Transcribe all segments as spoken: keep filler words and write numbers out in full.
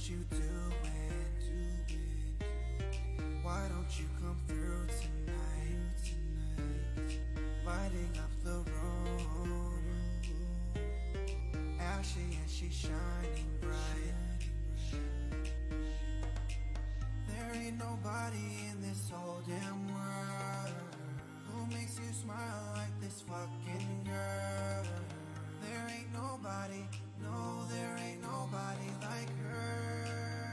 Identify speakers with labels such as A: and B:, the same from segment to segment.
A: what you doing? Why don't you come through tonight? Lighting up the room, ashy and she's shining bright. There ain't nobody in this whole damn world who makes you smile like this fucking girl. There ain't nobody, no, there ain't nobody like her.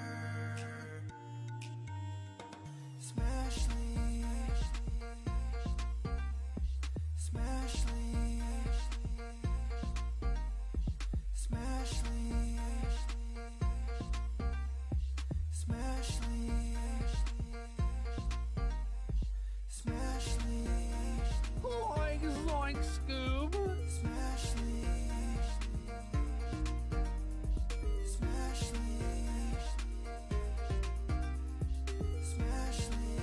A: Smashly, Smashly, Smashly, Smashly, Smashly.
B: Like, like Scoob.
A: Smashly, Smashly, Smashly.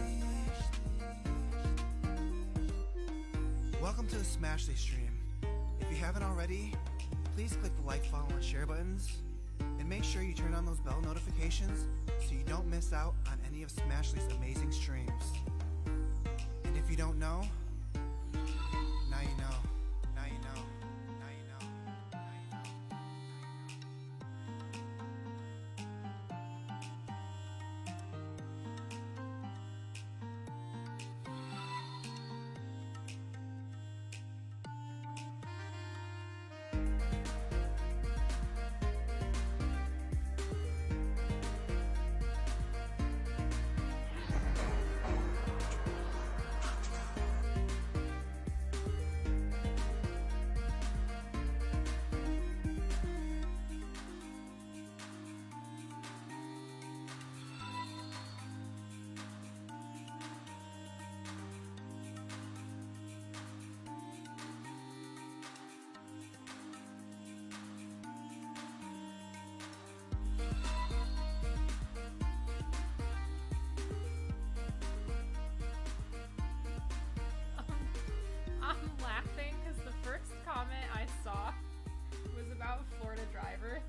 A: Welcome to the Smashly stream. If you haven't already, please click the like, follow, and share buttons. And make sure you turn on those bell notifications so you don't miss out on any of Smashly's amazing streams. And if you don't know, now you know. Now you know. Now you know. Now you know.
C: I'm laughing because the first comment I saw was about Florida drivers.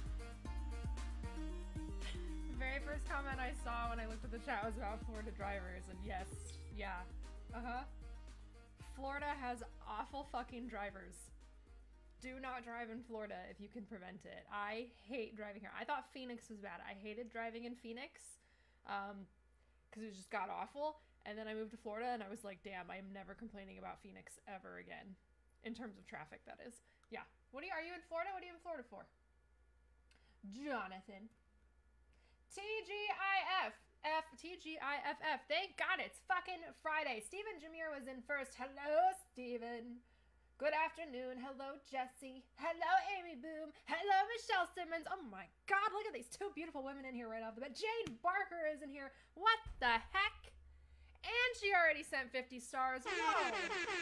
C: The very first comment I saw when I looked at the chat was about Florida drivers, and yes, yeah, uh-huh. Florida has awful fucking drivers. Do not drive in Florida if you can prevent it. I hate driving here. I thought Phoenix was bad. I hated driving in Phoenix um, because it just got awful. And then I moved to Florida and I was like, damn, I am never complaining about Phoenix ever again. In terms of traffic, that is. Yeah. What are you, are you in Florida? What are you in Florida for? Jonathan. T G I F. F. T G I F F. Thank God it's fucking Friday. Stephen Jameer was in first. Hello, Stephen. Good afternoon. Hello, Jesse. Hello, Amy Boom. Hello, Michelle Simmons. Oh my God, look at these two beautiful women in here right off the bat. Jane Barker is in here. What the heck? And she already sent fifty stars. Whoa.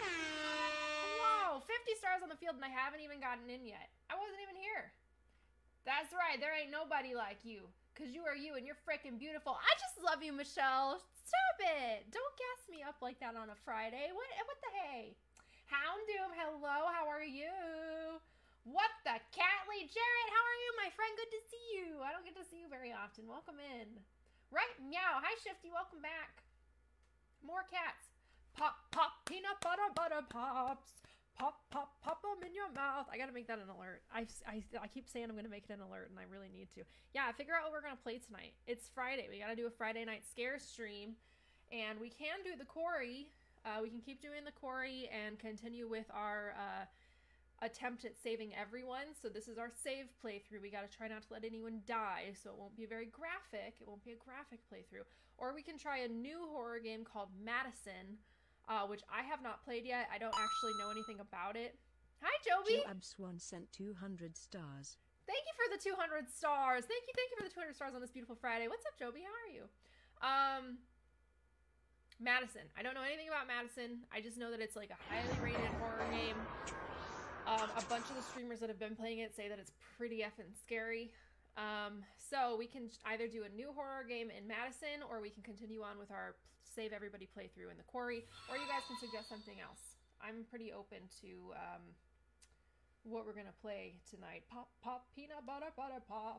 C: Whoa, fifty stars on the field and I haven't even gotten in yet. I wasn't even here. That's right, there ain't nobody like you. Cause you are you and you're freaking beautiful. I just love you, Michelle. Stop it. Don't gas me up like that on a Friday. What, what the hey? Houndoom, hello, how are you? What the Catley? Jarrett, how are you, my friend? Good to see you. I don't get to see you very often. Welcome in. Right, meow. Hi, Shifty, welcome back. More cats. Pop, pop, peanut butter, butter pops. Pop, pop, pop them in your mouth. I gotta make that an alert. I, I, I keep saying I'm gonna make it an alert, and I really need to. Yeah, figure out what we're gonna play tonight. It's Friday. We gotta do a Friday night scare stream. And we can do the Quarry. Uh, we can keep doing the Quarry and continue with our uh, attempt at saving everyone. So this is our save playthrough. We gotta try not to let anyone die, so it won't be very graphic. It won't be a graphic playthrough. Or we can try a new horror game called Madison, uh, which I have not played yet. I don't actually know anything about it. Hi, Joby!
D: Joe Abswan sent two hundred stars.
C: Thank you for the two hundred stars. Thank you, thank you for the two hundred stars on this beautiful Friday. What's up, Joby? How are you? Um, Madison. I don't know anything about Madison. I just know that it's like a highly rated horror game. Um, a bunch of the streamers that have been playing it say that it's pretty effing scary. Um, so we can either do a new horror game in Madison, or we can continue on with our save everybody playthrough in the Quarry, or you guys can suggest something else. I'm pretty open to um, what we're gonna play tonight. Pop, pop, peanut butter, butter pops.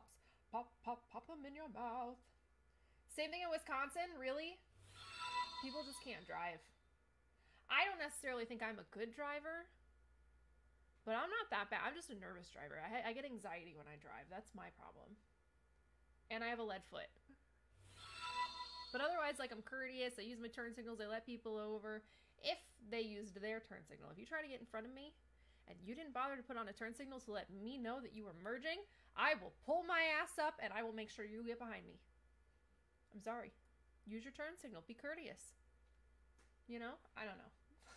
C: pop, pop, pop them in your mouth. Same thing in Wisconsin, really? People just can't drive. I don't necessarily think I'm a good driver, but I'm not that bad. I'm just a nervous driver. I, I get anxiety when I drive. That's my problem. And I have a lead foot. But otherwise, like, I'm courteous. I use my turn signals. I let people over if they used their turn signal. If you try to get in front of me and you didn't bother to put on a turn signal to let me know that you were merging, I will pull my ass up and I will make sure you get behind me. I'm sorry. Use your turn signal. Be courteous. You know? I don't know.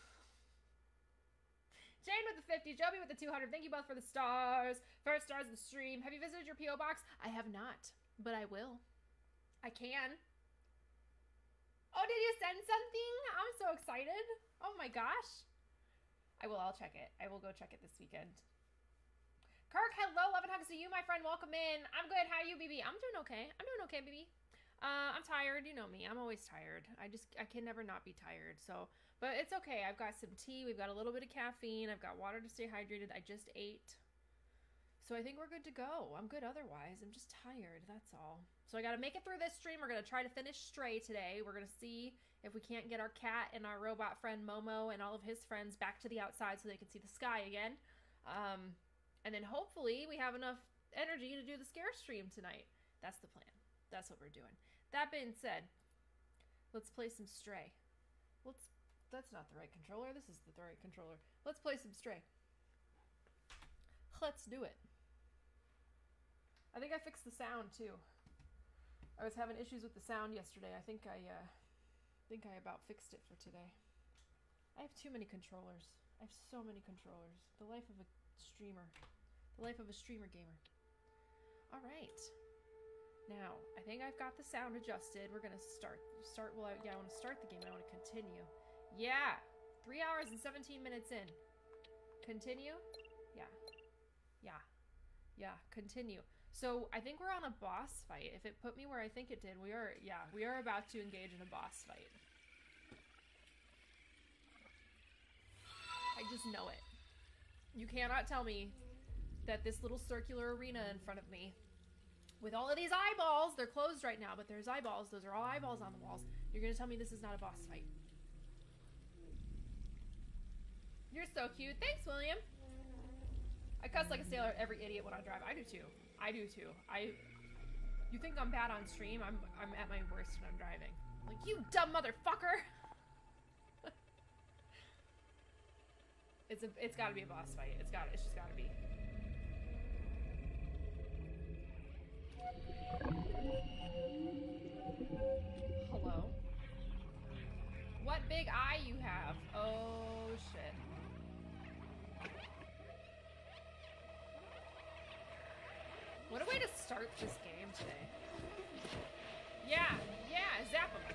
C: Jane with the fifty, Joby with the two hundred. Thank you both for the stars. First stars of the stream. Have you visited your P O box? I have not, but I will. I can. Oh, did you send something? I'm so excited. Oh my gosh. I will. I'll check it. I will go check it this weekend. Kirk, hello. Love and hugs to you, my friend. Welcome in. I'm good. How are you, B B? I'm doing okay. I'm doing okay, B B. Uh, I'm tired. You know me. I'm always tired. I just, I can never not be tired. So, but it's okay. I've got some tea. We've got a little bit of caffeine. I've got water to stay hydrated. I just ate. So I think we're good to go. I'm good otherwise. I'm just tired. That's all. So I got to make it through this stream. We're going to try to finish Stray today. We're going to see if we can't get our cat and our robot friend Momo and all of his friends back to the outside so they can see the sky again. Um, and then hopefully we have enough energy to do the scare stream tonight. That's the plan. That's what we're doing. That being said, let's play some Stray. Let's, that's not the right controller. This is the right controller. Let's play some Stray. Let's do it. I think I fixed the sound too. I was having issues with the sound yesterday. I think I, uh, think I about fixed it for today. I have too many controllers. I have so many controllers. The life of a streamer. The life of a streamer gamer. All right. Now, I think I've got the sound adjusted. We're gonna start. Start. Well, I, yeah, I want to start the game. I want to continue. Yeah, three hours and seventeen minutes in. Continue. Yeah. Yeah. Yeah. Continue. So I think we're on a boss fight. If it put me where I think it did, we are. Yeah, we are about to engage in a boss fight. I just know it. You cannot tell me that this little circular arena in front of me, with all of these eyeballs, they're closed right now, but there's eyeballs. Those are all eyeballs on the walls. You're gonna tell me this is not a boss fight. You're so cute. Thanks, William. I cuss like a sailor at every idiot when I drive. I do too. I do too. I. You think I'm bad on stream? I'm I'm at my worst when I'm driving. Like, you dumb motherfucker. it's a. It's got to be a boss fight. It's got. It's just got to be. Hello? What big eye you have? Oh, shit. What a way to start this game today. Yeah, yeah, zap him.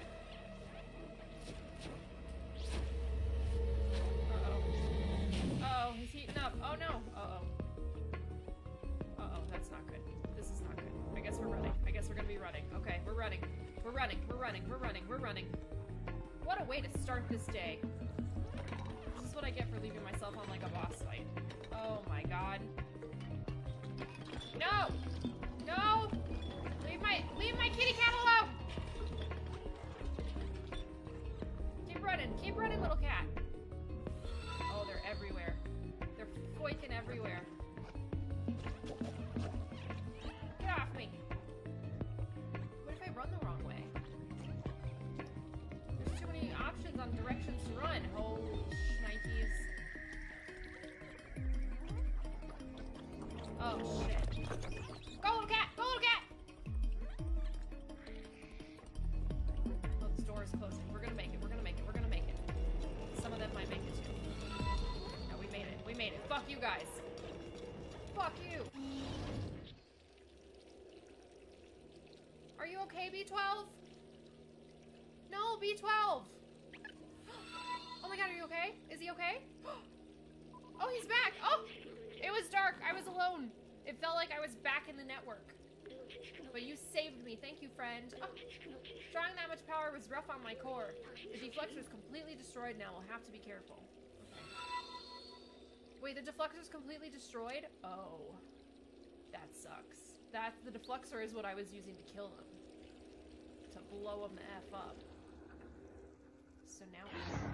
C: Uh-oh. Uh-oh, he's heating up. Oh, no. Uh-oh. Uh-oh, that's not good. This is not good. I guess we're running. I guess we're gonna be running. Okay, we're running. We're running. We're running. We're running. We're running. What a way to start this day. This is what I get for leaving myself on like a boss fight. Oh my god. No! No! Leave my leave my kitty cat alone! Keep running. Keep running, little cat. Oh, they're everywhere. They're foiking everywhere. Get off me. What if I run the wrong way? There's too many options on directions to run. Oh, shnikes. Oh, shit. Go, little cat! Go, little cat! Oh, this door is closing. We're gonna make it. We're gonna make it. We're gonna make it. Some of them might make it too. No, we made it. We made it. Fuck you guys. Fuck you. Are you okay, B twelve? No, B twelve! Oh my god, are you okay? Is he okay? Oh, he's back! Oh! It was dark. I was alone. It felt like I was back in the network. But you saved me. Thank you, friend. Oh, drawing that much power was rough on my core. The deflector is completely destroyed now. We'll have to be careful. Okay. Wait, the deflector's completely destroyed? Oh. That sucks. That's the defluxor is what I was using to kill them. To blow them the F up. So now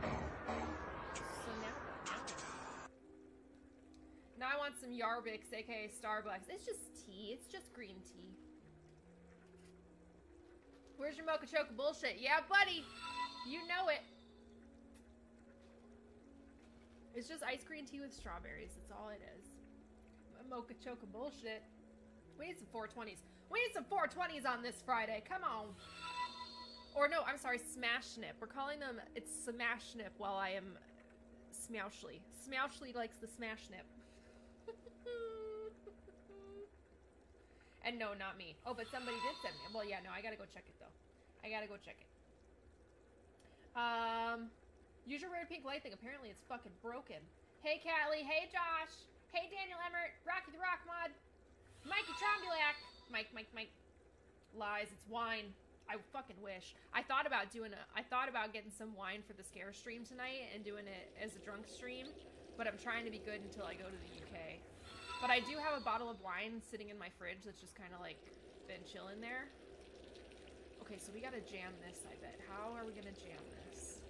C: So now what? Now what? Now I want some Yarbix, aka Starbucks. It's just tea. It's just green tea. Where's your mocha choca bullshit? Yeah, buddy! You know it. It's just ice green tea with strawberries. That's all it is. Mocha choca bullshit. We need some four twenties. We need some four twenties on this Friday. Come on. Or no, I'm sorry, Smash Nip. We're calling them, it's Smash Nip while I am Smoushly. Smoushly likes the Smash Nip. And no, not me. Oh, but somebody did send me. Well, yeah, no, I gotta go check it though. I gotta go check it. Um, use your weird pink light thing. Apparently it's fucking broken. Hey, Callie. Hey, Josh. Hey, Daniel Emmert. Rocky the Rock Mod. Mikey Trombulac. Mike, Mike, Mike. Lies. It's wine. I fucking wish. I thought about doing a, I thought about getting some wine for the scare stream tonight and doing it as a drunk stream, but I'm trying to be good until I go to the U K. But I do have a bottle of wine sitting in my fridge that's just kind of like been chilling there. Okay, so we gotta jam this, I bet. How are we gonna jam this?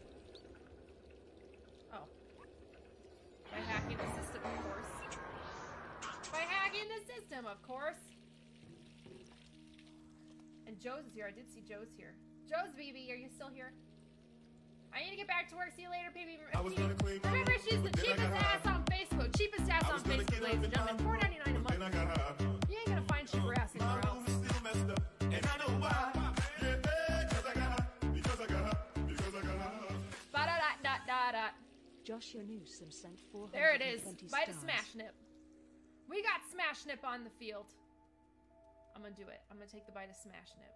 C: Oh. By hacking the system, of course. By hacking the system, of course. And Joe's is here. I did see Joe's here. Joe's, B B, are you still here? I need to get back to work. See you later, baby. Remember, she's the cheapest ass on Facebook. Cheapest ass on Facebook, ladies and gentlemen. four ninety-nine a month. You ain't gonna find cheaper ass anywhere else. Ba-da-da-da-da-da.
D: Joshua Newsom sent four hundred twenty
C: There it is. By the
D: stars.
C: Smash Nip. We got Smash Nip on the field. I'm gonna do it. I'm gonna take the bite of Smash Nip.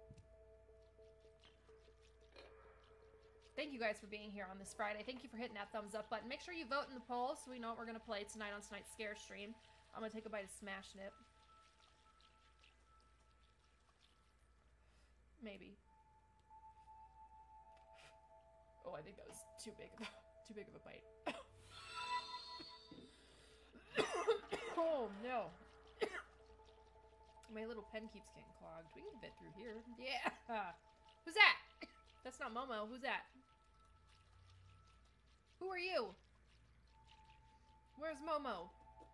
C: Thank you guys for being here on this Friday. Thank you for hitting that thumbs up button. Make sure you vote in the poll so we know what we're gonna play tonight on tonight's Scare stream. I'm gonna take a bite of Smash Nip. Maybe. Oh, I think that was too big of a, too big of a bite. Oh no. My little pen keeps getting clogged. We can fit through here. Yeah. Who's that? That's not Momo. Who's that? Who are you? Where's Momo?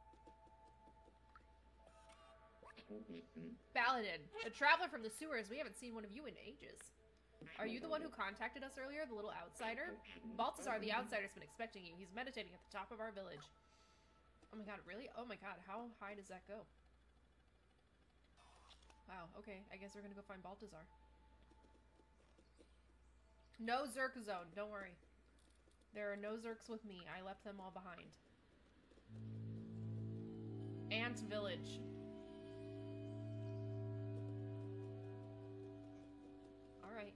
C: Baladin, a traveler from the sewers. We haven't seen one of you in ages. Are you the one who contacted us earlier, the little outsider? Balthazar, the outsider's been expecting you. He's meditating at the top of our village. Oh my god, really? Oh my god, how high does that go? Wow, okay, I guess we're gonna go find Balthazar. No Zerk zone, don't worry. There are no Zerks with me. I left them all behind. Ant Village. Alright.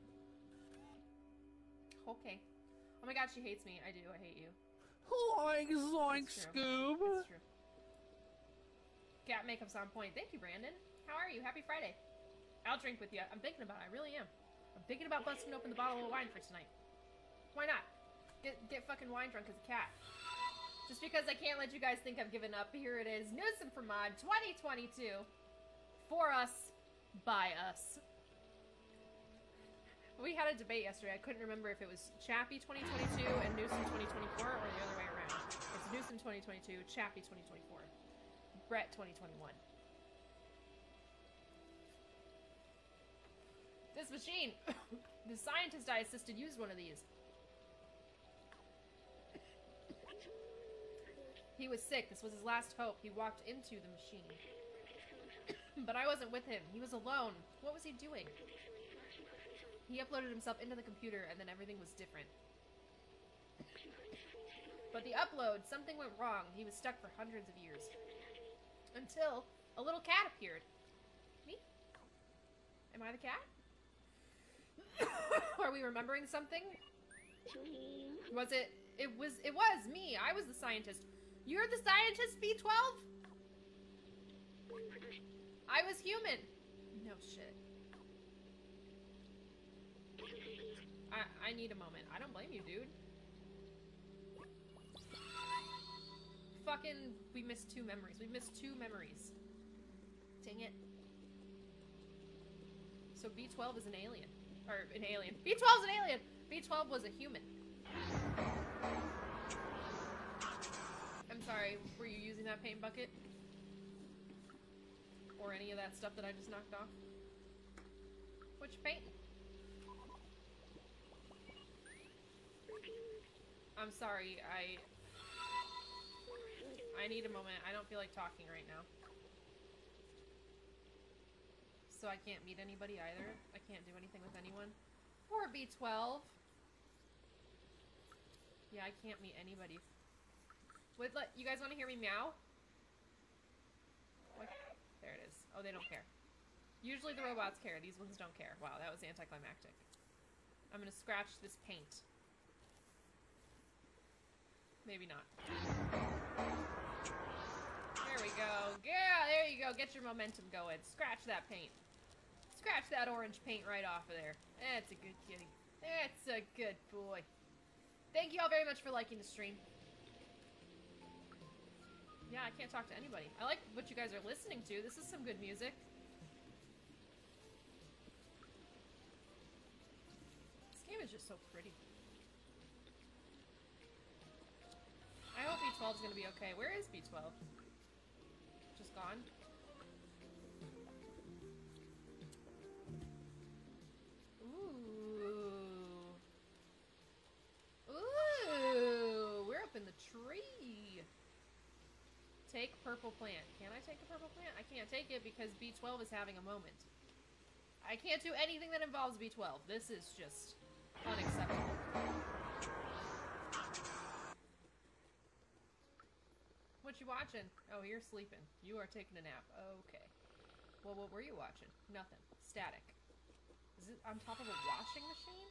C: Okay. Oh my god, she hates me. I do, I hate you.
B: Zoink, zoink,
C: It's true.
B: Scoob.
C: It's true. Cat makeup's on point. Thank you, Brandon. How are you? Happy Friday. I'll drink with you. I'm thinking about it. I really am. I'm thinking about busting open the bottle of wine for tonight. Why not? Get get fucking wine drunk as a cat. Just because I can't let you guys think I've given up. Here it is. Newsom for Mod twenty twenty-two. For us. By us. We had a debate yesterday. I couldn't remember if it was Chappie twenty twenty-two and Newsom twenty twenty-four or the other way around. It's Newsom twenty twenty-two, Chappie twenty twenty-four. Brett twenty twenty-one. This machine! The scientist I assisted used one of these. He was sick. This was his last hope. He walked into the machine. But I wasn't with him. He was alone. What was he doing? He uploaded himself into the computer and then everything was different. But the upload, something went wrong. He was stuck for hundreds of years. Until a little cat appeared. Me? Am I the cat? Are we remembering something? Was it? It was. It was me. I was the scientist. You're the scientist, B twelve? I was human. No shit. I I need a moment. I don't blame you, dude. Fucking, we missed two memories. We missed two memories. Dang it. So B twelve is an alien. Or an alien. B twelve is an alien! B twelve was a human. I'm sorry, were you using that paint bucket? Or any of that stuff that I just knocked off? What you painting? I'm sorry, I... I need a moment. I don't feel like talking right now. So I can't meet anybody either. I can't do anything with anyone. Poor B twelve. Yeah, I can't meet anybody. Wait, let, you guys want to hear me meow? What? There it is. Oh, they don't care. Usually the robots care. These ones don't care. Wow, that was anticlimactic. I'm gonna scratch this paint. Maybe not. There we go. Yeah, there you go. Get your momentum going. Scratch that paint. Scratch that orange paint right off of there. That's a good kitty. That's a good boy. Thank you all very much for liking the stream. Yeah, I can't talk to anybody. I like what you guys are listening to. This is some good music. This game is just so pretty. I hope B twelve is going to be okay. Where is B twelve? Just gone? Ooh. Ooh. We're up in the tree. Take purple plant. Can I take a purple plant? I can't take it because B twelve is having a moment. I can't do anything that involves B twelve. This is just unacceptable. What you watching? Oh, you're sleeping. You are taking a nap. Okay. Well, what were you watching? Nothing. Static. Is it on top of a washing machine?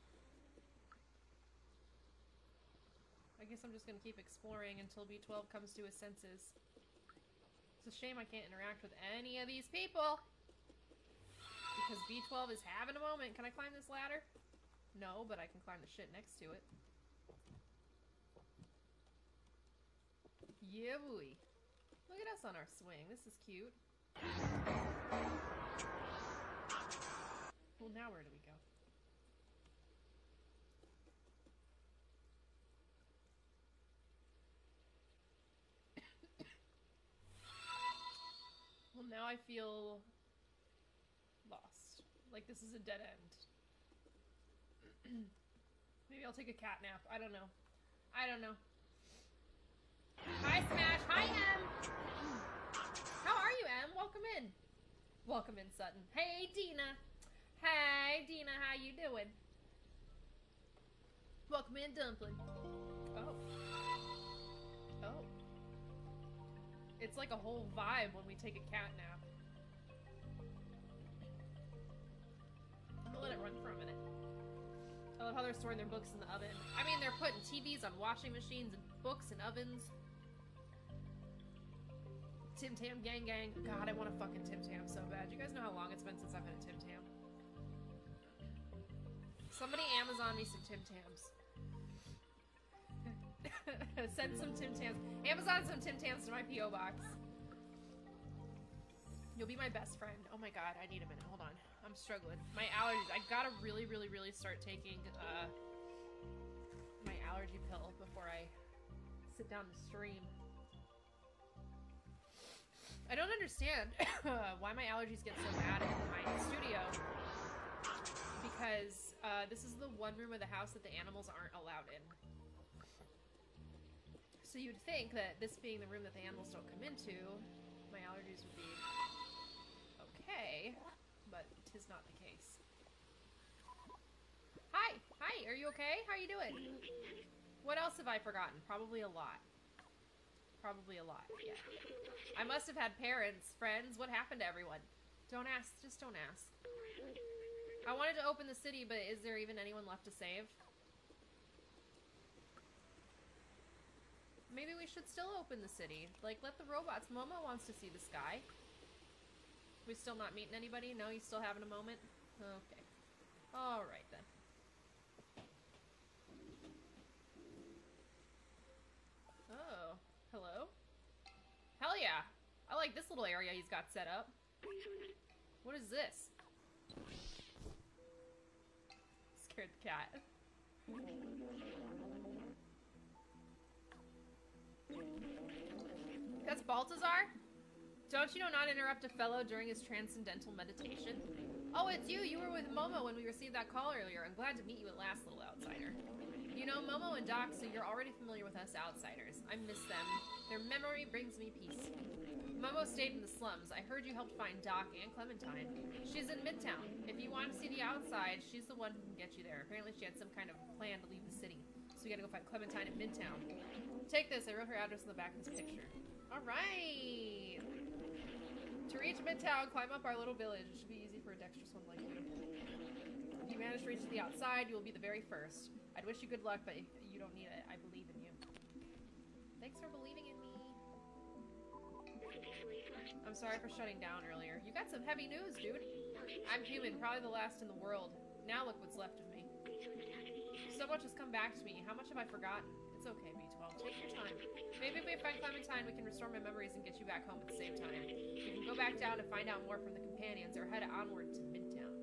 C: I guess I'm just gonna keep exploring until B twelve comes to his senses. It's a shame I can't interact with any of these people. Because B twelve is having a moment. Can I climb this ladder? No, but I can climb the shit next to it. Yeah, boy. Look at us on our swing. This is cute. Well, now where do we go? Well, now I feel lost. Like this is a dead end. Maybe I'll take a cat nap. I don't know. I don't know. Hi, Smash. Hi, M. How are you, M? Welcome in. Welcome in, Sutton. Hey, Dina. Hey, Dina. How you doing? Welcome in, Dumpling. Oh. Oh. It's like a whole vibe when we take a cat nap. I'm gonna let it run for a minute. I love how they're storing their books in the oven. I mean, they're putting T Vs on washing machines and books and ovens. Tim Tam Gang Gang. God, I want a fucking Tim Tam so bad. You guys know how long it's been since I've had a Tim Tam? Somebody Amazon me some Tim Tams. Send some Tim Tams. Amazon some Tim Tams to my P O box. You'll be my best friend. Oh my god, I need a minute. Hold on. I'm struggling. My allergies. I gotta really, really, really start taking uh, my allergy pill before I sit down to stream. I don't understand why my allergies get so bad in my studio. Because uh, this is the one room of the house that the animals aren't allowed in. So you'd think that this being the room that the animals don't come into, my allergies would be okay, but 'tis not the case. Hi! Hi, are you okay? How are you doing? What else have I forgotten? Probably a lot. Probably a lot, yeah. I must have had parents, friends. What happened to everyone? Don't ask. Just don't ask. I wanted to open the city, but is there even anyone left to save? Maybe we should still open the city. Like, let the robots. Momo wants to see the sky. We still not meeting anybody? No, you still having a moment? Okay. Alright then. Oh. Hello? Hell yeah! I like this little area he's got set up. What is this? scared the cat. That's Baltazar? Don't you know not interrupt a fellow during his transcendental meditation? Oh, it's you! You were with Momo when we received that call earlier. I'm glad to meet you at last, little outsider. You know Momo and Doc, so you're already familiar with us outsiders. I miss them. Their memory brings me peace. Momo stayed in the slums. I heard you helped find Doc and Clementine. She's in Midtown. If you want to see the outside, she's the one who can get you there. Apparently she had some kind of plan to leave the city. So we gotta go find Clementine in Midtown. Take this. I wrote her address on the back of this picture. Alright! To reach Midtown, climb up our little village. It should be easy for a dexterous one like you. If you manage to reach the outside, you will be the very first. I'd wish you good luck, but you don't need it. I believe in you. Thanks for believing in me. I'm sorry for shutting down earlier. You got some heavy news, dude. I'm human, probably the last in the world. Now look what's left of me. So much has come back to me. How much have I forgotten? It's okay, B twelve. Take your time. Maybe if we find Clementine, we can restore my memories and get you back home at the same time. We can go back down and find out more from the companions, or head onward to Midtown.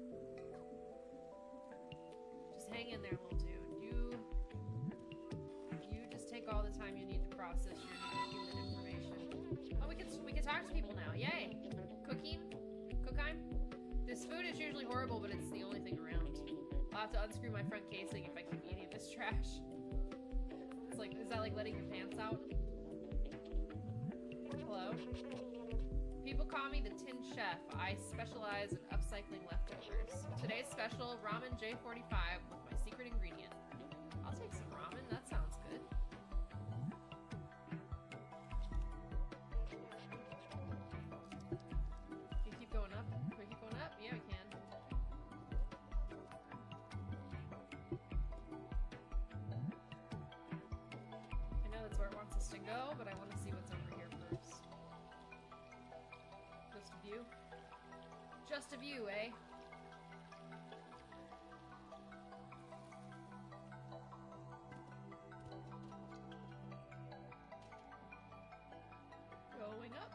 C: Just hang in there, little dude. You... You just take all the time you need to process your new human information. Oh, we can, we can talk to people now. Yay! Cooking? Cookheim? This food is usually horrible, but it's the only thing around. I'll have to unscrew my front casing if I keep eating this trash. It's like, is that like letting your pants out? Hello? People call me the Tin Chef. I specialize in upcycling leftovers. Today's special, ramen J forty-five with my secret ingredient. I'll take some ramen, that sounds good. Can you keep going up? Can we keep going up? Yeah, we can. I know that's where it wants us to go, but I want to see what's over here first. Just a view? Just a view, eh? Going up.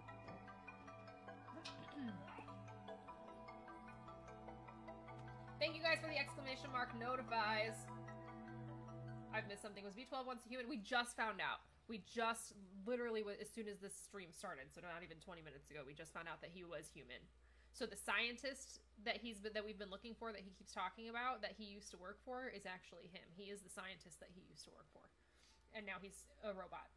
C: Thank you guys for the exclamation mark notifies. I've missed something. Was B twelve once a human? We just found out. We just, literally, as soon as this stream started, so not even twenty minutes ago, we just found out that he was human. So the scientist that he's been, that we've been looking for, that he keeps talking about, that he used to work for, is actually him. He is the scientist that he used to work for. And now he's a robot.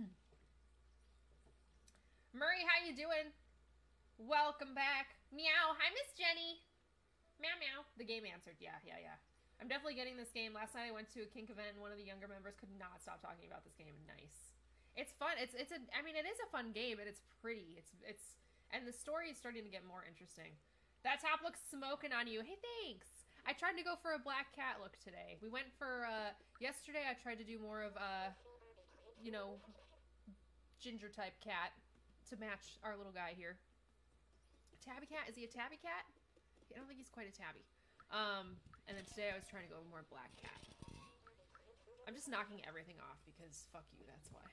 C: Murray, how you doing? Welcome back. Meow. Hi, Miss Jenny. Meow, meow. The game answered. Yeah, yeah, yeah. I'm definitely getting this game. Last night I went to a kink event and one of the younger members could not stop talking about this game. Nice. It's fun. It's it's a I mean it is a fun game and it's pretty. It's it's and the story is starting to get more interesting. That top looks smoking on you. Hey, thanks. I tried to go for a black cat look today. We went for uh yesterday I tried to do more of uh you know ginger type cat to match our little guy here. Tabby cat? Is he a tabby cat? I don't think he's quite a tabby. Um And then today I was trying to go more black cat. I'm just knocking everything off because fuck you, that's why.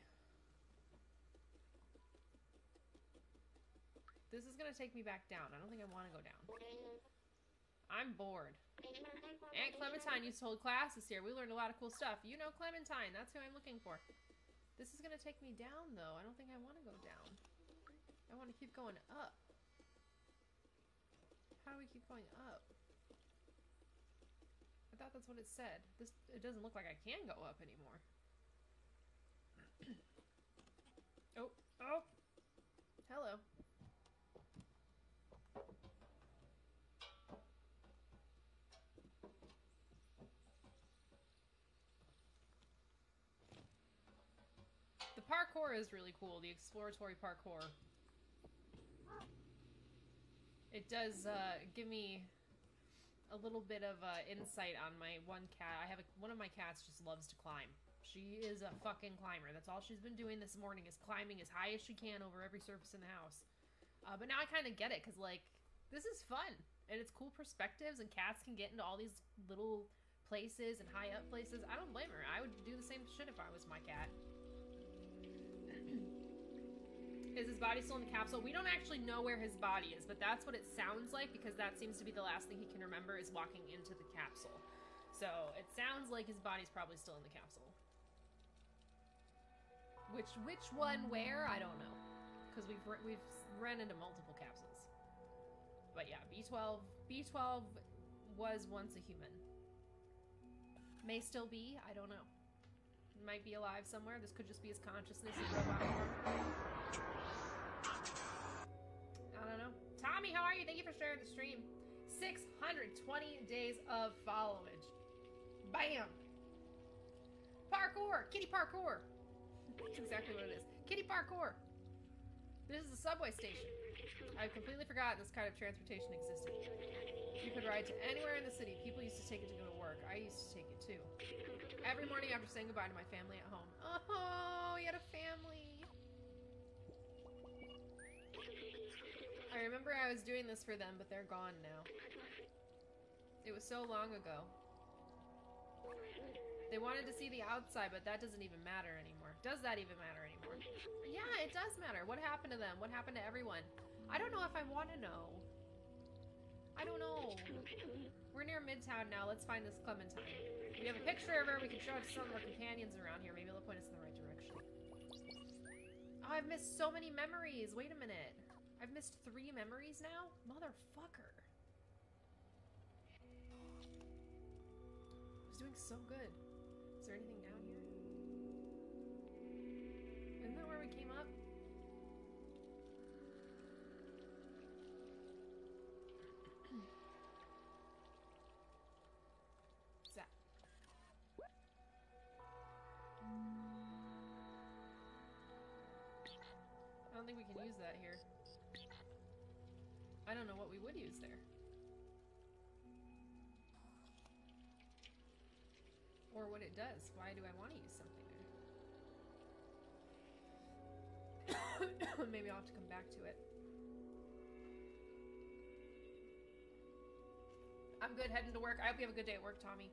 C: This is gonna take me back down. I don't think I want to go down. I'm bored. Aunt Clementine used to hold classes here. We learned a lot of cool stuff. You know Clementine, that's who I'm looking for. This is gonna take me down though. I don't think I want to go down. I want to keep going up. How do we keep going up? I thought that's what it said. This it doesn't look like I can go up anymore. Oh, oh. Hello. The parkour is really cool, the exploratory parkour. It does uh, give me a little bit of uh, insight on my one cat. I have a, one of my cats just loves to climb. She is a fucking climber. That's all she's been doing this morning is climbing as high as she can over every surface in the house. Uh, but now I kind of get it because, like, this is fun. And it's cool perspectives and cats can get into all these little places and high up places. I don't blame her. I would do the same shit if I was my cat. Is his body still in the capsule? We don't actually know where his body is, but that's what it sounds like because that seems to be the last thing he can remember is walking into the capsule. So it sounds like his body's probably still in the capsule. Which which one where I don't know, because we've we've run into multiple capsules. But yeah, B twelve B twelve was once a human. May still be. I don't know. Might be alive somewhere. This could just be his consciousness in robot form. I don't know. Tommy, how are you? Thank you for sharing the stream. six hundred twenty days of followage. Bam! Parkour! Kitty parkour! That's exactly what it is. Kitty parkour! This is a subway station. I've completely forgotten this kind of transportation existed. You could ride to anywhere in the city. People used to take it to go to work. I used to take it too. Every morning after saying goodbye to my family at home. Oh, he had a family. I remember I was doing this for them, but they're gone now. It was so long ago. They wanted to see the outside, but that doesn't even matter anymore. Does that even matter anymore? Yeah, it does matter. What happened to them? What happened to everyone? I don't know if I want to know. I don't know. We're near Midtown now. Let's find this Clementine. We have a picture of her. We can show it to some of our companions around here. Maybe they'll point us in the right direction. Oh, I've missed so many memories. Wait a minute. I've missed three memories now? Motherfucker. I was doing so good. Is there anything down here? Isn't that where we came up? What's that? I don't think we can use that here. I don't know what we would use there. Or what it does. Why do I want to use something there? Maybe I'll have to come back to it. I'm good, heading to work. I hope you have a good day at work, Tommy.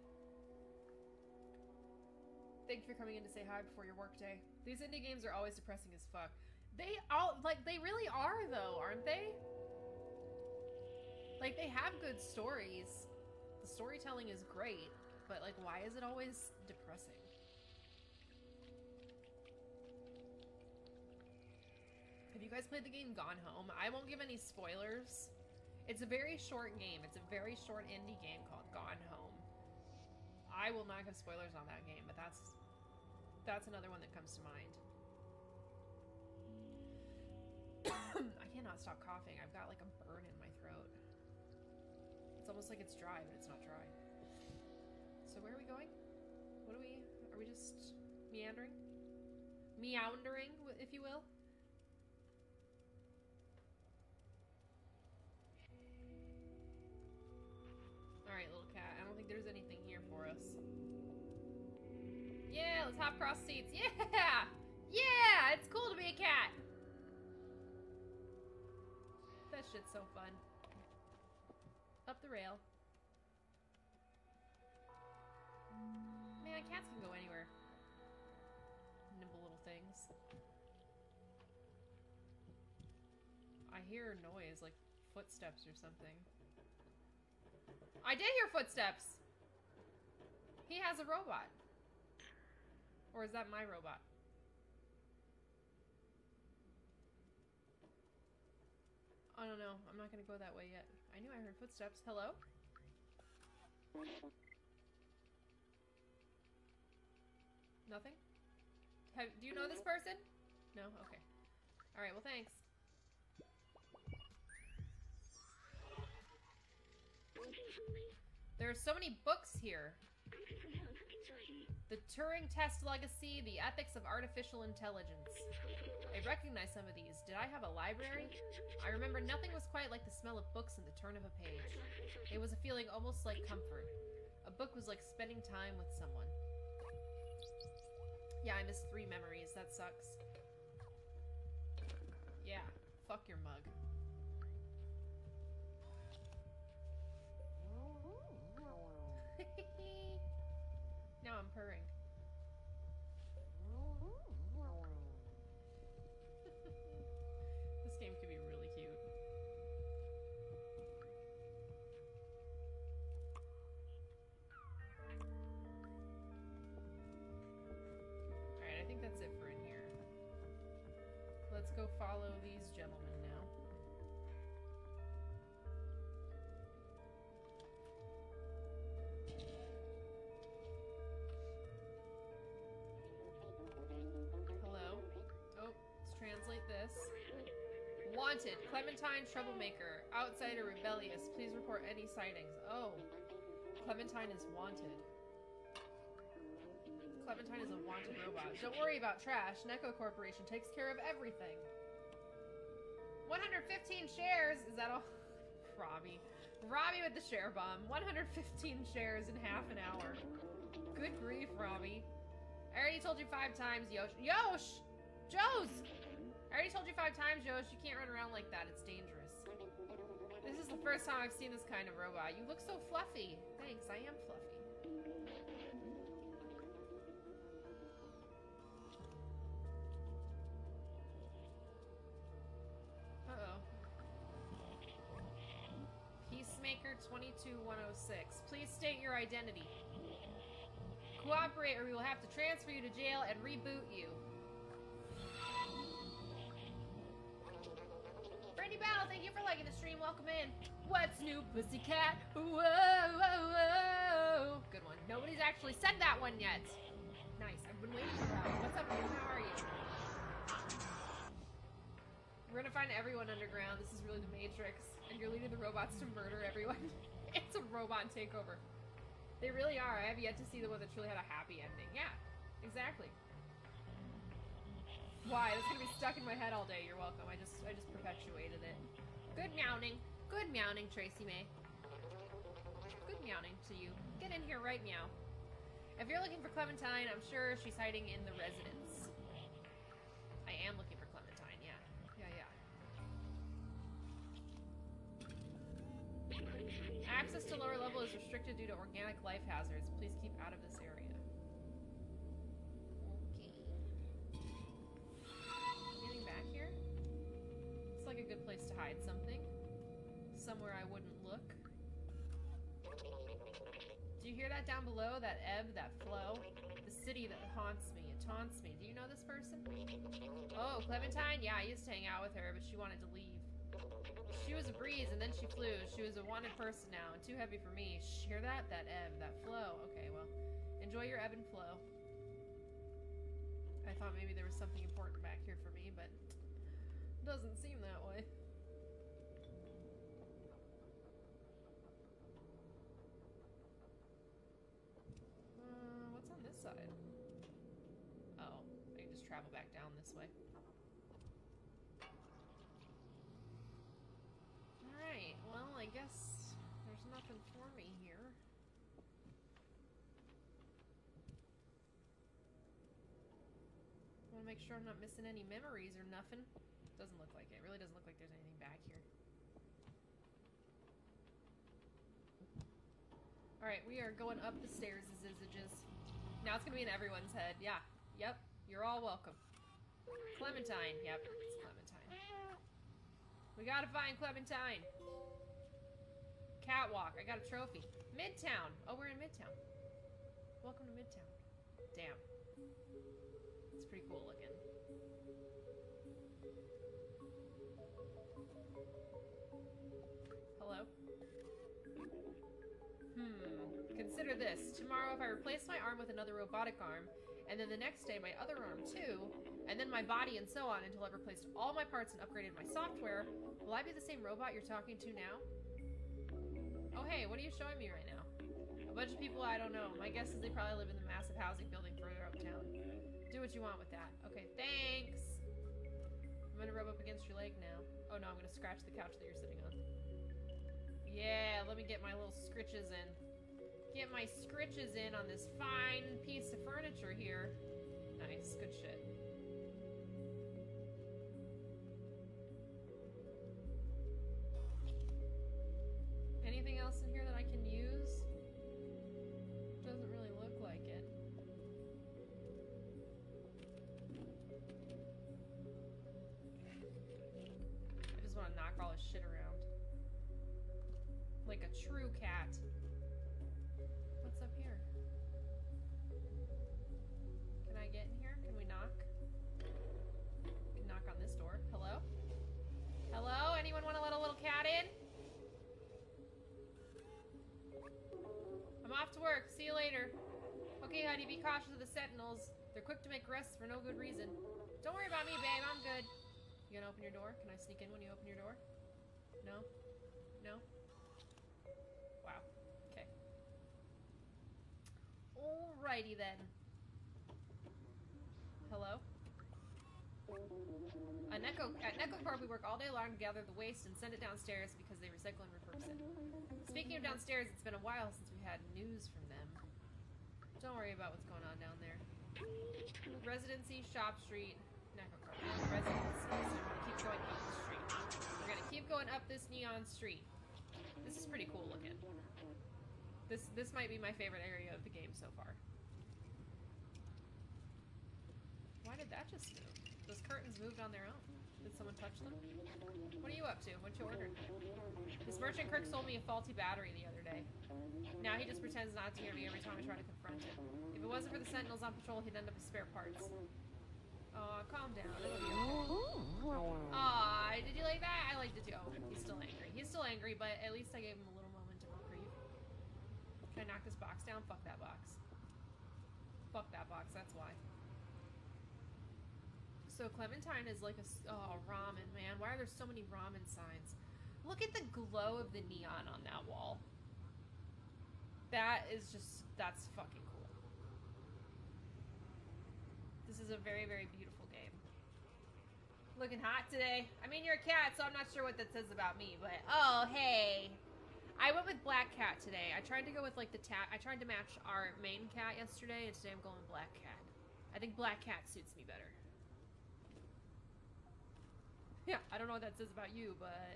C: Thank you for coming in to say hi before your work day. These indie games are always depressing as fuck. They all, like, they really are, though, aren't they? Like, they have good stories. The storytelling is great. But, like, why is it always depressing? Have you guys played the game Gone Home? I won't give any spoilers. It's a very short game. It's a very short indie game called Gone Home. I will not give spoilers on that game, but that's that's another one that comes to mind. I cannot stop coughing. I've got, like, a burn in my throat. It's almost like it's dry, but it's not dry. So where are we going? What are we... Are we just meandering? Meandering, if you will? Alright, little cat. I don't think there's anything here for us. Yeah, let's hop across seats. Yeah! Yeah! It's cool to be a cat! That shit's so fun. Up the rail. Man, cats can go anywhere. Nimble little things. I hear noise, like footsteps or something. I did hear footsteps! He has a robot. Or is that my robot? I don't know. I'm not gonna go that way yet. I knew I heard footsteps. Hello? Nothing? Have, do you know this person? No? Okay. Alright, well thanks. There are so many books here. The Turing Test Legacy, The Ethics of Artificial Intelligence. I recognize some of these. Did I have a library? I remember nothing was quite like the smell of books and the turn of a page. It was a feeling almost like comfort. A book was like spending time with someone. Yeah, I missed three memories. That sucks. Yeah, fuck your mug. Now I'm purring. This game could be really cute.
E: let's go follow these gentlemen now. Hello? Oh, let's translate this. Wanted, Clementine troublemaker, outsider rebellious. Please report any sightings. Oh, Clementine is wanted. Clementine is a wanted robot. Don't worry about trash. Neko Corporation takes care of everything. one hundred fifteen shares. Is that all? Robbie. Robbie with the share bomb. one hundred fifteen shares in half an hour. Good grief, Robbie. I already told you five times, Yosh. Yosh! Joes! I already told you five times, Yosh. You can't run around like that. It's dangerous. This is the first time I've seen this kind of robot. You look so fluffy. Thanks, I am fluffy. Uh-oh. Peacemaker twenty-two one oh six. Please state your identity. Cooperate or we will have to transfer you to jail and reboot you. Brandy Battle, thank you for liking the stream. Welcome in. What's new, pussycat? Whoa, whoa, whoa. Good one. Nobody's actually said that one yet. Nice. I've been waiting for that. What's up, man? How are you? We're gonna find everyone underground. This is really the Matrix. And you're leading the robots to murder everyone. It's a robot takeover. They really are. I have yet to see the one that's really had a happy ending. Yeah, exactly. Why? That's gonna be stuck in my head all day. You're welcome. I just I just perpetuated it. Good meowing. Good meowing, Tracy May. Good meowing to you. Get in here right meow. If you're looking for Clementine, I'm sure she's hiding in the residence. I am looking for Clementine, yeah. Yeah, yeah. Access to lower level is restricted due to organic life hazards. Please keep out of this area. Back here. It's like a good place to hide something. Somewhere I wouldn't look. Do you hear that down below? That ebb, that flow? The city that haunts me. It taunts me. Do you know this person? Oh, Clementine? Yeah, I used to hang out with her, but she wanted to leave. She was a breeze, and then she flew. She was a wanted person now, and too heavy for me. Shh, hear that? That ebb, that flow. Okay, well, enjoy your ebb and flow. I thought maybe there was something important back here for me, but it doesn't seem that way. Uh, what's on this side? Oh, I can just travel back down this way. Alright, well, I guess there's nothing for me here. I want to make sure I'm not missing any memories or nothing. Doesn't look like it. It really doesn't look like there's anything back here. Alright, we are going up the stairs, zizzages. Now it's gonna be in everyone's head. Yeah. Yep. You're all welcome. Clementine. Yep, it's Clementine. We gotta find Clementine. Catwalk. I got a trophy. Midtown. Oh, we're in Midtown. Welcome to Midtown. Damn. It's pretty cool looking. Hello? Hmm. Consider this. Tomorrow, if I replace my arm with another robotic arm, and then the next day my other arm too, and then my body and so on until I've replaced all my parts and upgraded my software, will I be the same robot you're talking to now? Oh hey, what are you showing me right now? A bunch of people I don't know. My guess is they probably live in the massive housing building further uptown. Do what you want with that. Okay, thanks! I'm gonna rub up against your leg now. Oh no, I'm gonna scratch the couch that you're sitting on. Yeah, let me get my little scritches in. Get my scritches in on this fine piece of furniture here. Nice, good shit. Anything else in here that I can use? Doesn't really look like it. I just want to knock all this shit around. Like a true cat. What's up here? Can I get in here? Can we knock? We can knock on this door. off to work. See you later. Okay, honey, be cautious of the sentinels. They're quick to make arrests for no good reason. Don't worry about me, babe. I'm good. You gonna open your door? Can I sneak in when you open your door? No? No? Wow. Okay. Alrighty then. Hello? At Neko, at NecoCorp, we work all day long to gather the waste and send it downstairs because they recycle and repurpose it. Speaking of downstairs, it's been a while since we had news from them. Don't worry about what's going on down there. Residency, Shop Street, NecoCorp. Residency. So we're gonna keep going up the street. We're gonna keep going up this neon street. This is pretty cool looking. This this might be my favorite area of the game so far. Why did that just move? Those curtains moved on their own. Did someone touch them? What are you up to? What you ordered? This merchant Kirk sold me a faulty battery the other day. Now he just pretends not to hear me every time I try to confront him. If it wasn't for the sentinels on patrol, he'd end up with spare parts. Aw, calm down. It'll be okay. Aw, did you like that? I liked it too. Oh, he's still angry. He's still angry, but at least I gave him a little moment of reprieve. Can I knock this box down? Fuck that box. Fuck that box, that's why. So Clementine is like a, oh, ramen, man. Why are there so many ramen signs? Look at the glow of the neon on that wall. That is just, that's fucking cool. This is a very, very beautiful game. Looking hot today. I mean, you're a cat, so I'm not sure what that says about me, but, oh, hey. I went with Black Cat today. I tried to go with, like, the tat. I tried to match our main cat yesterday, and today I'm going with Black Cat. I think Black Cat suits me better. Yeah, I don't know what that says about you, but...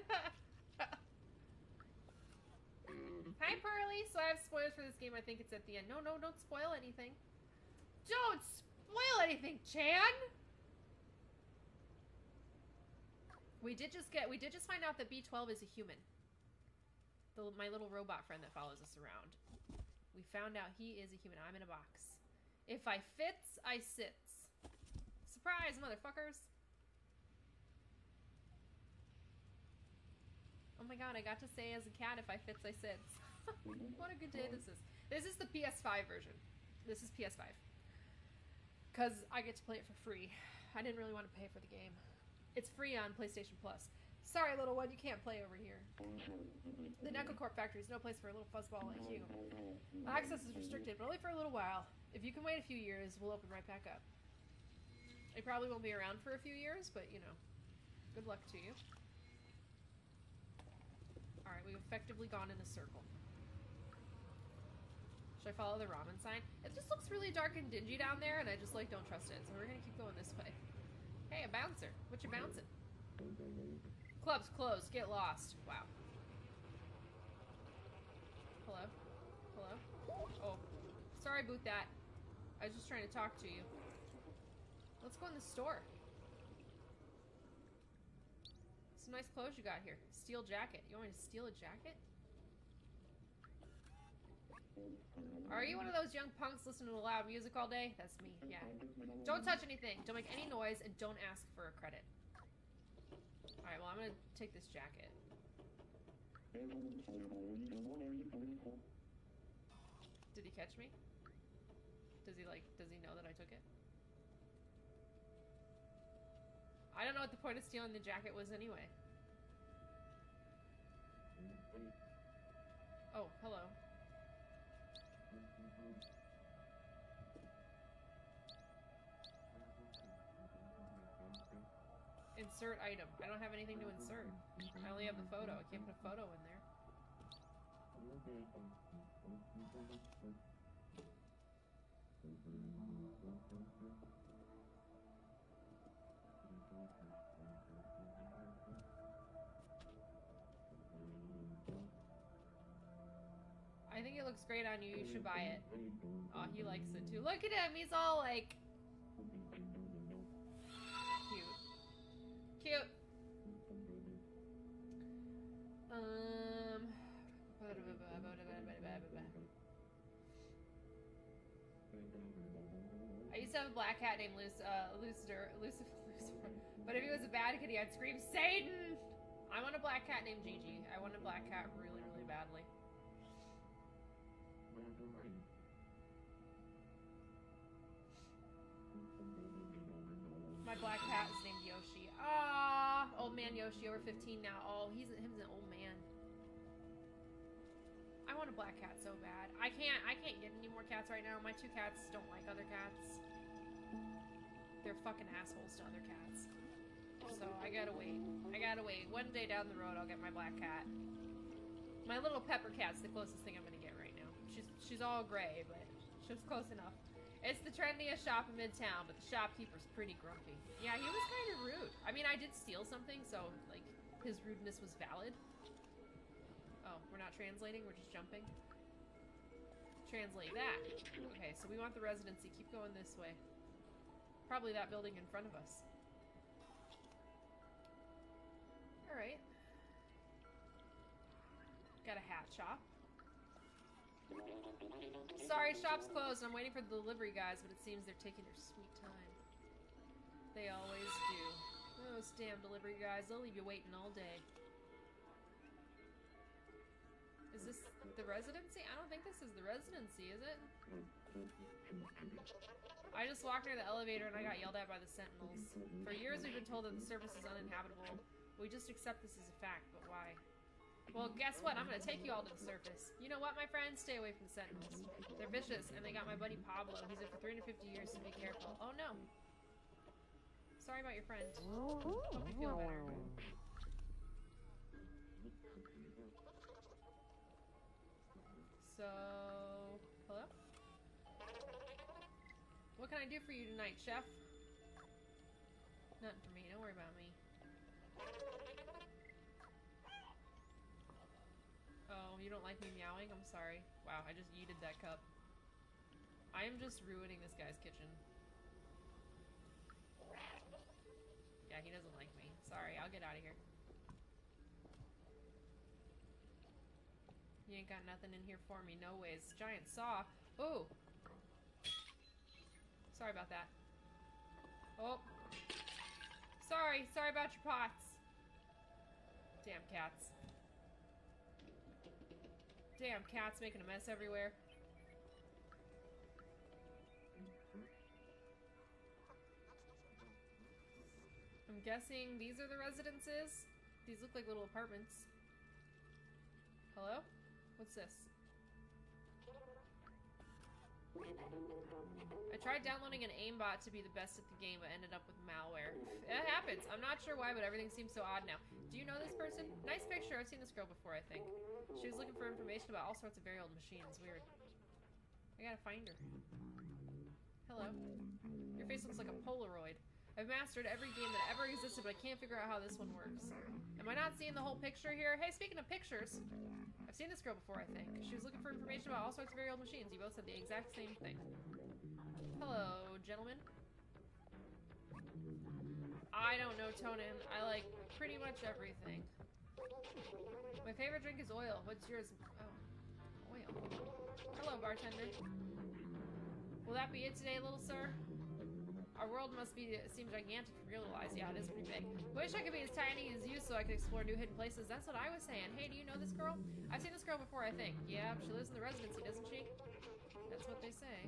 E: Hi, Pearly! So I have spoilers for this game. I think it's at the end. No, no, don't spoil anything. Don't spoil anything, Chan! We did just get... We did just find out that B twelve is a human. The, my little robot friend that follows us around. We found out he is a human. I'm in a box. If I fits, I sits. Surprise, motherfuckers! Oh my god, I got to say as a cat, if I fits, I sits. What a good day this is. This is the P S five version. This is P S five. Because I get to play it for free. I didn't really want to pay for the game. It's free on PlayStation Plus. Sorry, little one, you can't play over here. The NecoCorp factory is no place for a little fuzzball like you. Access is restricted, but only for a little while. If you can wait a few years, we'll open right back up. It probably won't be around for a few years, but, you know, good luck to you. Alright, we've effectively gone in a circle. Should I follow the ramen sign? It just looks really dark and dingy down there, and I just, like, don't trust it. So we're gonna keep going this way. Hey, a bouncer. What you bouncing? Club's closed. Get lost. Wow. Hello? Hello? Oh. Sorry, boot that. I was just trying to talk to you. Let's go in the store. Some nice clothes you got here. Steel jacket. You want me to steal a jacket? Are you one of those young punks listening to loud music all day? That's me, yeah. Don't touch anything. Don't make any noise, and don't ask for a credit. Alright, well, I'm gonna take this jacket. Did he catch me? Does he, like, does he know that I took it? I don't know what the point of stealing the jacket was anyway. Oh, hello. Insert item. I don't have anything to insert. I only have the photo. I can't put a photo in there. I think it looks great on you. You should buy it. Oh, he likes it too. Look at him. He's all like... Cute. Cute. Um... I used to have a black cat named Luc uh, Lucifer, Lucifer, Lucifer. But if he was a bad kitty, I'd scream, Satan! I want a black cat named Gigi. I want a black cat really, really badly. My black cat is named Yoshi. Ah, old man Yoshi, over fifteen now. Oh, he's him's an old man. I want a black cat so bad. I can't. I can't get any more cats right now. My two cats don't like other cats. They're fucking assholes to other cats. So I gotta wait. I gotta wait. One day down the road, I'll get my black cat. My little pepper cat's the closest thing I'm gonna get right now. She's she's all gray, but she's close enough. It's the trendiest shop in Midtown, but the shopkeeper's pretty grumpy. Yeah, he was kind of rude. I mean, I did steal something, so, like, his rudeness was valid. Oh, we're not translating, we're just jumping. Translate that. Okay, so we want the residency. Keep going this way. Probably that building in front of us. Alright. Got a hat shop. Sorry, shop's closed. I'm waiting for the delivery guys, but it seems they're taking their sweet time. They always do. Those damn delivery guys, they'll leave you waiting all day. Is this the residency? I don't think this is the residency, is it? I just walked near the elevator and I got yelled at by the sentinels. For years we've been told that the surface is uninhabitable. We just accept this as a fact, but why? Well, guess what? I'm gonna take you all to the surface. You know what, my friends? Stay away from the sentinels. They're vicious, and they got my buddy Pablo. He's in for three hundred fifty years, so be careful. Oh no. Sorry about your friend. Hope you feel better. So, hello? What can I do for you tonight, chef? Nothing for me. Don't worry about me. Oh, you don't like me meowing? I'm sorry. Wow, I just yeeted that cup. I am just ruining this guy's kitchen. Yeah, he doesn't like me. Sorry, I'll get out of here. You ain't got nothing in here for me. No ways. Giant saw. Ooh. Sorry about that. Oh. Sorry. Sorry about your pots. Damn cats. Damn cats making a mess everywhere. I'm guessing these are the residences. These look like little apartments. Hello? What's this? I tried downloading an aimbot to be the best at the game, but ended up with malware. It happens. I'm not sure why, but everything seems so odd now. Do you know this person? Nice picture. I've seen this girl before, I think. She was looking for information about all sorts of very old machines. Weird. I gotta find her. Hello. Your face looks like a Polaroid. I've mastered every game that ever existed, but I can't figure out how this one works. Am I not seeing the whole picture here? Hey, speaking of pictures, I've seen this girl before, I think. She was looking for information about all sorts of very old machines. You both said the exact same thing. Hello, gentlemen. I don't know, Tonin. I like pretty much everything. My favorite drink is oil. What's yours? Oh, oil. Hello, bartender. Will that be it today, little sir? Our world must be seem gigantic from real-life. Yeah, it is pretty big. Wish I could be as tiny as you so I could explore new hidden places. That's what I was saying. Hey, do you know this girl? I've seen this girl before, I think. Yeah, she lives in the residency, doesn't she? That's what they say.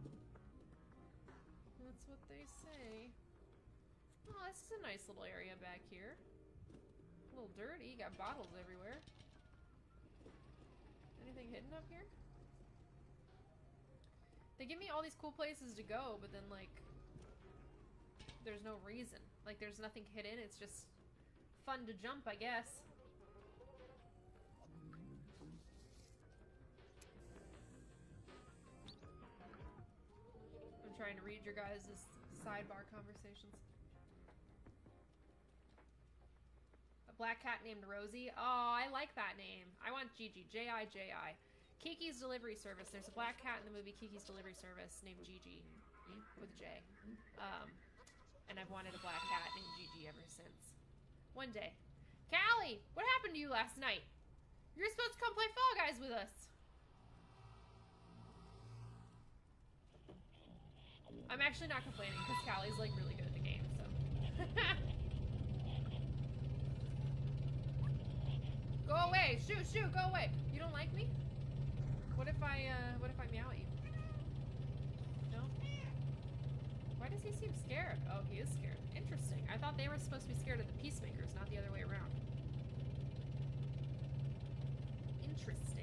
E: That's what they say. Oh, this is a nice little area back here. A little dirty. Got bottles everywhere. Anything hidden up here? They give me all these cool places to go, but then, like, there's no reason. Like, there's nothing hidden. It's just fun to jump, I guess. I'm trying to read your guys' sidebar conversations. A black cat named Rosie. Oh, I like that name. I want Gigi. J I J I. Kiki's Delivery Service. There's a black cat in the movie Kiki's Delivery Service named Gigi. With a J. Um... And I've wanted a black cat named Gigi ever since. One day. Callie! What happened to you last night? You were supposed to come play Fall Guys with us. I'm actually not complaining because Callie's like really good at the game, so. Go away! Shoot, shoot, go away! You don't like me? What if I, uh, what if I meow at you? No? Why Why does he seem scared? Oh, he is scared. Interesting. I thought they were supposed to be scared of the peacemakers, not the other way around. Interesting.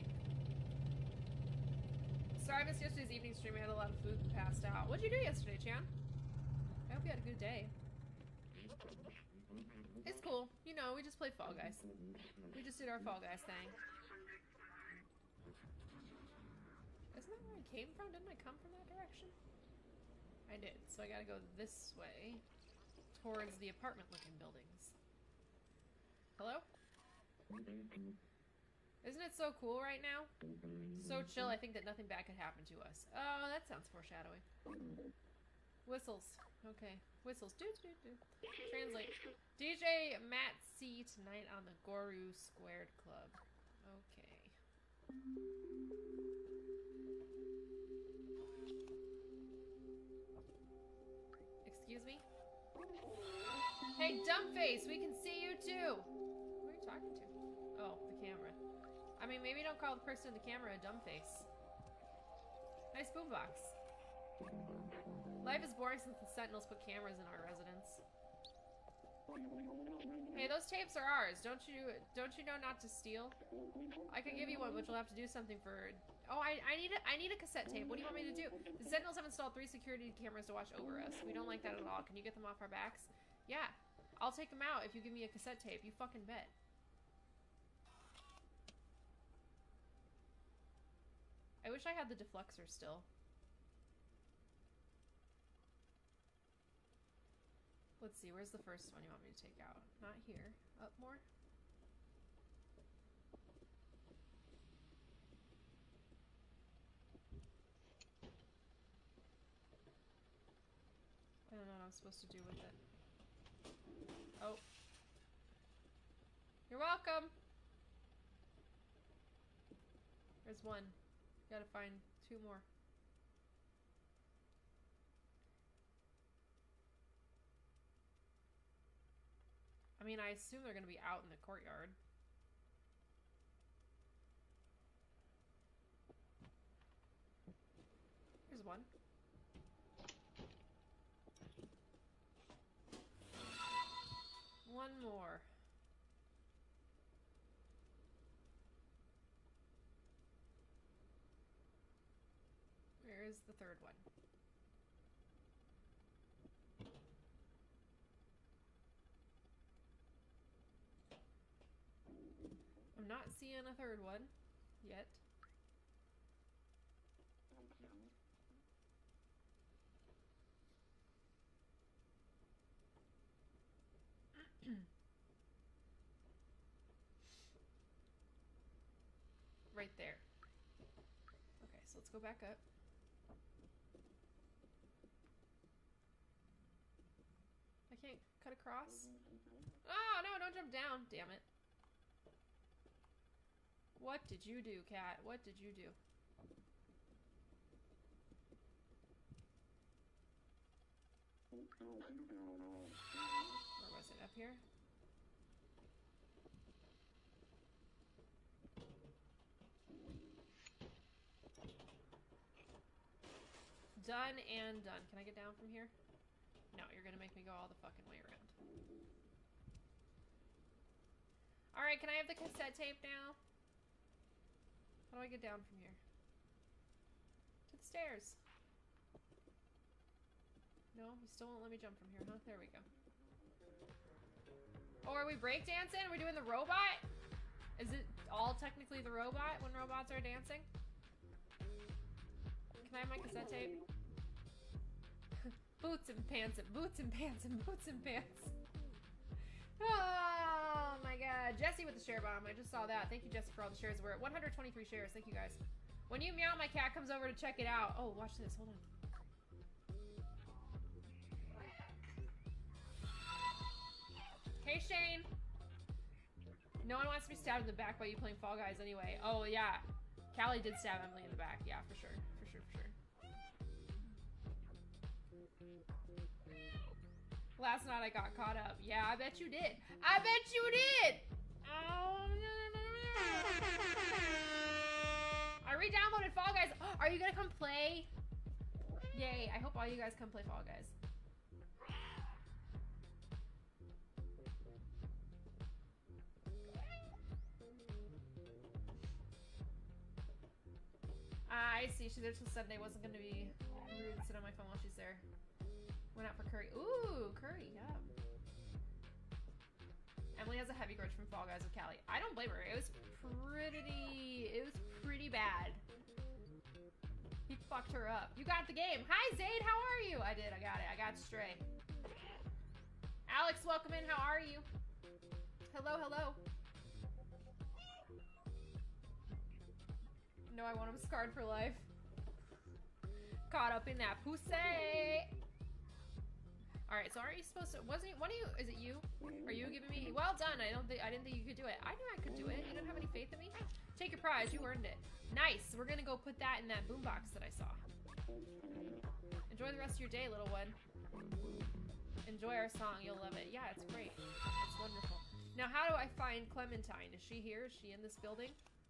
E: Sorry I missed yesterday's evening stream. I had a lot of food and passed out. What'd you do yesterday, Chan? I hope you had a good day. It's cool. You know, we just played Fall Guys. We just did our Fall Guys thing. Isn't that where I came from? Didn't I come from that direction? I did. So I gotta go this way towards the apartment-looking buildings. Hello? Isn't it so cool right now? So chill, I think that nothing bad could happen to us. Oh, that sounds foreshadowing. Whistles. Okay. Whistles. Do do do. Translate. D J Matt C tonight on the Goru Squared Club. Okay. Excuse me? Hey, Dumbface, we can see you too! Who are you talking to? Oh, the camera. I mean, maybe don't call the person in the camera a dumbface. Nice boombox. Life is boring since the Sentinels put cameras in our residence. Hey, those tapes are ours. Don't you don't you know not to steal? I could give you one, but you'll have to do something for... Oh, I, I need a, I need a cassette tape. What do you want me to do? The Sentinels have installed three security cameras to watch over us. We don't like that at all. Can you get them off our backs? Yeah. I'll take them out if you give me a cassette tape. You fucking bet. I wish I had the defluxer still. Let's see, where's the first one you want me to take out? Not here. Up more? I don't know what I'm supposed to do with it. Oh. You're welcome! There's one. Gotta find two more. I mean, I assume they're gonna be out in the courtyard. Here's one. One more. Where is the third one? I'm not seeing a third one yet. Right there. Okay, so let's go back up. I can't cut across. Oh, no, don't jump down. Damn it. What did you do, cat? What did you do? Where was it? Up here? Done and done. Can I get down from here? No, you're gonna make me go all the fucking way around. Alright, can I have the cassette tape now? How do I get down from here? To the stairs. No, you still won't let me jump from here, huh? There we go. Oh, are we breakdancing? Are we doing the robot? Is it all technically the robot when robots are dancing? Can I have my cassette tape? Boots and pants and boots and pants and boots and pants. Oh my god. Jesse with the share bomb. I just saw that. Thank you, Jesse, for all the shares. We're at one hundred twenty-three shares. Thank you, guys. When you meow, my cat comes over to check it out. Oh, watch this. Hold on. Hey, Shane. No one wants to be stabbed in the back by you playing Fall Guys anyway. Oh, yeah. Callie did stab Emily in the back. Yeah, for sure. For sure, for sure. Last night I got caught up. Yeah, I bet you did. I bet you did! Oh, no, no, no, no. I re-downloaded Fall Guys. Are you gonna come play? Yay, I hope all you guys come play Fall Guys. Ah, I see. She's there till Sunday. Wasn't gonna be rude and sit on my phone while she's there. Went out for curry. Ooh, curry, yeah. Emily has a heavy grudge from Fall Guys with Callie. I don't blame her. It was pretty... It was pretty bad. He fucked her up. You got the game. Hi, Zayd. How are you? I did. I got it. I got Stray. Alex, welcome in. How are you? Hello, hello. No, I want him scarred for life. Caught up in that pussy. All right, so aren't you supposed to? Wasn't one of you? Is it you? Are you giving me? Well done. I don't think I didn't think you could do it. I knew I could do it. You don't have any faith in me. Take your prize. You earned it. Nice. We're gonna go put that in that boombox that I saw. Enjoy the rest of your day, little one. Enjoy our song. You'll love it. Yeah, it's great. It's wonderful. Now, how do I find Clementine? Is she here? Is she in this building?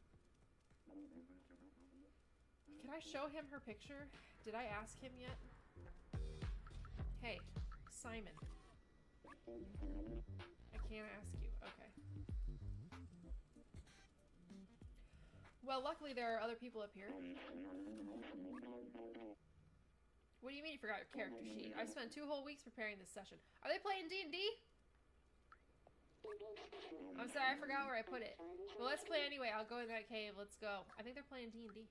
E: Can I show him her picture? Did I ask him yet? Hey, Simon. I can't ask you. Okay. Well, luckily there are other people up here. What do you mean you forgot your character sheet? I spent two whole weeks preparing this session. Are they playing D and D? I'm sorry, I forgot where I put it. Well, let's play anyway. I'll go in that cave. Let's go. I think they're playing D and D.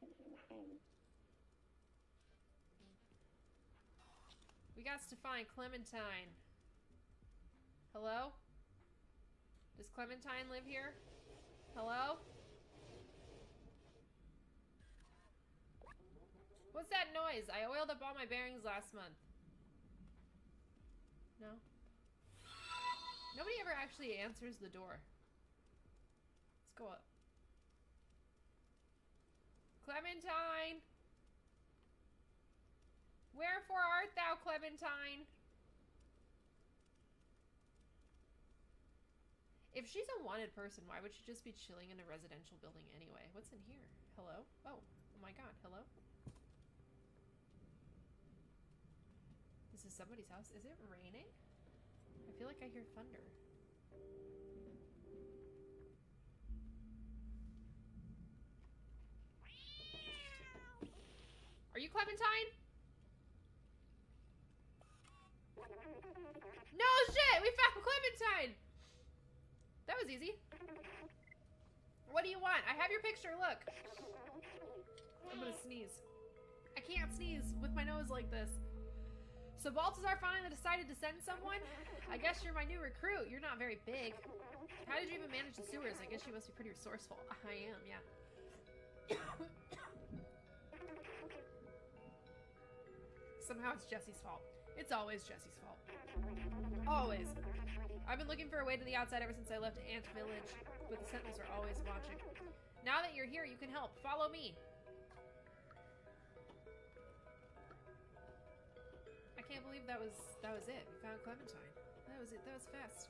E: We got to find Clementine. Hello? Does Clementine live here? Hello? What's that noise? I oiled up all my bearings last month. No? Nobody ever actually answers the door. Let's go up. Clementine! Wherefore art thou, Clementine? If she's a wanted person, why would she just be chilling in a residential building anyway? What's in here? Hello? Oh, oh my god, hello? This is somebody's house. Is it raining? I feel like I hear thunder. Are you Clementine? No shit! We found Clementine! That was easy. What do you want? I have your picture, look. I'm gonna sneeze. I can't sneeze with my nose like this. So Baltazar finally decided to send someone? I guess you're my new recruit. You're not very big. How did you even manage the sewers? I guess you must be pretty resourceful. I am, yeah. Somehow it's Jesse's fault. It's always Jesse's fault. Always. I've been looking for a way to the outside ever since I left Ant Village, but the Sentinels are always watching. Now that you're here, you can help. Follow me. I can't believe that was that was it. We found Clementine. That was it. That was fast.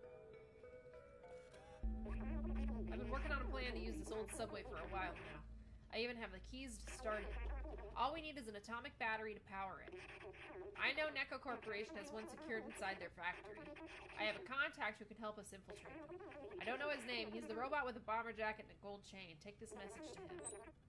E: I've been working on a plan to use this old subway for a while now. I even have the keys to start it. All we need is an atomic battery to power it. I know Neko Corporation has one secured inside their factory. I have a contact who can help us infiltrate them. I don't know his name. He's the robot with a bomber jacket and a gold chain. Take this message to him.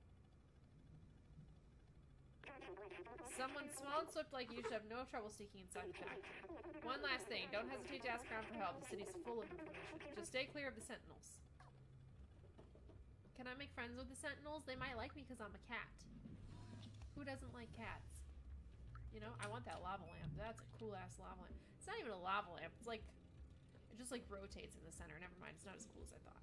E: Someone small and swift like you should have no trouble sneaking inside the factory. One last thing. Don't hesitate to ask around for help. The city's full of information. Just stay clear of the Sentinels. Can I make friends with the Sentinels? They might like me because I'm a cat. Who doesn't like cats? You know, I want that lava lamp. That's a cool-ass lava lamp. It's not even a lava lamp. It's like... It just, like, rotates in the center. Never mind. It's not as cool as I thought.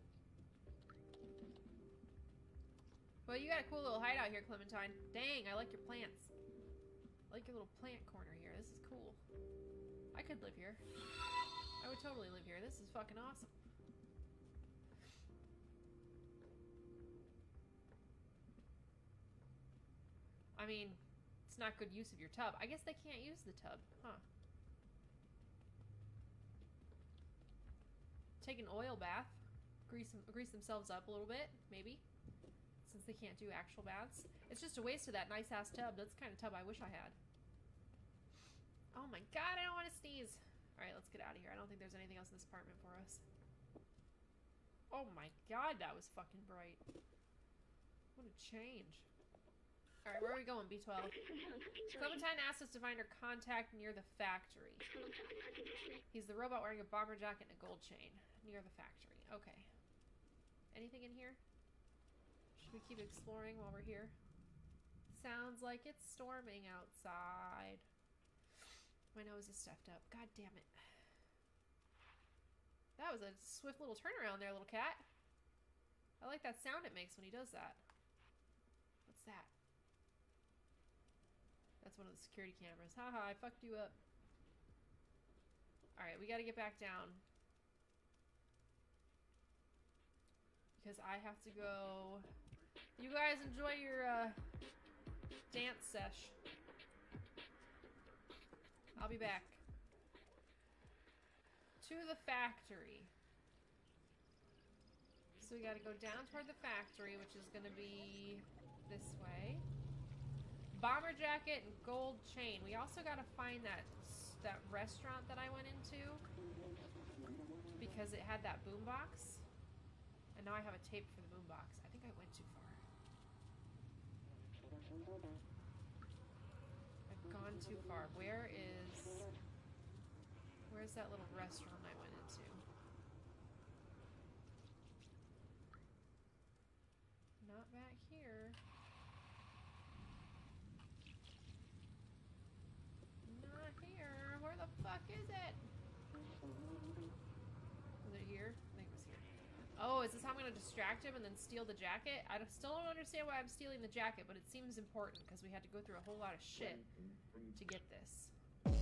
E: Well, you got a cool little hideout here, Clementine. Dang, I like your plants. I like your little plant corner here. This is cool. I could live here. I would totally live here. This is fucking awesome. I mean, it's not good use of your tub. I guess they can't use the tub, huh? Take an oil bath. Grease, them, grease themselves up a little bit, maybe. Since they can't do actual baths. It's just a waste of that nice-ass tub. That's the kind of tub I wish I had. Oh my god, I don't want to sneeze. Alright, let's get out of here. I don't think there's anything else in this apartment for us. Oh my god, that was fucking bright. What a change. Alright, where are we going, B twelve? Clementine asked us to find her contact near the factory. He's the robot wearing a bomber jacket and a gold chain. Near the factory. Okay. Anything in here? Should we keep exploring while we're here? Sounds like it's storming outside. My nose is stuffed up. God damn it. That was a swift little turnaround there, little cat. I like that sound it makes when he does that. What's that? That's one of the security cameras. Haha, I fucked you up. Alright, we gotta get back down. Because I have to go... You guys enjoy your, uh, dance sesh. I'll be back. To the factory. So we gotta go down toward the factory, which is gonna be this way. Bomber jacket and gold chain. We also gotta find that that restaurant that I went into because it had that boombox, and now I have a tape for the boombox. I think I went too far. I've gone too far. Where is? Where's that little restaurant I went into? Not back here. Not here. Where the fuck is it? Was it here? I think it was here. Oh, is this how I'm gonna distract him and then steal the jacket? I don't- still don't understand why I'm stealing the jacket, but it seems important because we had to go through a whole lot of shit to get this.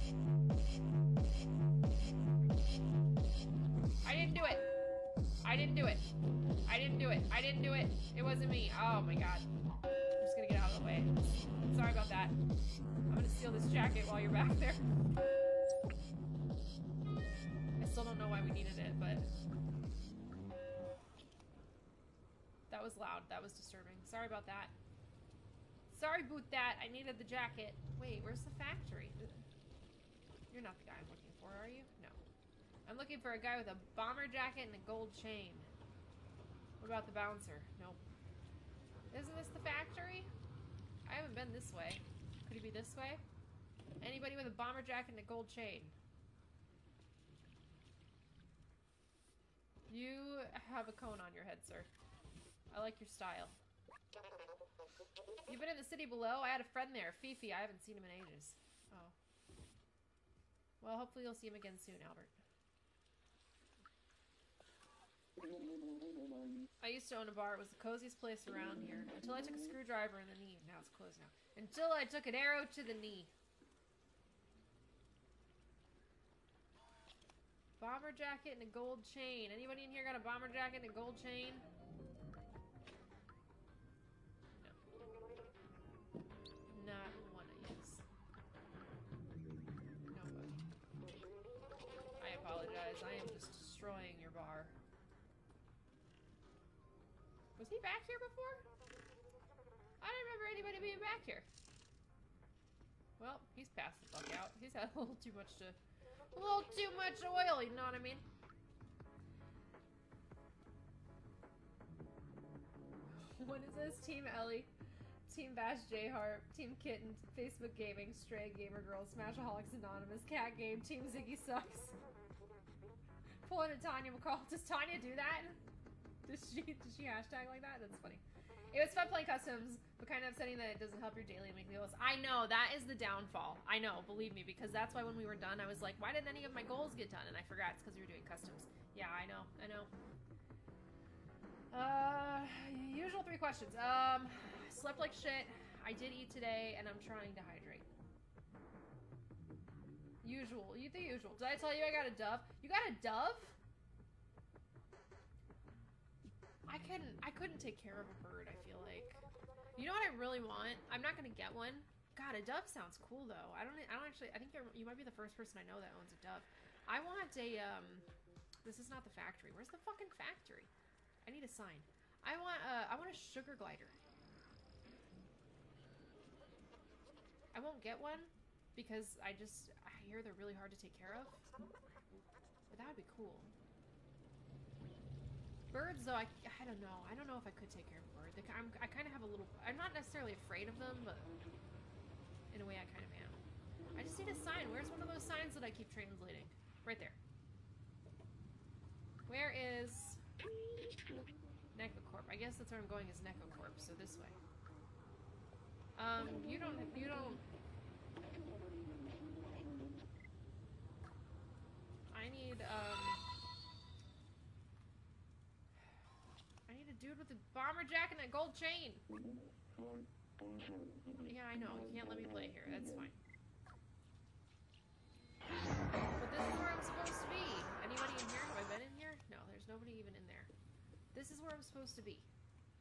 E: I didn't do it. I didn't do it. I didn't do it. I didn't do it. It wasn't me. Oh my god. I'm just gonna get out of the way. Sorry about that. I'm gonna steal this jacket while you're back there. I still don't know why we needed it, but... That was loud. That was disturbing. Sorry about that. Sorry about that. I needed the jacket. Wait, where's the factory? You're not the guy I'm looking for, are you? No. I'm looking for a guy with a bomber jacket and a gold chain. What about the bouncer? Nope. Isn't this the factory? I haven't been this way. Could he be this way? Anybody with a bomber jacket and a gold chain? You have a cone on your head, sir. I like your style. You've been in the city below? I had a friend there, Fifi. I haven't seen him in ages. Oh. Well, hopefully you'll see him again soon, Albert. I used to own a bar. It was the coziest place around here. Until I took a screwdriver in the knee. Now it's closed now. Until I took an arrow to the knee. Bomber jacket and a gold chain. Anybody in here got a bomber jacket and a gold chain? No. Not one of yous. Nobody. I apologize. I am just destroying your bar. Was he back here before? I don't remember anybody being back here. Well, he's passed the fuck out. He's had a little too much to... A little too much oil, you know what I mean? What is this? Team Ellie, Team Bash J Harp, Team Kitten, Facebook Gaming, Stray Gamer Girls, Smashaholics Anonymous, Cat Game, Team Ziggy Sucks. Pulling a Tanya McCall. Does Tanya do that? Does she, does she hashtag like that? That's funny. It was fun playing customs, but kind of upsetting that it doesn't help your daily and weekly goals. I know, that is the downfall. I know, believe me, because that's why when we were done, I was like, why didn't any of my goals get done? And I forgot, it's because we were doing customs. Yeah, I know, I know. Uh, usual three questions. Um, slept like shit. I did eat today, and I'm trying to hydrate. Usual, you the usual. Did I tell you I got a dove? You got a dove? I couldn't, I couldn't take care of a bird, I feel like. You know what I really want? I'm not gonna get one. God, a dove sounds cool though. I don't, I don't actually, I think you're, you might be the first person I know that owns a dove. I want a, um, this is not the factory. Where's the fucking factory? I need a sign. I want a, I want a sugar glider. I won't get one because I just, I hear they're really hard to take care of. But that would be cool. Birds, though, I, I don't know. I don't know if I could take care of a bird. They, I'm, I kind of have a little... I'm not necessarily afraid of them, but in a way I kind of am. I just need a sign. Where's one of those signs that I keep translating? Right there. Where is Necocorp? I guess that's where I'm going is Necocorp, so this way. Um, you don't... You don't... I need, um... I need a dude with a bomber jacket and a gold chain! Yeah, I know. You can't let me play here. That's fine. But this is where I'm supposed to be. Anybody in here? Have I been in here? No, there's nobody even in there. This is where I'm supposed to be.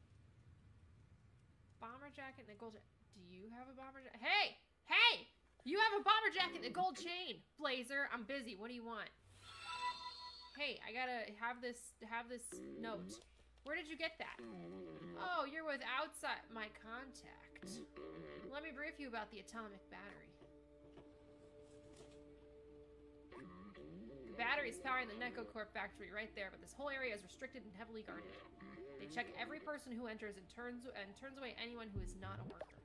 E: Bomber jacket and a gold jacket. Do you have a bomber jacket? Hey! Hey! You have a bomber jacket and a gold chain! Blazer, I'm busy. What do you want? Hey, I gotta have this have this note. Where did you get that? Oh, you're with outside my contact. Let me brief you about the atomic battery. The battery's powering the Necocorp factory right there, but this whole area is restricted and heavily guarded. They check every person who enters and turns and turns away anyone who is not a worker.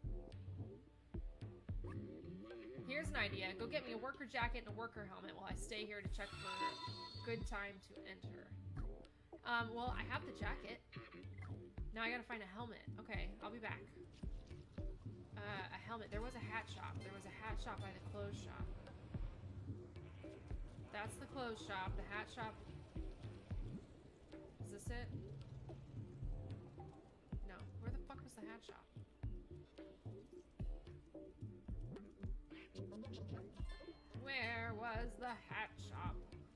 E: Here's an idea. Go get me a worker jacket and a worker helmet while I stay here to check for good time to enter. Um, well, I have the jacket. Now I gotta find a helmet. Okay, I'll be back. Uh, a helmet. There was a hat shop. There was a hat shop by the clothes shop. That's the clothes shop. The hat shop. Is this it? No. Where the fuck was the hat shop? Where was the hat shop?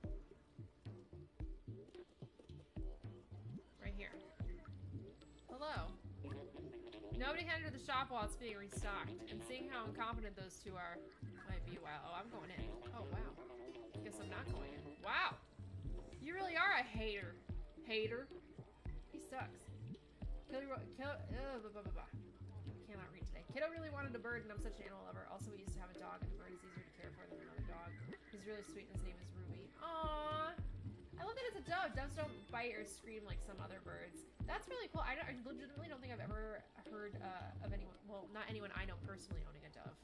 E: Right here. Hello. Nobody can enter the shop while it's being restocked. And seeing how incompetent those two are might be a while. Oh, I'm going in. Oh, wow. Guess I'm not going in. Wow. You really are a hater. Hater. He sucks. Kill, kill, uh, blah, blah, blah, blah. Cannot read today. Kiddo really wanted a bird, and I'm such an animal lover. Also, we used to have a dog, and the bird is easier to care for than another dog. He's really sweet, and his name is Ruby. Aww. I love that it's a dove. Doves don't bite or scream like some other birds. That's really cool. I, don't, I legitimately don't think I've ever heard uh, of anyone, well, not anyone I know personally owning a dove.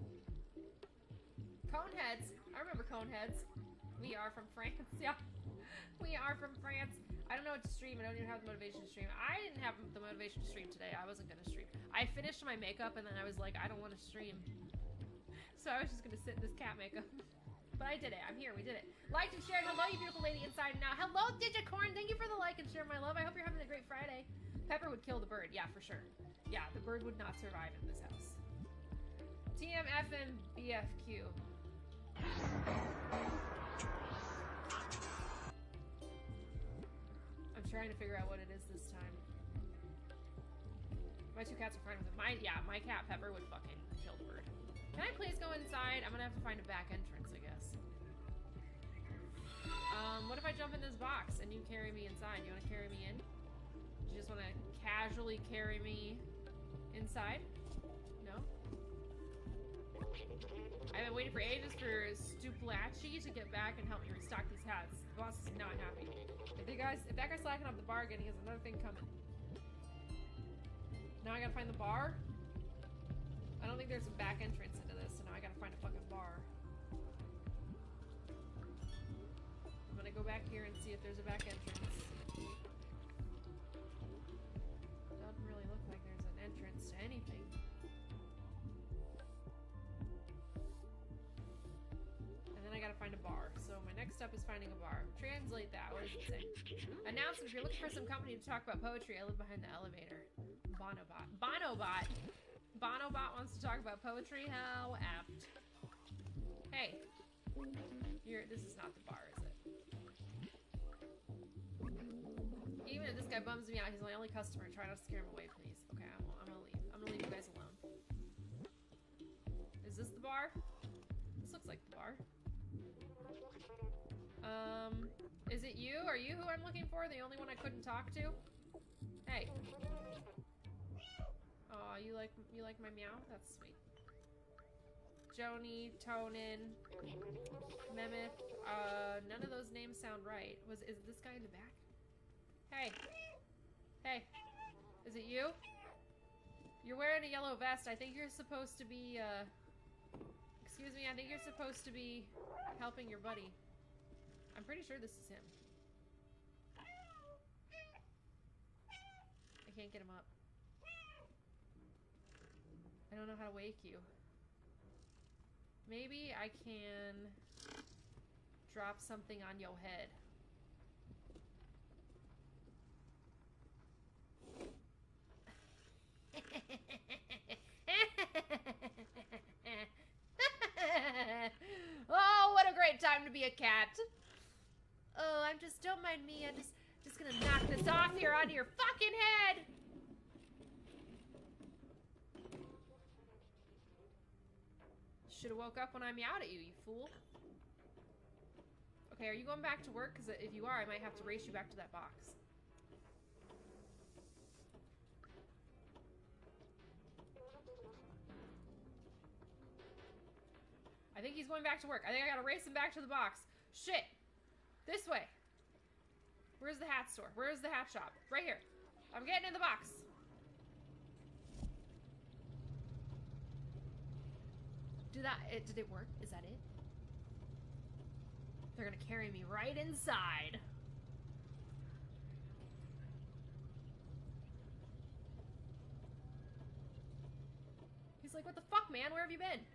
E: Coneheads. I remember Coneheads. We are from France. Yeah. We are from France. I don't know what to stream. I don't even have the motivation to stream. I didn't have the motivation to stream today. I wasn't going to stream. I finished my makeup and then I was like, I don't want to stream. So I was just going to sit in this cat makeup. But I did it. I'm here. We did it. Liked and shared. Hello, you beautiful lady inside and out. Hello, Digicorn. Thank you for the like and share, my love. I hope you're having a great Friday. Pepper would kill the bird. Yeah, for sure. Yeah, the bird would not survive in this house. T M F M B F Q. I'm trying to figure out what it is this time. My two cats are fine with it. My, yeah, my cat Pepper would fucking kill the bird. Can I please go inside? I'm gonna have to find a back entrance, I guess. Um, what if I jump in this box and you carry me inside? You wanna carry me in? Do you just wanna casually carry me inside? No? I've been waiting for ages for Stuplachi to get back and help me restock these hats. The boss is not happy. If the guys, if that guy's slacking off the bargain, he has another thing coming. Now I gotta find the bar? I don't think there's a back entrance into this, so now I gotta find a fucking bar. I'm gonna go back here and see if there's a back entrance. Doesn't really look like there's an entrance to anything. And then I gotta find a bar. So my next step is finding a bar. Translate that. What does it say? Announcement, if you're looking for some company to talk about poetry, I live behind the elevator. Bonobot. Bonobot! Bonobot wants to talk about poetry? How apt. Hey. You're, this is not the bar, is it? Even if this guy bums me out, he's my only customer. Try not to scare him away, please. Okay, I'm, I'm gonna leave. I'm gonna leave you guys alone. Is this the bar? This looks like the bar. Um, is it you? Are you who I'm looking for? The only one I couldn't talk to? Hey. Oh, you like you like my meow? That's sweet. Joni, Tonin, Mehmet. Uh, none of those names sound right. Was is this guy in the back? Hey. Hey. Is it you? You're wearing a yellow vest. I think you're supposed to be, uh... Excuse me, I think you're supposed to be helping your buddy. I'm pretty sure this is him. I can't get him up. I don't know how to wake you. Maybe I can drop something on your head. Oh, what a great time to be a cat. Oh, I'm just, don't mind me. I'm just, just gonna knock this off here onto your fucking head. Should have woke up when I meowed at you, you fool. Okay, are you going back to work? Because if you are, I might have to race you back to that box. I think he's going back to work. I think I gotta race him back to the box. Shit! This way. Where's the hat store? Where's the hat shop? Right here. I'm getting in the box. Did that, it, did it work? Is that it? They're gonna carry me right inside. He's like, what the fuck, man? Where have you been?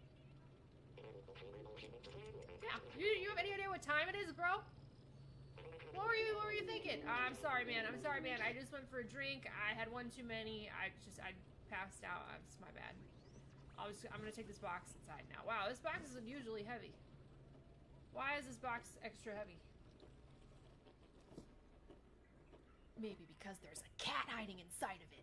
E: Yeah, you, you have any idea what time it is, bro? What were you, what were you thinking? Uh, I'm sorry, man. I'm sorry, man. I just went for a drink. I had one too many. I just, I passed out. It's my bad. I'll just, I'm gonna take this box inside now. Wow, this box is unusually heavy. Why is this box extra heavy? Maybe because there's a cat hiding inside of it.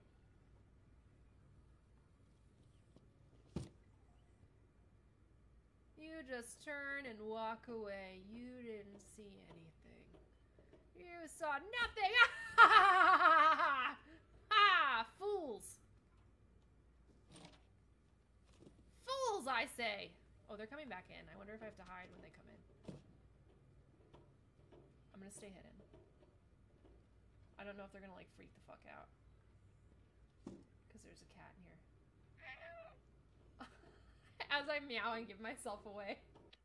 E: You just turn and walk away. You didn't see anything. You saw nothing! Ah! Fools! Fools, I say! Oh, they're coming back in. I wonder if I have to hide when they come in. I'm gonna stay hidden. I don't know if they're gonna, like, freak the fuck out. Because there's a cat in here. As I meow and give myself away.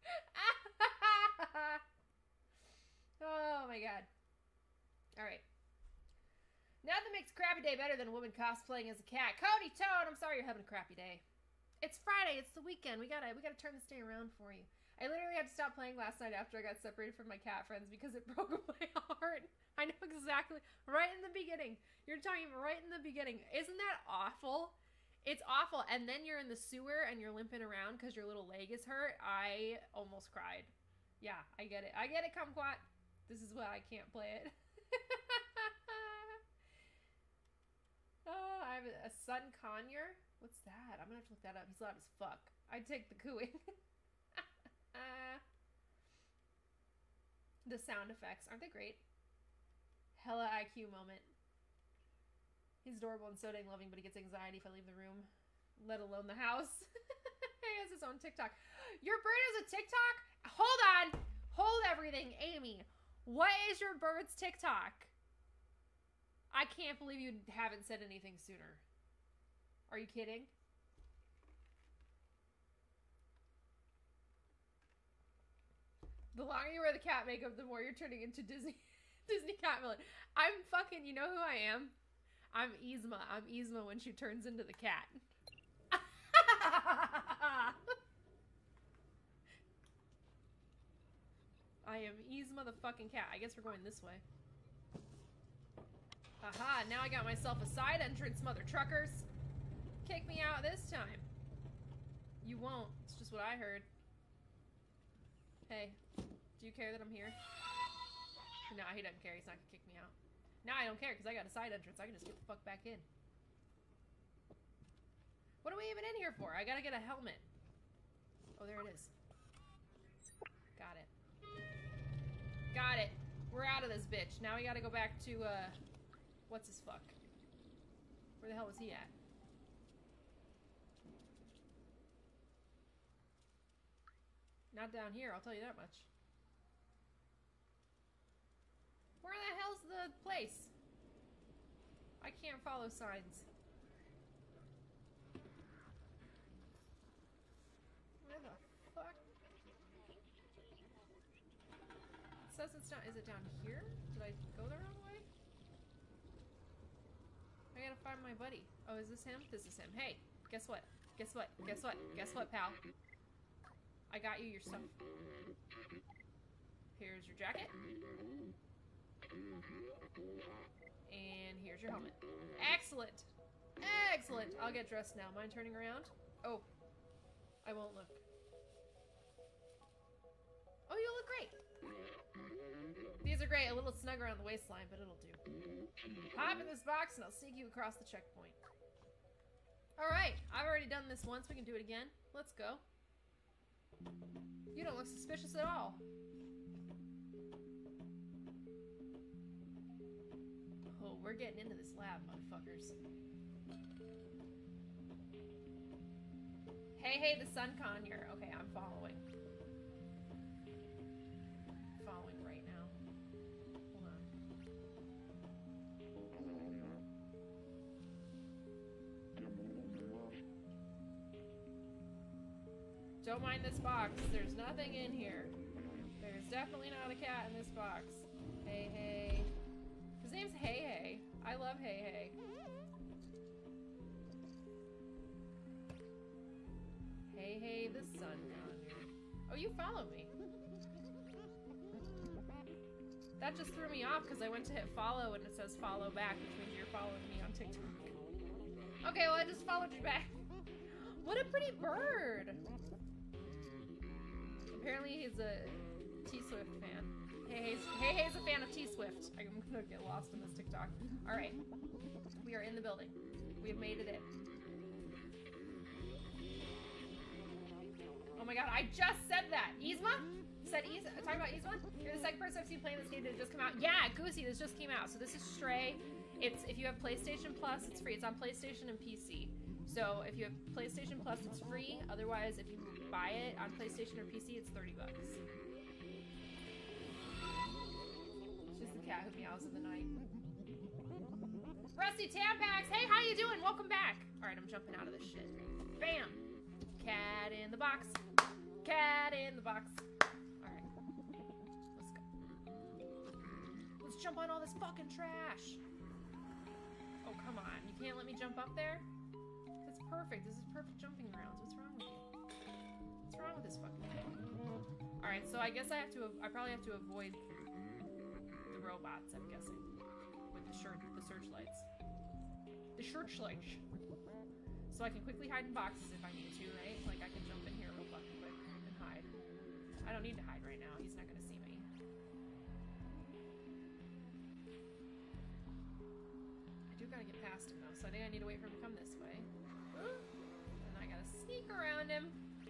E: Oh my god. Alright. Nothing makes a crappy day better than a woman cosplaying as a cat. Cody Toad, I'm sorry you're having a crappy day. It's Friday, it's the weekend. We gotta we gotta turn this day around for you. I literally had to stop playing last night after I got separated from my cat friends because it broke my heart. I know exactly. Right in the beginning. You're talking right in the beginning. Isn't that awful? It's awful. And then you're in the sewer and you're limping around because your little leg is hurt. I almost cried. Yeah, I get it. I get it, Kumquat. This is why I can't play it. Oh, I have a son conure. What's that? I'm gonna have to look that up. He's loud as fuck. I'd take the cooing. uh, the sound effects. Aren't they great? Hella I Q moment. He's adorable and so dang loving, but he gets anxiety if I leave the room, let alone the house. He has his own TikTok. Your bird has a TikTok? Hold on. Hold everything. Amy, what is your bird's TikTok? I can't believe you haven't said anything sooner. Are you kidding? The longer you wear the cat makeup, the more you're turning into Disney Disney cat villain. I'm fucking, you know who I am? I'm Yzma. I'm Yzma when she turns into the cat. I am Yzma the fucking cat. I guess we're going this way. Aha, now I got myself a side entrance, mother truckers. Kick me out this time. You won't. It's just what I heard. Hey, do you care that I'm here? No, he doesn't care. He's not gonna kick me out. Now I don't care because I got a side entrance. I can just get the fuck back in. What are we even in here for? I gotta get a helmet. Oh, there it is. Got it. Got it. We're out of this bitch. Now we gotta go back to, uh... what's his fuck? Where the hell was he at? Not down here, I'll tell you that much. Where the hell's the place? I can't follow signs. Where the fuck? It says it's not. Is it down here? Did I go the wrong way? I gotta find my buddy. Oh, is this him? This is him. Hey, guess what? Guess what? Guess what? Guess what, pal? I got you your stuff. Here's your jacket. And here's your helmet. Excellent! Excellent! I'll get dressed now. Mind turning around? Oh. I won't look. Oh, you look great! These are great. A little snug around the waistline, but it'll do. Hop in this box and I'll sneak you across the checkpoint. Alright, I've already done this once. We can do it again. Let's go. You don't look suspicious at all. Oh, we're getting into this lab, motherfuckers. Hey, hey, the sun conure. Okay, I'm following. Following right now. Hold on. Don't mind this box. There's nothing in here. There's definitely not a cat in this box. Hey, hey. His name's Hey Hey. I love Hey Hey. Hey Hey, the sun conure. Oh, you follow me. That just threw me off because I went to hit follow and it says follow back, which means you're following me on TikTok. Okay, well I just followed you back. What a pretty bird! Apparently he's a T-Swift fan. Hey Hey's, hey Hey's a fan of T-Swift. I'm gonna get lost in this TikTok. Alright. We are in the building. We have made it in. Oh my god, I just said that! Yzma? Said Yzma? Talking about Yzma? You're the second person I've seen playing this game that just come out. Yeah, Goosey, this just came out. So this is Stray. It's, if you have PlayStation Plus, it's free. It's on PlayStation and P C. So if you have PlayStation Plus, it's free. Otherwise, if you buy it on PlayStation or P C, it's thirty bucks. She's the cat who meows in the night. Rusty Tampax! Hey, how you doing? Welcome back! Alright, I'm jumping out of this shit. Bam! Cat in the box. Cat in the box. Alright. Let's go. Let's jump on all this fucking trash. Oh, come on. You can't let me jump up there? That's perfect. This is perfect jumping grounds. What's wrong with you? What's wrong with this fucking thing? Alright, so I guess I have to, I probably have to avoid the robots, I'm guessing. With the shirt, the searchlights. The searchlights. So I can quickly hide in boxes if I need to, right? Like I can jump in here real fucking quick and hide. I don't need to hide right now. He's not gonna see me. I do gotta get past him though, so I think I need to wait for him to come this way. And I gotta sneak around him.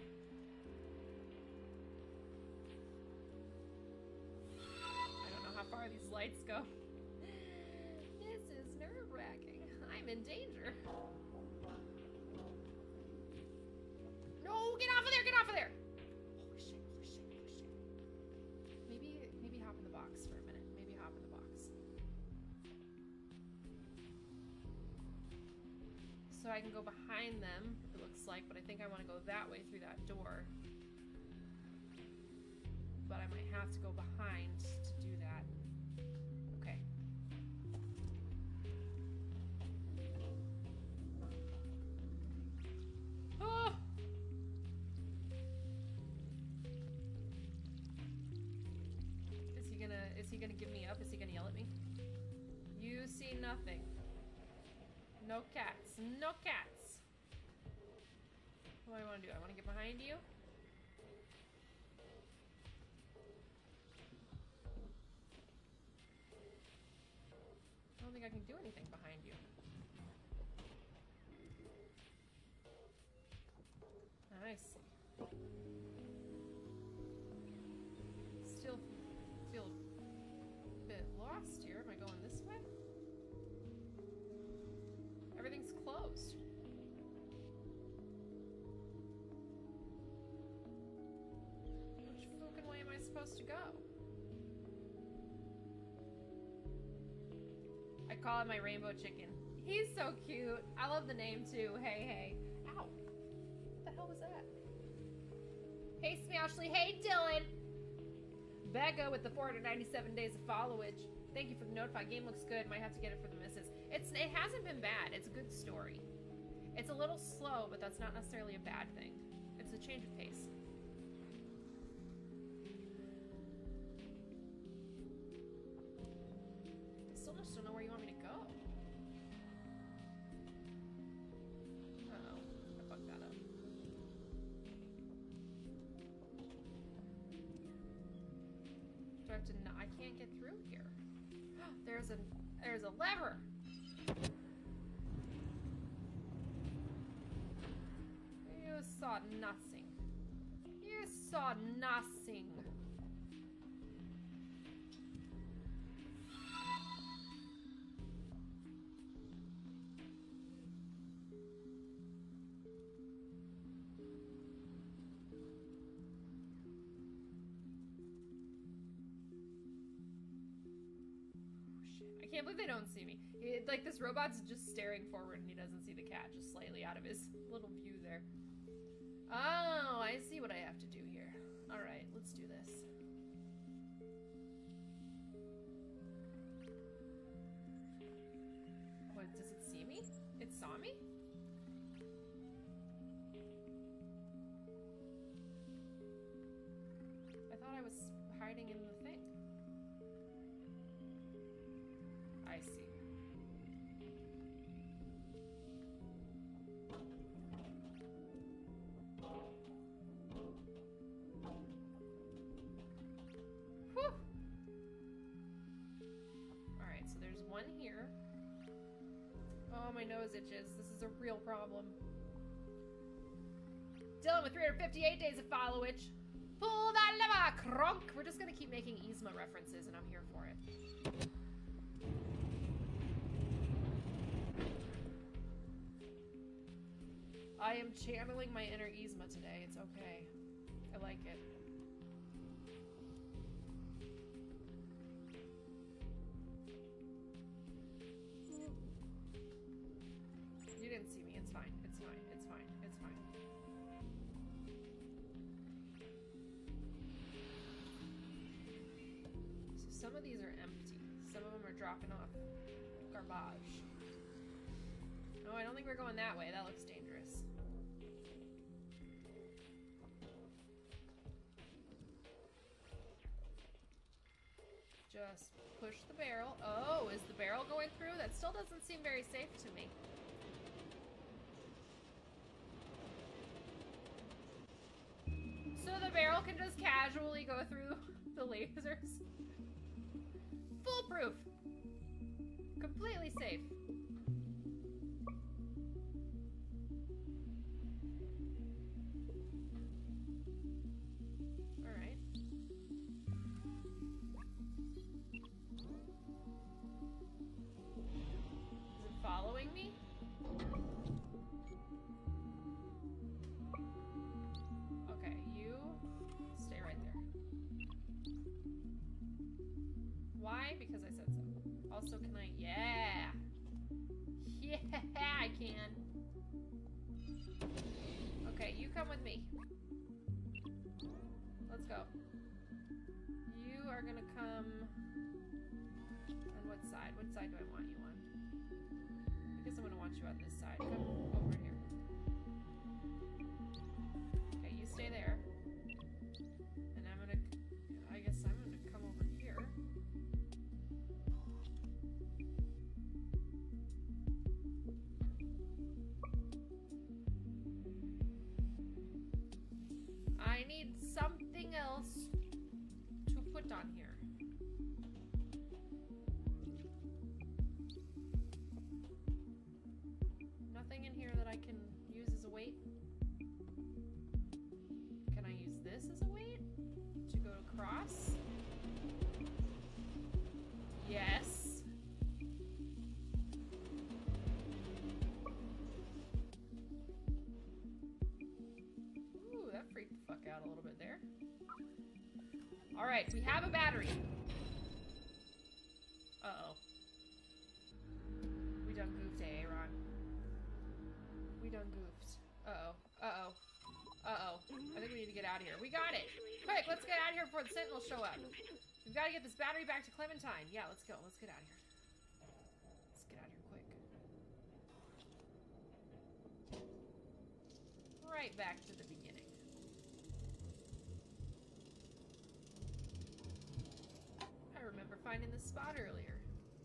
E: I don't know how far these lights go. This is nerve-wracking. I'm in danger. No, get off of there, get off of there! Holy shit, holy shit, holy shit. Maybe, maybe hop in the box for a minute. Maybe hop in the box. So I can go behind them, it looks like, but I think I want to go that way through that door. But I might have to go behind to do that. Okay. Oh! Is he gonna, is he gonna give me up? Is he gonna yell at me? You see nothing. No cats. No cats. What do I want to do? I want to get behind you. I don't think I can do anything behind you. I see. Still feel a bit lost here. Am I going this way? Everything's closed. Which fucking way am I supposed to go? call him my rainbow chicken. He's so cute. I love the name too. Hey, hey. Ow. What the hell was that? Hey, Smashley. Hey, Dylan. Becca with the four hundred ninety-seven days of followage. Thank you for the notify. Game looks good. Might have to get it for the missus. It's, it hasn't been bad. It's a good story. It's a little slow, but that's not necessarily a bad thing. It's a change of pace. I still just don't know where you want me to go. Uh-oh. I fucked that up. Do I have to... I can't get through here. There's a... There's a lever! You saw nothing. You saw nothing. I can't believe they don't see me. He, like, this robot's just staring forward and he doesn't see the cat, just slightly out of his little view there. Oh, I see what I have to do here. Alright, let's do this. What, does it see me? It saw me? I thought I was hiding in the thing. I see. Whew. Alright, so there's one here. Oh, my nose itches. This is a real problem. Dylan with three hundred fifty-eight days of followage. Pull that lever, crunk! We're just gonna keep making Yzma references, and I'm here for it. I am channeling my inner Yzma today. It's okay. I like it. You didn't see me. It's fine. It's fine. It's fine. It's fine. So some of these are empty. Some of them are dropping off garbage. No, I don't think we're going that way. That looks dangerous. Just push the barrel. Oh, is the barrel going through? That still doesn't seem very safe to me. So the barrel can just casually go through the lasers. Foolproof. Completely safe. Alright. Is it following me? Okay, you stay right there. Why? Because I said so. Also, can I? Yeah! Yeah, I can. Okay, you come with me. Let's go. You are gonna come... On what side? What side do I want you on? I guess I'm gonna want you on this side. Come over here. Okay, you stay there. And I'm gonna... I guess I'm gonna come over here. I need something else to put on here. Nothing in here that I can use as a weight. Can I use this as a weight to go across? Yes. Ooh, that freaked the fuck out a little bit there. Alright, we have a battery. Uh-oh. to get out of here. We got it. Quick, let's get out of here before the Sentinels show up. We've got to get this battery back to Clementine. Yeah, let's go. Let's get out of here. Let's get out of here quick. Right back to the beginning. I remember finding this spot earlier.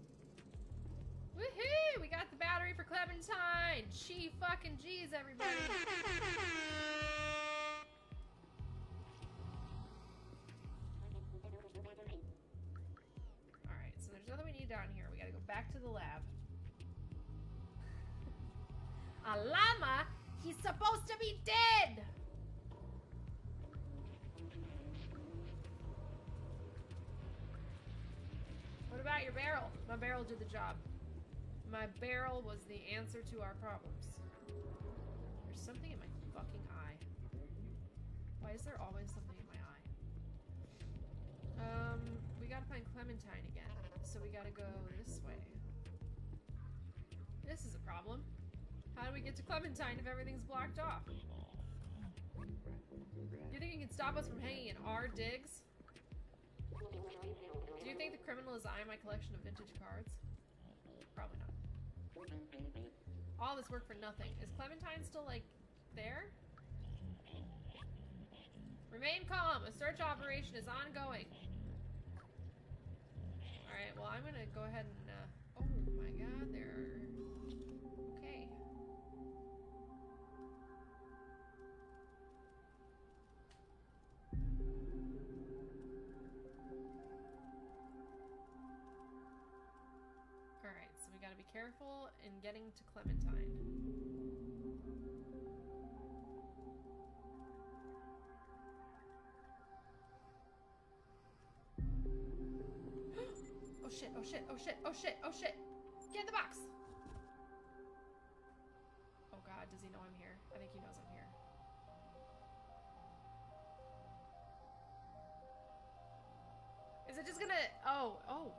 E: Woohoo! We got the battery for Clementine! She fucking G's, everybody! Alright, so there's nothing we need down here. We gotta go back to the lab. A llama? He's supposed to be dead! What about your barrel? My barrel did the job. My barrel was the answer to our problems. There's something in my fucking eye. Why is there always something in my eye? Um, we gotta find Clementine again. So we gotta go this way. This is a problem. How do we get to Clementine if everything's blocked off? Do you think you can stop us from hanging in our digs? Do you think the criminal is eyeing my collection of vintage cards? Probably not. All this work for nothing. Is Clementine still, like, there? Remain calm. A search operation is ongoing. Alright, well, I'm gonna go ahead and, uh... oh my god, there are... okay. Alright, so we gotta be careful in getting to Clementine. Oh shit, oh shit, oh shit, oh shit, oh shit! Get in the box! Oh god, does he know I'm here? I think he knows I'm here. Is it just gonna... oh, oh.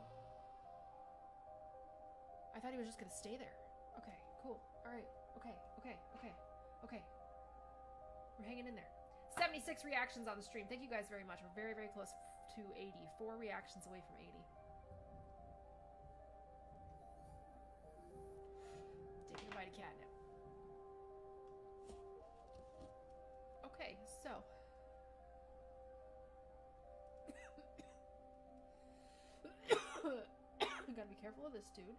E: I thought he was just gonna stay there. Okay, cool. Alright, okay, okay, okay, okay. We're hanging in there. seventy-six reactions on the stream. Thank you guys very much. We're very, very close to eighty. Four reactions away from eighty. Taking a bite of catnip. Okay, so. We gotta be careful of this dude.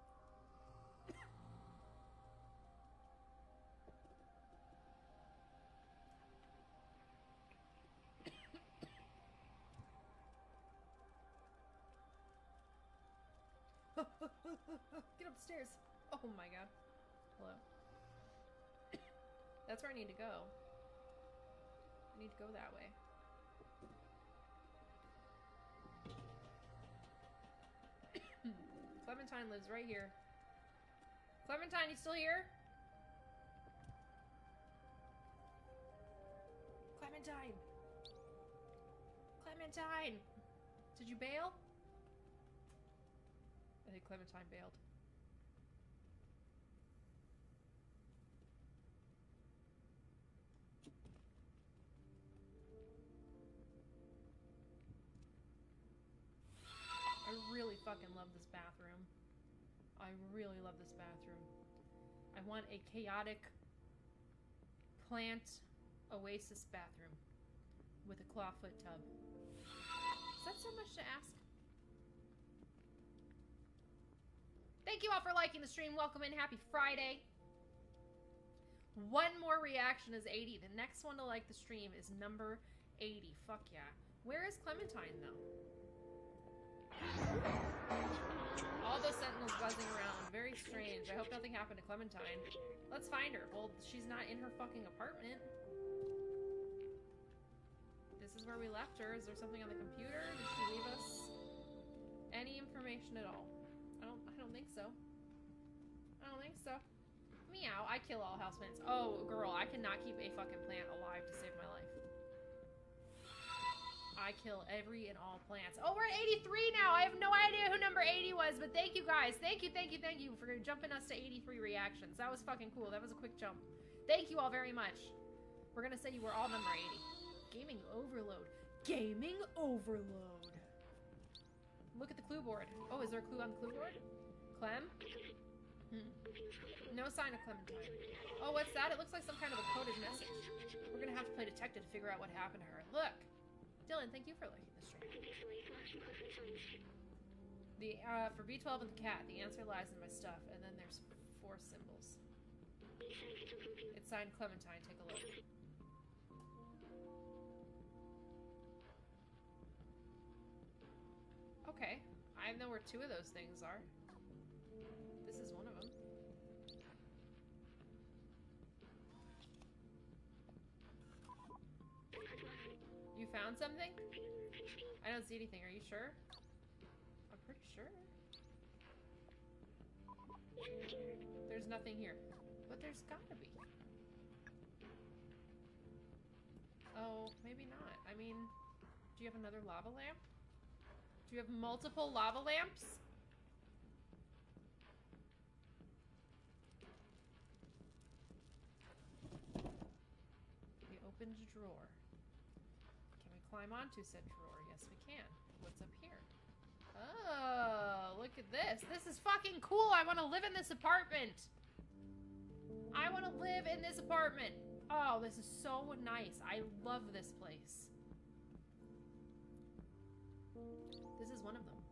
E: Get upstairs. Oh my god. Hello. That's where I need to go. I need to go that way. Clementine lives right here. Clementine, you still here? Clementine! Clementine! Did you bail? I think Clementine bailed. I really fucking love this bathroom. I really love this bathroom. I want a chaotic plant oasis bathroom with a clawfoot tub. Is that so much to ask? Thank you all for liking the stream. Welcome in. Happy Friday. One more reaction is eighty. The next one to like the stream is number eighty. Fuck yeah. Where is Clementine, though? All those sentinels buzzing around. Very strange. I hope nothing happened to Clementine. Let's find her. Well, she's not in her fucking apartment. This is where we left her. Is there something on the computer? Did she leave us any information at all? I don't, I don't think so. I don't think so. Meow, I kill all house plants. Oh, girl, I cannot keep a fucking plant alive to save my life. I kill every and all plants. Oh, we're at eighty-three now. I have no idea who number eighty was, but thank you guys. Thank you, thank you, thank you for jumping us to eighty-three reactions. That was fucking cool. That was a quick jump. Thank you all very much. We're gonna say you were all number eighty. Gaming overload. Gaming overload. Look at the clue board. Oh, is there a clue on the clue board? Clem? Hmm. No sign of Clementine. Oh, what's that? It looks like some kind of a coded message. We're gonna have to play detective to figure out what happened to her. Look! Dylan, thank you for liking the stream. The, uh, for B twelve and the cat, the answer lies in my stuff, and then there's four symbols. It's signed Clementine. Take a look. Okay. I know where two of those things are. This is one of them. You found something? I don't see anything. Are you sure? I'm pretty sure. There's nothing here. But there's gotta be. Oh, maybe not. I mean, do you have another lava lamp? Do you have multiple lava lamps? The opened drawer. Can we climb onto said drawer? Yes, we can. What's up here? Oh, look at this. This is fucking cool. I want to live in this apartment. I want to live in this apartment. Oh, this is so nice. I love this place. This is one of them.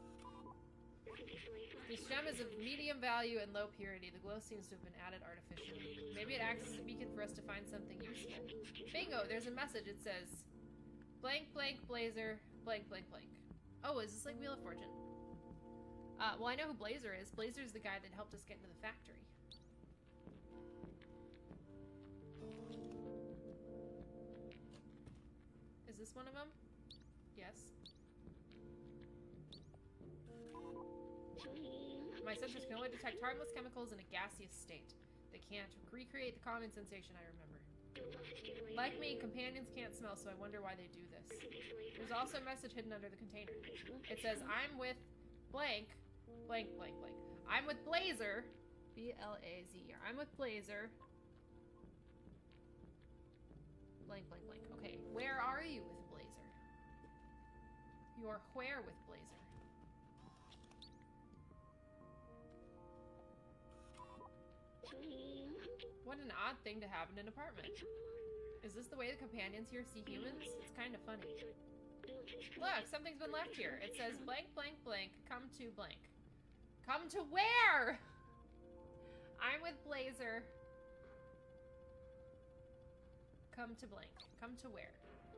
E: This gem is of medium value and low purity. The glow seems to have been added artificially. Maybe it acts as a beacon for us to find something useful. Bingo! There's a message. It says, blank, blank, Blazer, blank, blank, blank. Oh, is this like Wheel of Fortune? Uh, well, I know who Blazer is. Blazer's the guy that helped us get into the factory. Is this one of them? Yes. My sensors can only detect harmless chemicals in a gaseous state. They can't recreate the common sensation I remember. Like me, companions can't smell, so I wonder why they do this. There's also a message hidden under the container. It says, I'm with blank, blank, blank, blank. I'm with Blazer, B L A Z E R. I'm with Blazer. Blank, blank, blank. Okay, where are you with Blazer? You are where with Blazer? What an odd thing to have in an apartment. Is this the way the companions here see humans? It's kind of funny. Look, something's been left here. It says blank, blank, blank, come to blank. Come to where? I'm with Blazer. Come to blank. Come to where?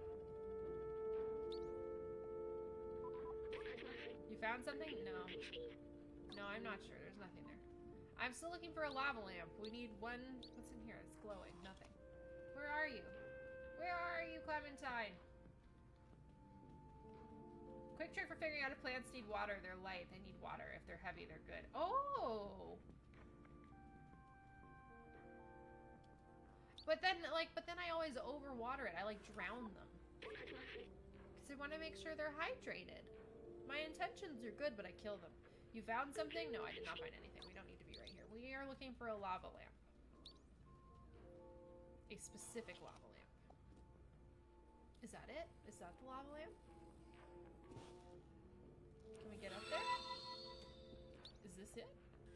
E: You found something? No. No, I'm not sure. There's nothing there. I'm still looking for a lava lamp. We need one... What's in here? It's glowing. Nothing. Where are you? Where are you, Clementine? Quick trick for figuring out if plants need water. They're light. They need water. If they're heavy, they're good. Oh! But then, like, but then I always overwater it. I, like, drown them. Because I want to make sure they're hydrated. My intentions are good, but I kill them. You found something? No, I did not find anything. We don't need to be right here. We are looking for a lava lamp. A specific lava lamp. Is that it? Is that the lava lamp? Can we get up there? Is this it?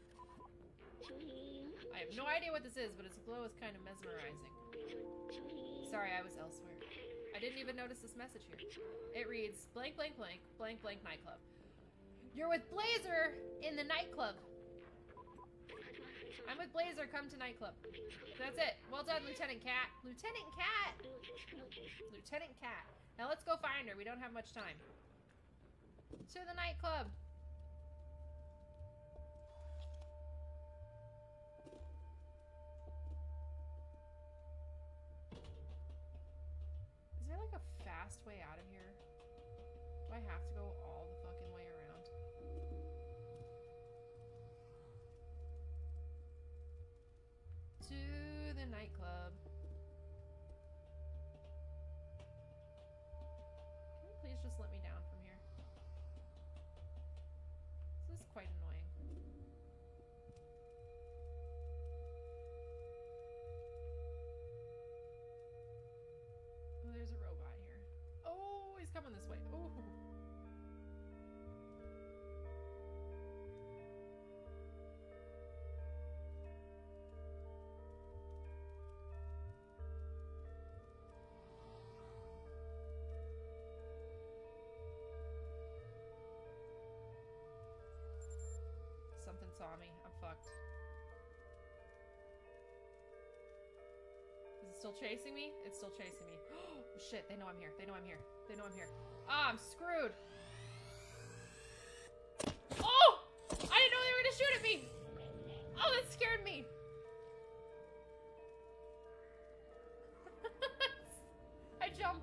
E: I have no idea what this is, but its glow is kind of mesmerizing. Sorry, I was elsewhere. I didn't even notice this message here. It reads, blank, blank, blank, blank, blank, nightclub. You're with Blazer in the nightclub. I'm with Blazer, come to nightclub. That's it. Well done, Lieutenant Cat. Lieutenant Cat! Lieutenant Cat. Now let's go find her. We don't have much time. To the nightclub. Is there like a fast way out of here? Do I have to go all the fucking way around? To the nightclub. Can you please just let me down from here? This is quite annoying. Oh, there's a robot. saw me. I'm fucked. Is it still chasing me? It's still chasing me. Oh, shit. They know I'm here. They know I'm here. They know I'm here. Ah, I'm screwed. Oh! I didn't know they were gonna shoot at me! Oh, that scared me. I jumped.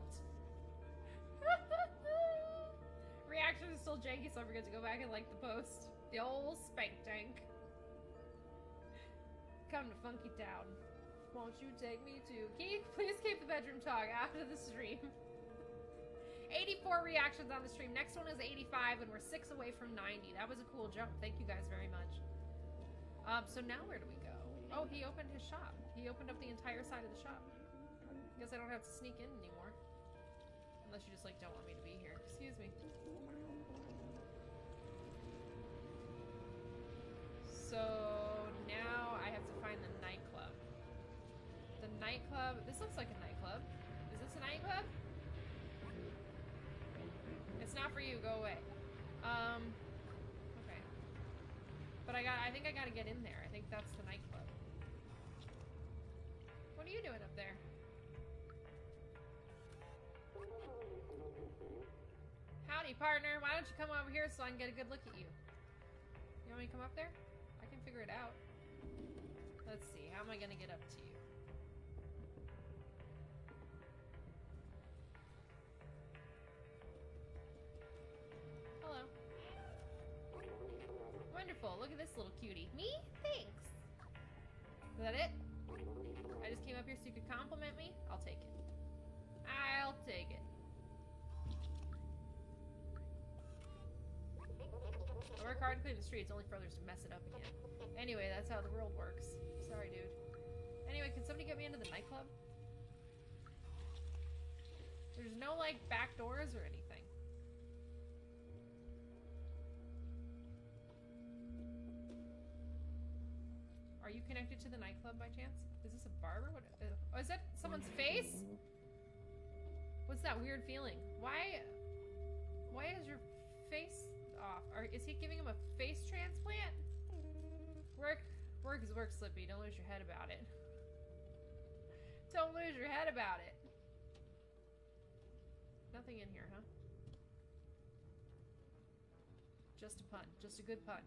E: Reactions are still janky, so I forget to go back and like the post. The old spank tank. Come to Funky Town. Won't you take me to... Keith, please keep the bedroom talk after the stream. eighty-four reactions on the stream. Next one is eighty-five, and we're six away from ninety. That was a cool jump. Thank you guys very much. Um, so now where do we go? Oh, he opened his shop. He opened up the entire side of the shop. Guess I don't have to sneak in anymore. Unless you just, like, don't want me to be here. Excuse me. So now I have to find the nightclub. The nightclub. This looks like a nightclub. Is this a nightclub? It's not for you. Go away. Um. Okay. But I got. I think I gotta get in there. I think that's the nightclub. What are you doing up there? Howdy, partner. Why don't you come over here so I can get a good look at you? You want me to come up there? I can figure it out. Let's see. How am I gonna get up to you? Hello. Wonderful. Look at this little cutie. Me? Thanks. Is that it? I just came up here so you could compliment me? I'll take it. I'll take it. I work hard to clean the streets, only for others to mess it up again. Anyway, that's how the world works. Sorry, dude. Anyway, can somebody get me into the nightclub? There's no, like, back doors or anything. Are you connected to the nightclub by chance? Is this a barber? What? Uh, oh, is that someone's face? What's that weird feeling? Why? Why is your face off? Or is he giving him a face transplant? Work, work is work, Slippy. Don't lose your head about it. Don't lose your head about it. Nothing in here, huh? Just a pun. Just a good pun.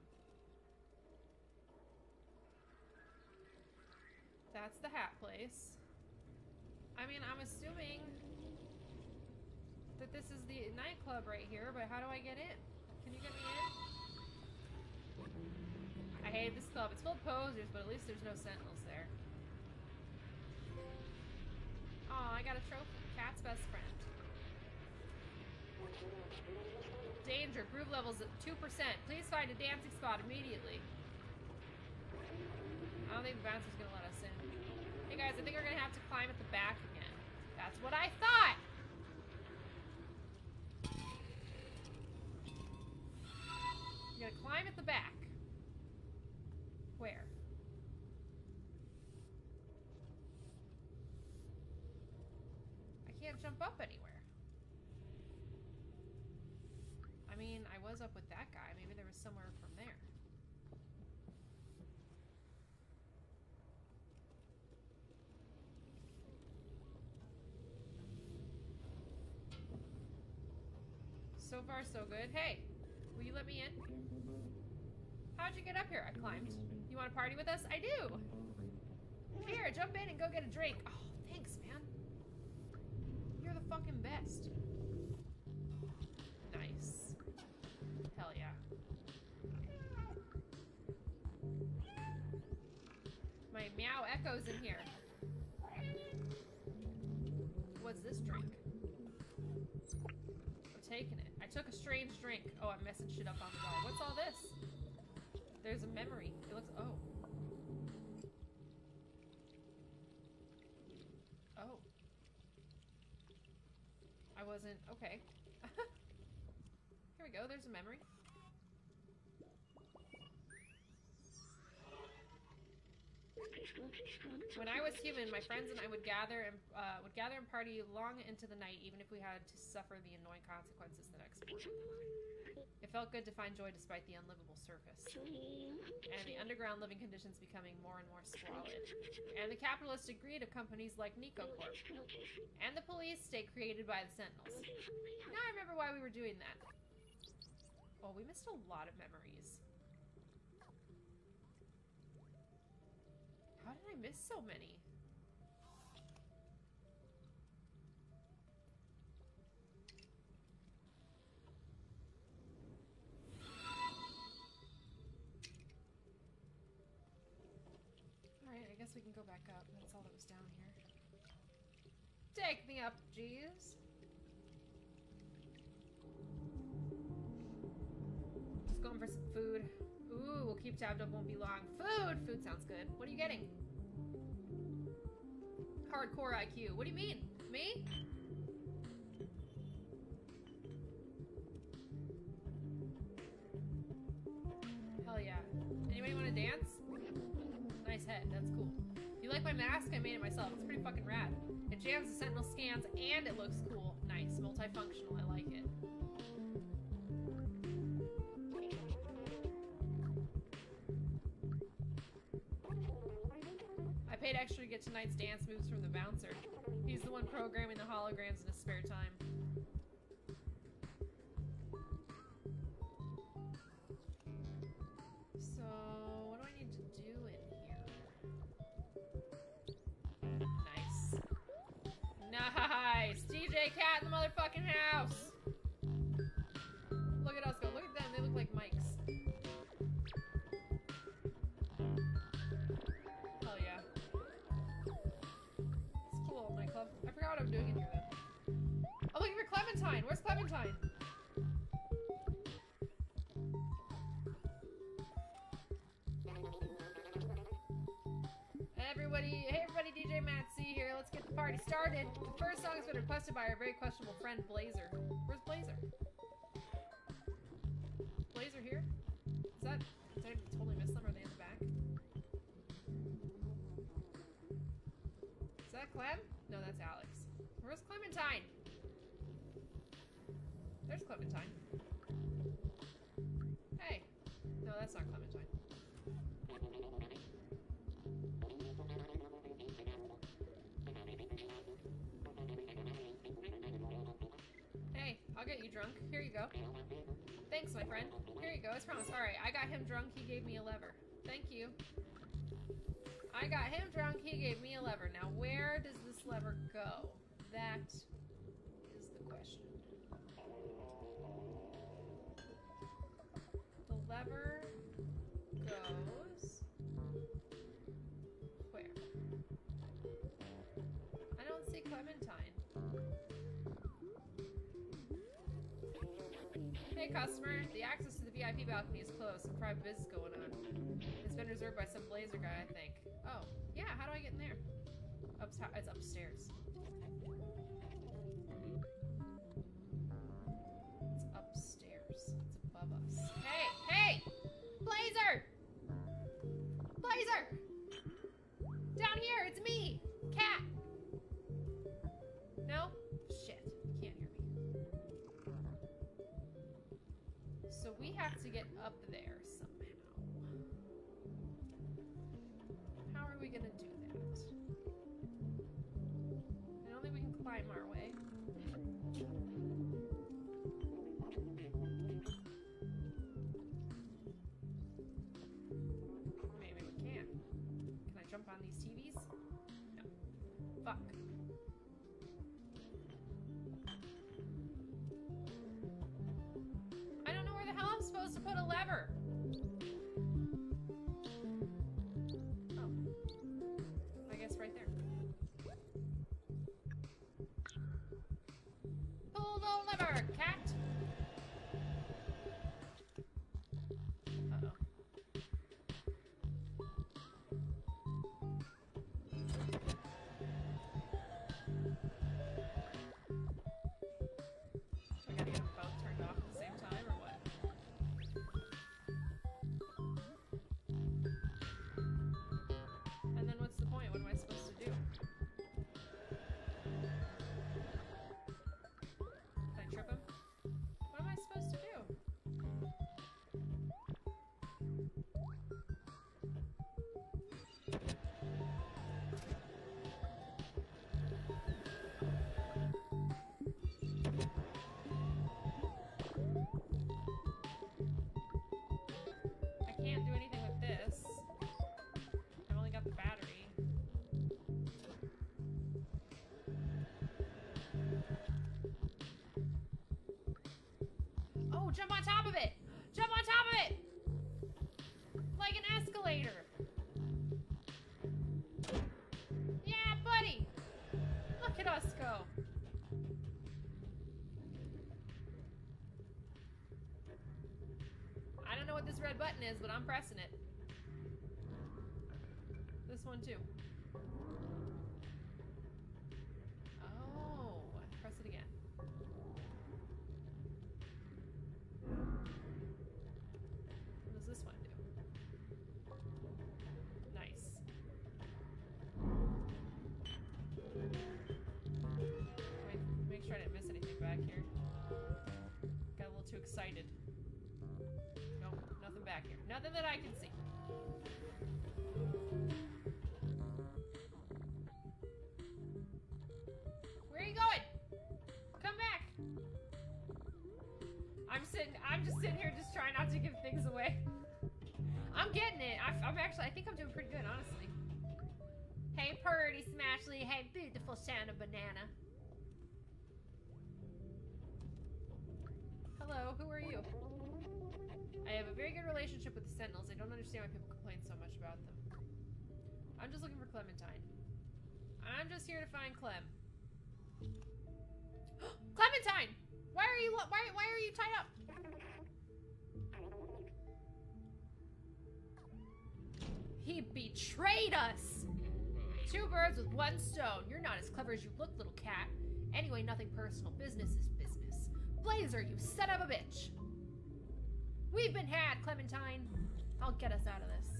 E: That's the hat place. I mean, I'm assuming that this is the nightclub right here, but how do I get in? Can you get me in? I hate this club. It's full of posers, but at least there's no sentinels there. Aw, I got a trophy. Cat's best friend. Danger. Groove levels at two percent. Please find a dancing spot immediately. I don't think the bouncer's gonna let us in. Hey guys, I think we're gonna have to climb at the back again. That's what I thought! You gotta climb at the back. Where? I can't jump up anywhere. I mean, I was up with that guy. Maybe there was somewhere from there. So far, so good. Hey, will you let me in? How'd you get up here? I climbed. You want to party with us? I do! Here, jump in and go get a drink. Oh, thanks, man. You're the fucking best. Nice. Hell yeah. My meow echoes in here. What's this drink? I'm taking it. I took a strange drink. Oh, I'm messing shit up on the wall. What's all this? There's a memory. It looks... Oh. Oh. I wasn't... Okay. Here we go. There's a memory. When I was human, my friends and I would gather and uh, would gather and party long into the night, even if we had to suffer the annoying consequences the next morning. It felt good to find joy despite the unlivable surface, and the underground living conditions becoming more and more squalid, and the capitalistic greed of companies like Nico Corp, and the police state created by the Sentinels. Now I remember why we were doing that. Oh, we missed a lot of memories. How did I miss so many? Alright, I guess we can go back up. That's all that was down here. Take me up, Jeeves. Just going for some food. Ooh, we'll keep tabbed up, won't be long. Food! Food sounds good. What are you getting? Hardcore I Q. What do you mean? Me? Hell yeah. Anybody want to dance? Nice head. That's cool. You like my mask? I made it myself. It's pretty fucking rad. It jams the Sentinel scans and it looks cool. Nice. Multifunctional. I like it. I paid extra to get tonight's dance moves from the bouncer. He's the one programming the holograms in his spare time. So, what do I need to do in here? Nice. Nice! D J Cat in the motherfucking house! Look at us go. Look at them. They look like mics. Hell yeah. It's cool little nightclub. I forgot what I'm doing in here then. I'm looking for Clementine! Where's Clementine? Everybody, hey everybody, D J Matt C here. Let's get the party started. The first song has been requested by our very questionable friend Blazer. Where's Blazer? Blazer here? Is that? Did I totally miss them? Are they in the back? Is that Clem? No, that's Alex. Where's Clementine? There's Clementine. Hey. No, that's not Clementine. Hey, I'll get you drunk. Here you go. Thanks, my friend. Here you go. As promised. Alright, I got him drunk. He gave me a lever. Thank you. I got him drunk. He gave me a lever. Now, where does this lever go? That is the question. The lever goes... where? I don't see Clementine. Hey customer, the access to the V I P balcony is closed. Some private business going on. It's been reserved by some Blazer guy, I think. Oh, yeah, how do I get in there? Up, it's upstairs. It's upstairs. It's above us. Hey, hey! Blazer! Blazer! Down here, it's me! Cat! No? Shit, you can't hear me. So we have to get up there somehow. How are we gonna do that? I don't think we can climb our way. Maybe we can. Can I jump on these T Vs? No. Fuck. I don't know where the hell I'm supposed to put a lever. Oh. I guess right there. Pull the lever, cat! Uh-oh. So I gotta get them both turned off at the same time, or what? No! Jump on top of it! Jump on top of it! Like an escalator. Yeah, buddy! Look at us go. I don't know what this red button is, but I'm pressing it. This one too. Oh, press it again. What does this one do? Nice. Wait, make sure I didn't miss anything back here. Got a little too excited. Nope, nothing back here. Nothing that I can see. Where are you going? Come back. I'm sitting, I'm just sitting here just trying not to give things away. I'm getting it. I, I'm actually, I think I'm doing pretty good, honestly. Hey, Purdy Smashley. Hey, beautiful Santa Banana. Hello, who are you? I have a very good relationship with the Sentinels. I don't understand why people complain so much about them. I'm just looking for Clementine. I'm just here to find Clem. Clementine! Why are you why why are you tied up? He betrayed us! Two birds with one stone. You're not as clever as you look, little cat. Anyway, nothing personal. Business is business. Blazer, you son of a bitch! We've been had, Clementine. I'll get us out of this.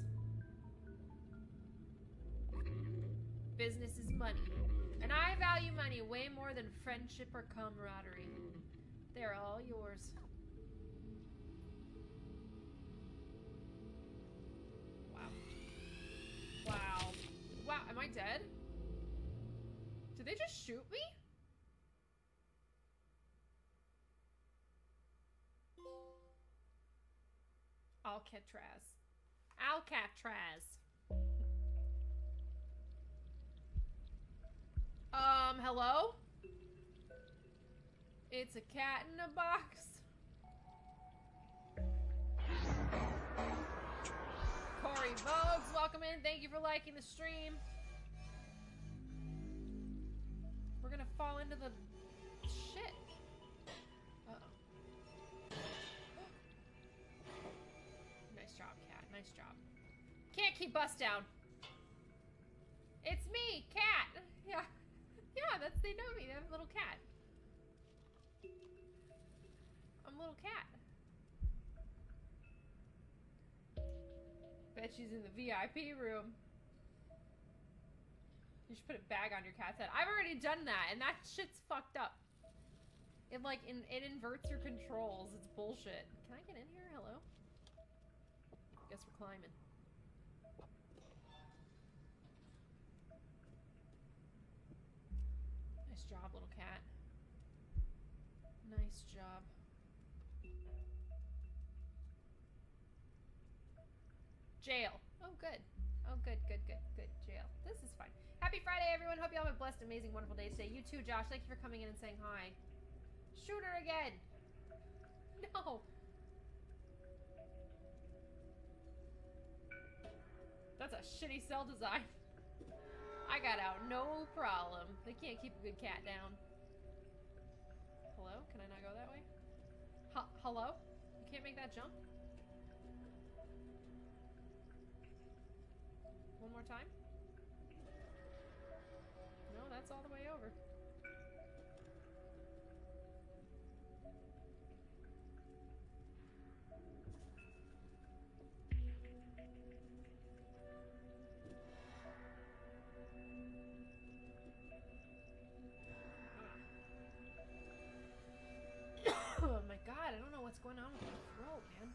E: Business is money. And I value money way more than friendship or camaraderie. They're all yours. Wow. Wow. Wow, am I dead? Did they just shoot me? Alcatraz. Alcatraz. Um, hello? It's a cat in a box. Corey Vogues, welcome in. Thank you for liking the stream. We're gonna fall into the shit. Uh-oh. Nice job, cat. Nice job. Can't keep us down. It's me, cat. Yeah. Yeah, that's, they know me. They have a little cat. I'm a little cat. Bet she's in the V I P room. You should put a bag on your cat's head. I've already done that, and that shit's fucked up. It, like, in, it inverts your controls. It's bullshit. Can I get in here? Hello? Guess we're climbing. Nice job, little cat. Nice job. Jail. Oh, good. Oh, good, good, good, good. Jail. This is fine. Happy Friday, everyone. Hope you all have a blessed, amazing, wonderful day today. You too, Josh. Thank you for coming in and saying hi. Shoot her again. No. That's a shitty cell design. I got out, no problem. They can't keep a good cat down. Hello? Can I not go that way? H hello? You can't make that jump? One more time? No, that's all the way over. Oh my god, I don't know what's going on with my throat, man.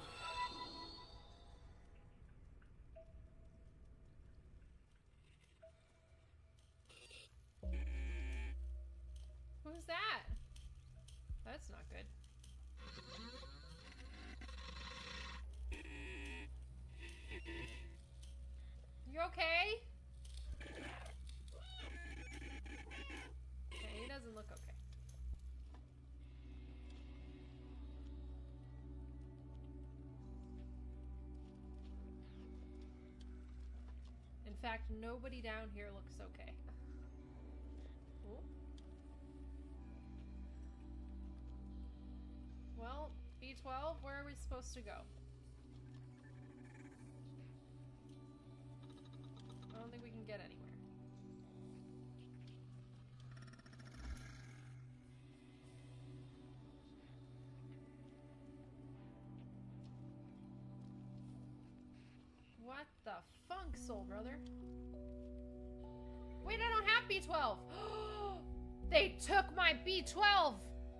E: Who's that? That's not good. You okay? Okay, he doesn't look okay. In fact, nobody down here looks okay. Ooh. Well, B twelve, where are we supposed to go? I don't think we can get anywhere. What the funk, soul brother? Wait, I don't have B twelve! They took my B twelve!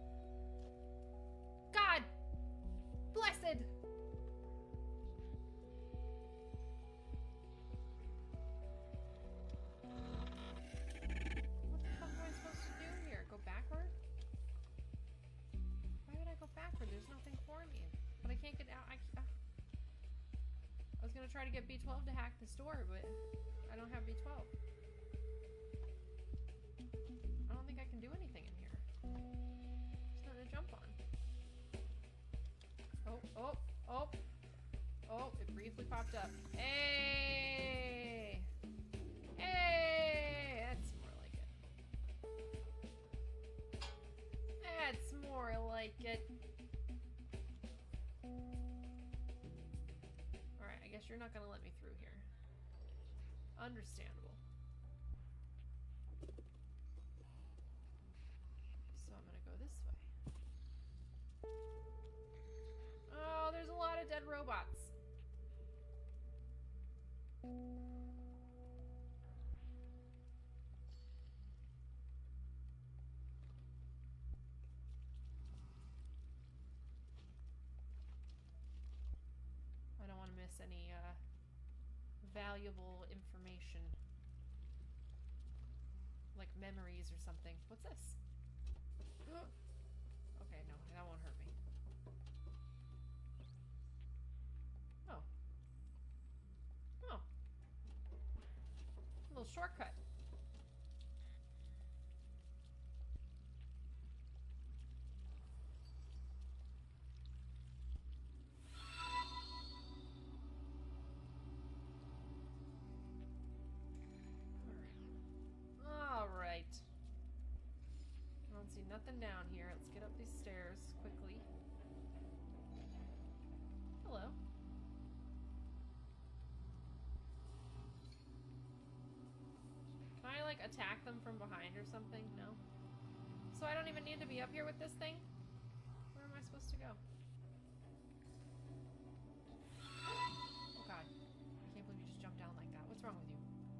E: God! Blessed! What the fuck am I supposed to do here? Go backward? Why would I go backward? There's nothing for me. But I can't get out. I, uh, I was gonna try to get B twelve to hack this door, but I don't have B twelve. I don't think I can do anything in here. There's nothing to jump on. Oh, oh, oh. Oh, it briefly popped up. Hey! Hey! That's more like it. That's more like it. Alright, I guess you're not gonna let me through here. Understandable. So I'm gonna go this way. Oh, there's a lot of dead robots. I don't want to miss any uh, valuable information. Like memories or something. What's this? Okay, no, that won't hurt me. Oh. Oh. A little shortcut. Alright. I don't see nothing down here. Let's get up these stairs quickly. Hello. Can I, like, attack them from behind or something? No? So I don't even need to be up here with this thing? Where am I supposed to go? Oh god. I can't believe you just jumped down like that. What's wrong with you?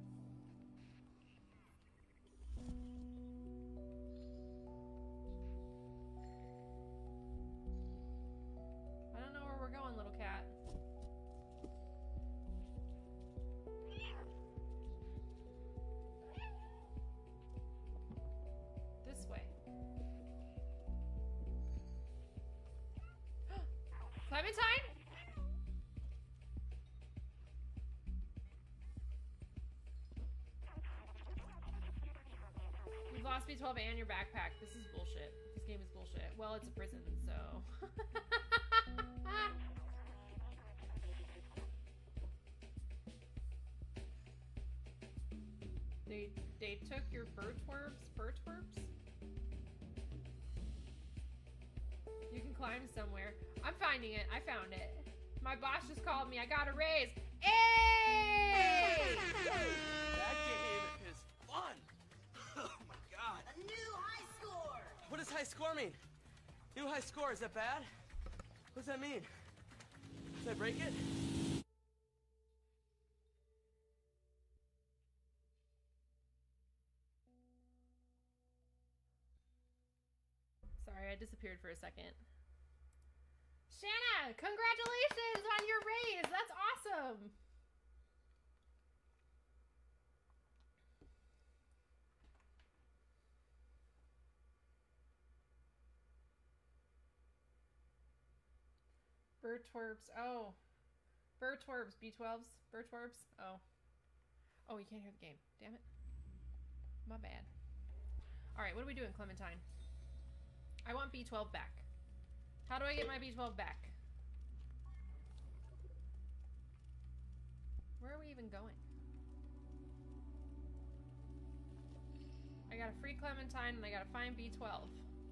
E: I don't know where we're going, little cat. This way. Clementine? You've lost B twelve and your backpack. This is bullshit. This game is bullshit. Well, it's a prison, so... They they took your Bertwerps? Bertwerps? You can climb somewhere. I'm finding it. I found it. My boss just called me. I got a raise. Hey!
F: That game is fun! Oh my god.
G: A new high score!
F: What does high score mean? New high score, is that bad? What does that mean? Did I break it?
E: Sorry, I disappeared for a second. Shanna, congratulations on your raise! That's awesome! Bertwerps. Oh. Bertwerps. B twelves. Bertwerps. Oh. Oh, you can't hear the game. Damn it. My bad. Alright, what are we doing, Clementine? I want B twelve back. How do I get my B twelve back? Where are we even going? got a free Clementine and I gotta find B twelve.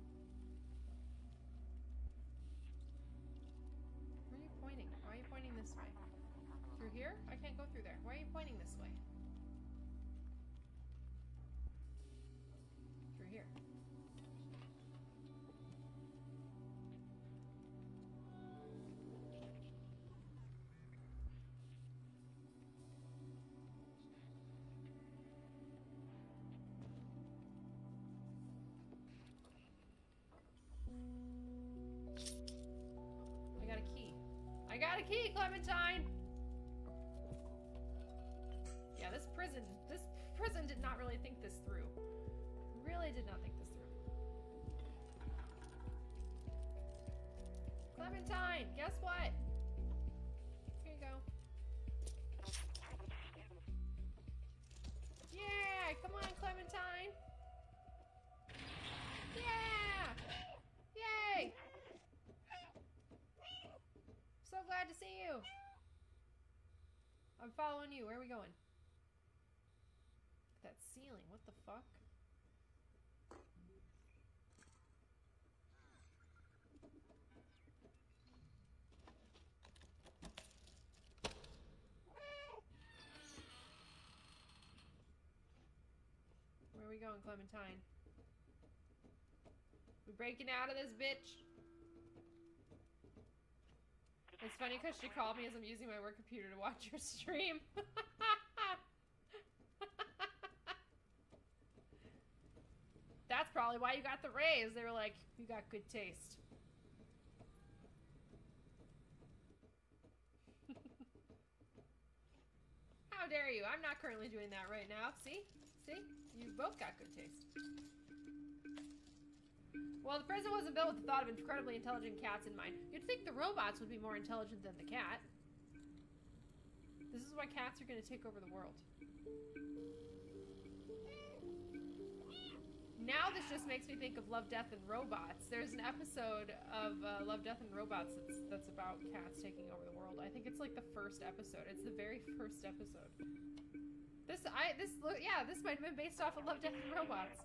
E: Where are you pointing? Why are you pointing this way? Through here? I can't go through there. Why are you pointing this way? Through here. I got a key. I got a key, Clementine! Yeah, this prison, this prison did not really think this through. Really did not think this through. Clementine, guess what? Here you go. Yeah, come on, Clementine. Yeah! Yay! So glad to see you. I'm following you. Where are we going? That ceiling, what the fuck? Where are we going, Clementine? We breaking out of this bitch? It's funny because she called me as I'm using my work computer to watch your stream. That's probably why you got the raise. They were like, you got good taste. How dare you? I'm not currently doing that right now. See? See? You both got good taste. Well, the prison wasn't built with the thought of incredibly intelligent cats in mind. You'd think the robots would be more intelligent than the cat. This is why cats are going to take over the world. Now this just makes me think of Love, Death, and Robots. There's an episode of uh, Love, Death, and Robots that's, that's about cats taking over the world. I think it's like the first episode. It's the very first episode. This, I, this, yeah, this might have been based off of Love, Death, and Robots.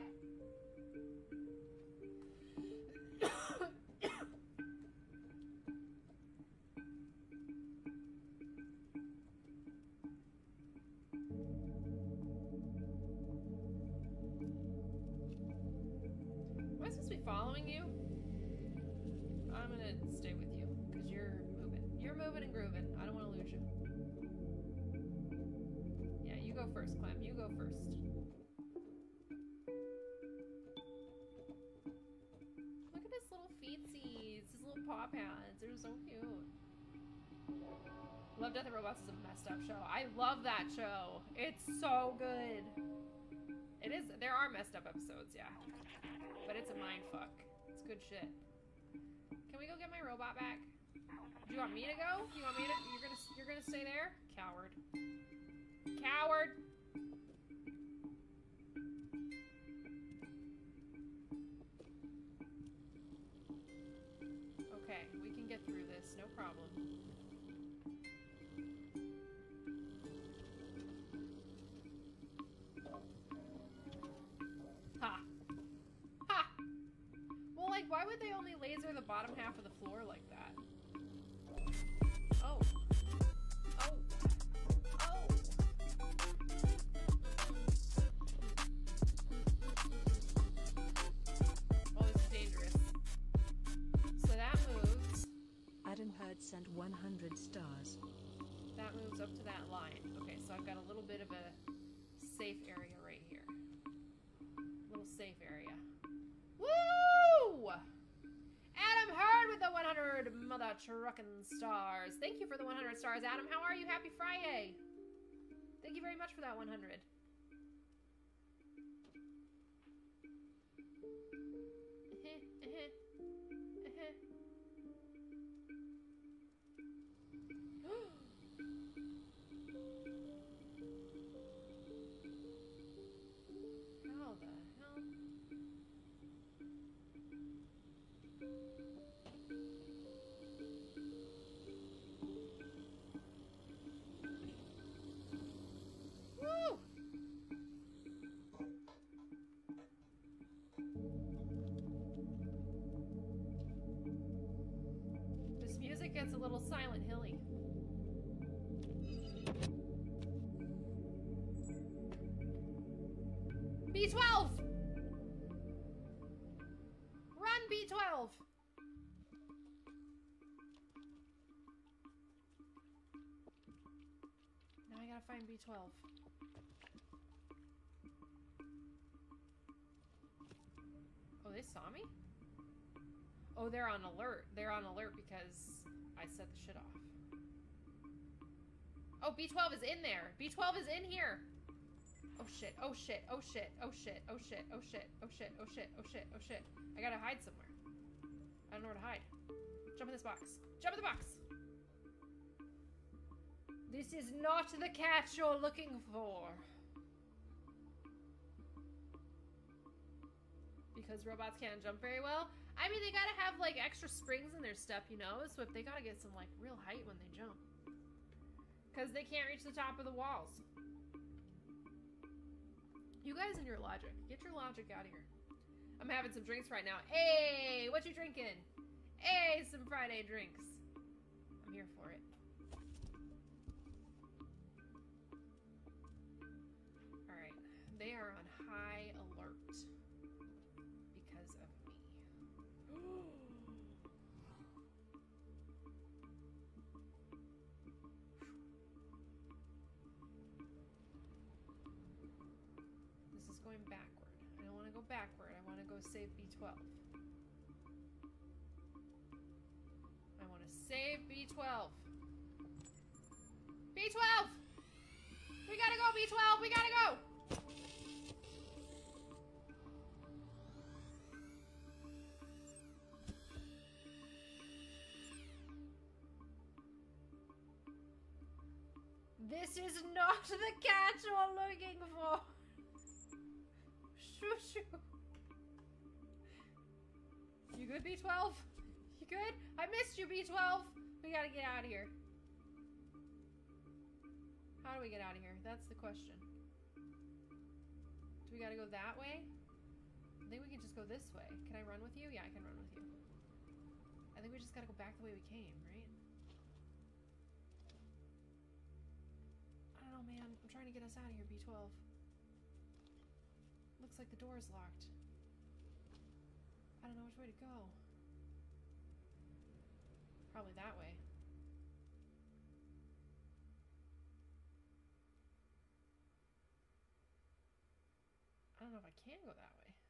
E: Am I supposed to be following you? I'm gonna stay with you, because you're moving. You're moving and grooving. I don't want to lose you. Yeah, you go first, Clem. You go first. Look at his little feetsies, his little paw pads. They're so cute. Love, Death, and Robots is a messed up show. I love that show. It's so good. It is. There are messed up episodes, yeah. But it's a mind fuck. It's good shit. Can we go get my robot back? Do you want me to go? You want me to? You're gonna. You're gonna stay there? Coward. Coward. Okay, we can get through this. No problem. Ha. Ha! Well, like, why would they only laser the bottom half of the floor like that? Oh. Oh. Oh! Oh, this is dangerous. So that moves.
D: Adam Hurd sent one hundred stars.
E: That moves up to that line. Okay, so I've got a little bit of a safe area right here. Little safe area. Woo! Adam Hurd with the one hundred mother truckin' stars. Thank you for the one hundred stars, Adam. How are you? Happy Friday. Thank you very much for that one hundred. How the hell? Woo! gets a little Silent Hilly. B twelve! Run, B twelve! Now I gotta find B twelve. Oh, they saw me? Oh, they're on alert. They're on alert because I set the shit off. Oh, B twelve is in there. B twelve is in here. Oh shit, oh shit, oh shit, oh shit, oh shit, oh shit, oh shit, oh shit, oh shit, oh shit. I gotta hide somewhere. I don't know where to hide. Jump in this box. Jump in the box! This is not the cat you're looking for. Because robots can't jump very well. I mean, they gotta have, like, extra springs in their step, you know? So if they gotta get some, like, real height when they jump. Because they can't reach the top of the walls. You guys and your logic. Get your logic out of here. I'm having some drinks right now. Hey, what you drinking? Hey, some Friday drinks. I'm here for it. Alright. They are on high alert. Because of me. This is going backward. I don't want to go backward. I want to go save B twelve. I want to save B twelve. B twelve! We gotta go, B twelve! We gotta go! This is not the cat you're looking for. Shoo shoo. You good, B twelve? You good? I missed you, B twelve. We gotta get out of here. How do we get out of here? That's the question. Do we gotta go that way? I think we can just go this way. Can I run with you? Yeah, I can run with you. I think we just gotta go back the way we came, right? I don't know, man. I'm trying to get us out of here, B twelve. Looks like the door is locked. I don't know which way to go. Probably that way. I don't know if I can go that way.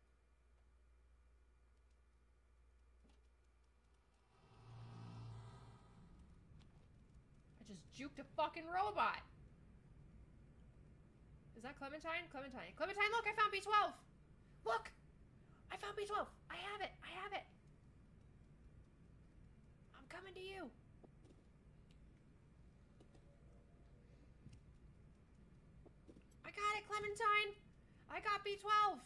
E: I just juked a fucking robot! Is that Clementine? Clementine. Clementine, look! I found B twelve! Look! I found B twelve! I have it! I have it! I'm coming to you! I got it, Clementine! I got B twelve!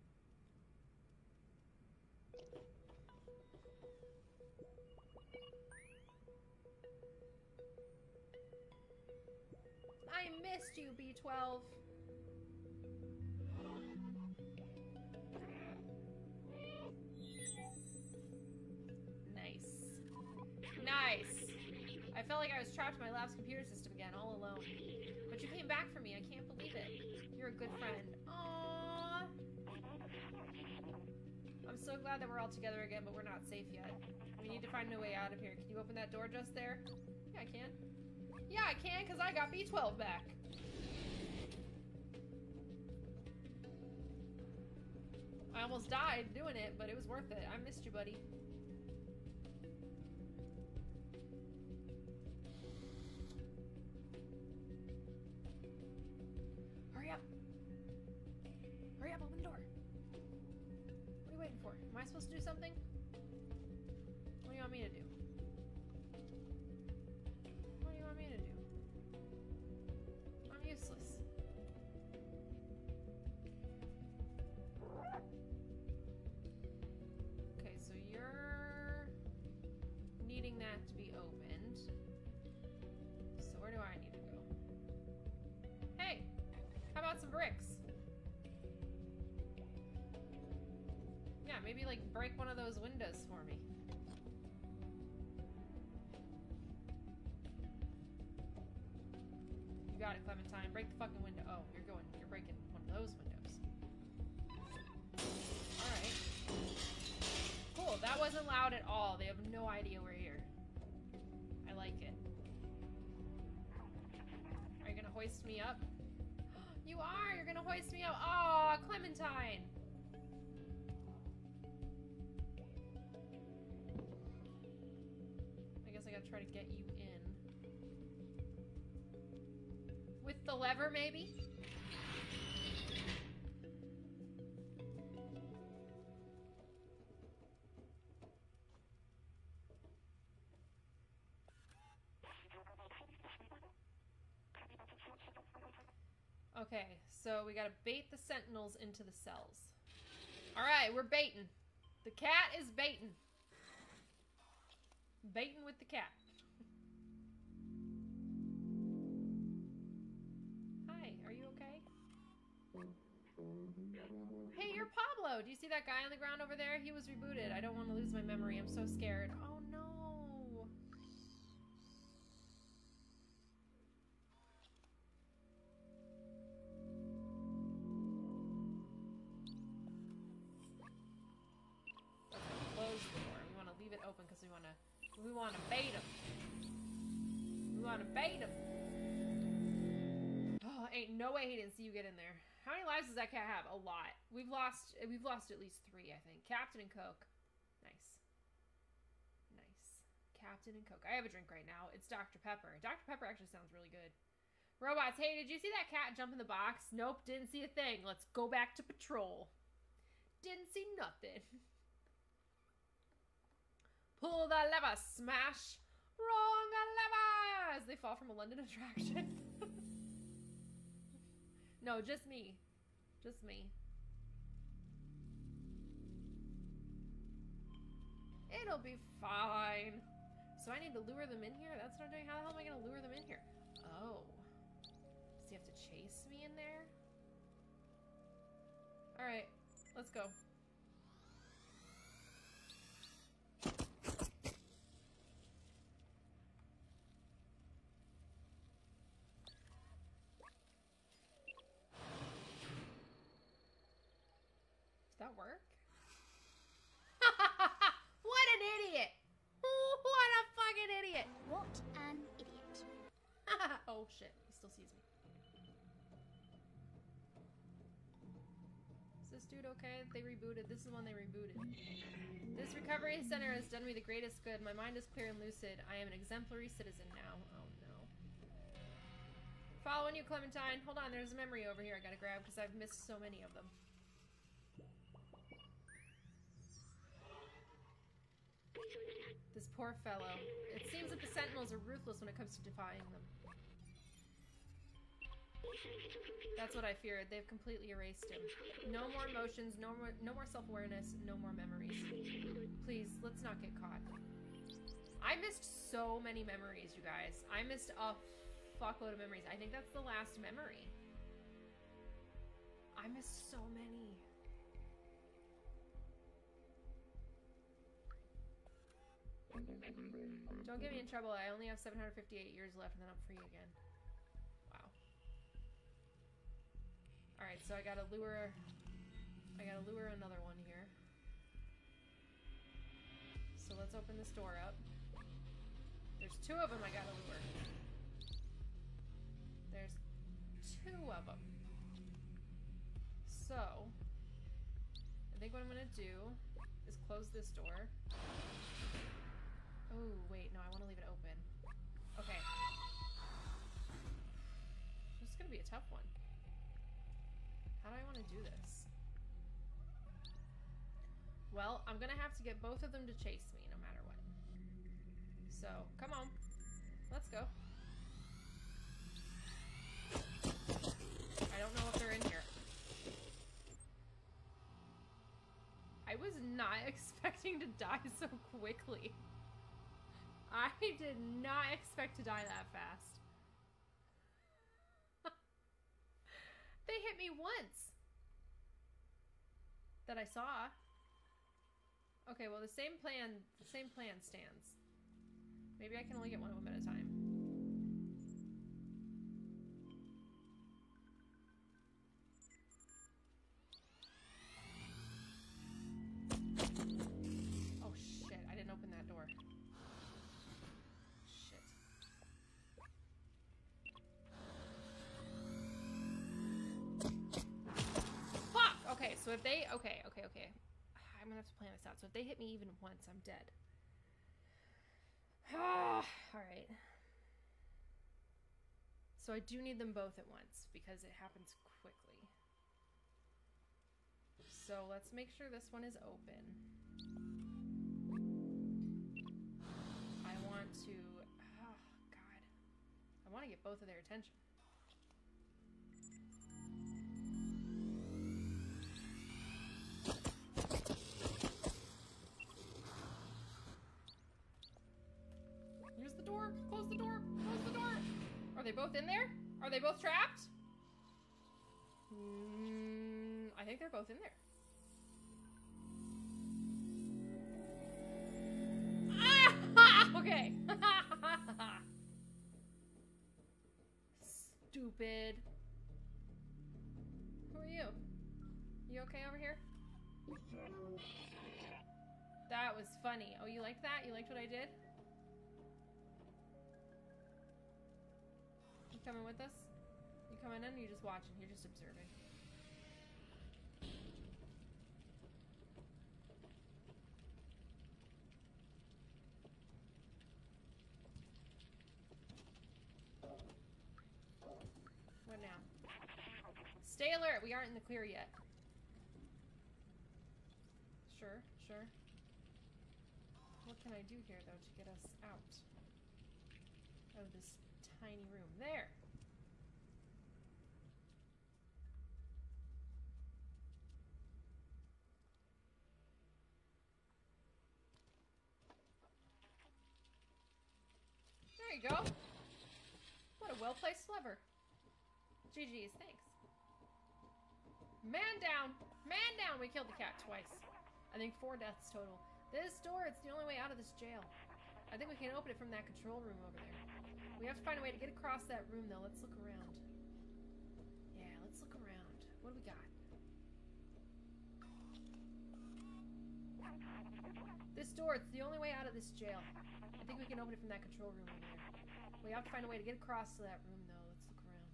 E: I missed you, B twelve. Nice. Nice. I felt like I was trapped in my lab's computer system again, all alone. But you came back for me. I can't believe it. You're a good friend. Aww. I'm so glad that we're all together again, but we're not safe yet. We need to find a way out of here. Can you open that door just there? Yeah, I can. Yeah, I can, because I got B twelve back. I almost died doing it, but it was worth it. I missed you, buddy. Hurry up. Hurry up, open the door. What are you waiting for? Am I supposed to do something? What do you want me to do? What do you want me to do? I'm useless. Okay, so you're needing that to be opened. So where do I need to go? Hey! How about some bricks? Yeah, maybe like break one of those windows for me. got it, Clementine. Break the fucking window. Oh, you're going, you're breaking one of those windows. Alright. Cool, that wasn't loud at all. They have no idea we're here. I like it. Are you gonna hoist me up? You are! You're gonna hoist me up! Aw, Clementine! I guess I gotta try to get you in. With the lever, maybe? Okay, so we gotta bait the sentinels into the cells. Alright, we're baiting. The cat is baiting. Baiting with the cat. Hi, are you okay? Hey, you're Pablo! Do you see that guy on the ground over there? He was rebooted. I don't want to lose my memory. I'm so scared. Oh no! Open because we want to we want to bait him. We want to bait him. Oh, ain't no way he didn't see you get in there. How many lives does that cat have? A lot. We've lost we've lost at least three, I think. Captain and Coke. Nice. Nice. Captain and Coke. I have a drink right now. It's Doctor Pepper. Doctor Pepper actually sounds really good. Robots, hey, did you see that cat jump in the box? Nope, didn't see a thing. Let's go back to patrol. Didn't see nothing. Pull the lever, smash! Wrong lever! As they fall from a London attraction. No, just me. Just me. It'll be fine. So I need to lure them in here? That's what I'm doing? How the hell am I going to lure them in here? Oh. Does he have to chase me in there? Alright, let's go. That work? What an idiot! What a fucking idiot!
G: What an idiot.
E: Oh shit, he still sees me. Is this dude okay? They rebooted. This is when they rebooted. This recovery center has done me the greatest good. My mind is clear and lucid. I am an exemplary citizen now. Oh no. Following you, Clementine. Hold on, there's a memory over here I gotta grab because I've missed so many of them. This poor fellow. It seems that the Sentinels are ruthless when it comes to defying them. That's what I feared. They've completely erased him. No more emotions, no more no more self-awareness, no more memories. Please, let's not get caught. I missed so many memories, you guys. I missed a fuckload of memories. I think that's the last memory. I missed so many. Don't get me in trouble. I only have seven hundred fifty-eight years left and then I'm free again. Wow. Alright, so I gotta lure... I gotta lure another one here. So let's open this door up. There's two of them I gotta lure. There's two of them. So, I think what I'm gonna do is close this door. Oh, wait, no, I want to leave it open. Okay. This is going to be a tough one. How do I want to do this? Well, I'm going to have to get both of them to chase me, no matter what. So, come on. Let's go. I don't know if they're in here. I was not expecting to die so quickly. I did not expect to die that fast. They hit me once. That I saw. Okay, well the same plan, the same plan stands. Maybe I can only get one of them at a time. if they... Okay, okay, okay. I'm gonna have to plan this out. So if they hit me even once, I'm dead. Alright. So I do need them both at once because it happens quickly. So let's make sure this one is open. I want to... Oh, God. I want to get both of their attention. Use the door. Close the door. Close the door. Are they both in there? Are they both trapped? Mm, I think they're both in there. Ah! Okay. Stupid. Who are you? You okay over here? That was funny. Oh, you liked that? You liked what I did? You coming with us? You coming in or you just watching? You're just observing. What now? Stay alert. We aren't in the clear yet. Sure, sure. What can I do here, though, to get us out of this tiny room? There! There you go! What a well-placed lever. G G's, thanks. Man down! Man down! We killed the cat twice. I think four deaths total. This door, it's the only way out of this jail. I think we can open it from that control room over there. We have to find a way to get across that room, though. Let's look around. Yeah, let's look around. What do we got? This door, it's the only way out of this jail. I think we can open it from that control room over there. We have to find a way to get across to that room, though. Let's look around.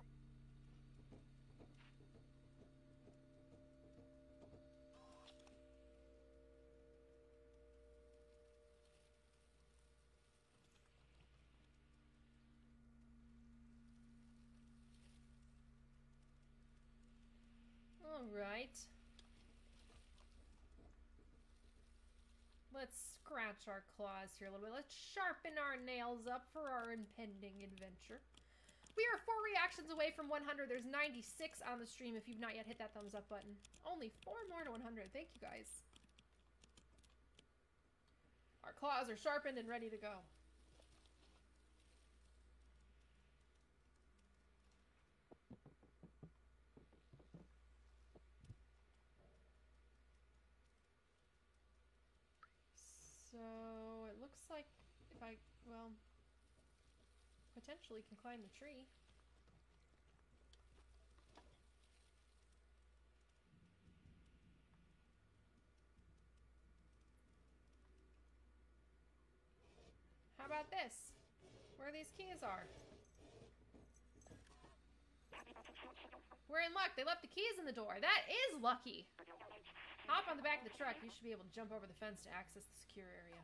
E: All right. Let's scratch our claws here a little bit. Let's sharpen our nails up for our impending adventure. We are four reactions away from one hundred. There's ninety-six on the stream if you've not yet hit that thumbs up button. Only four more to one hundred. Thank you, guys. Our claws are sharpened and ready to go. So, it looks like if I, well, potentially can climb the tree. How about this? Where these keys are? We're in luck. They left the keys in the door. That is lucky. Hop on the back of the truck. You should be able to jump over the fence to access the secure area.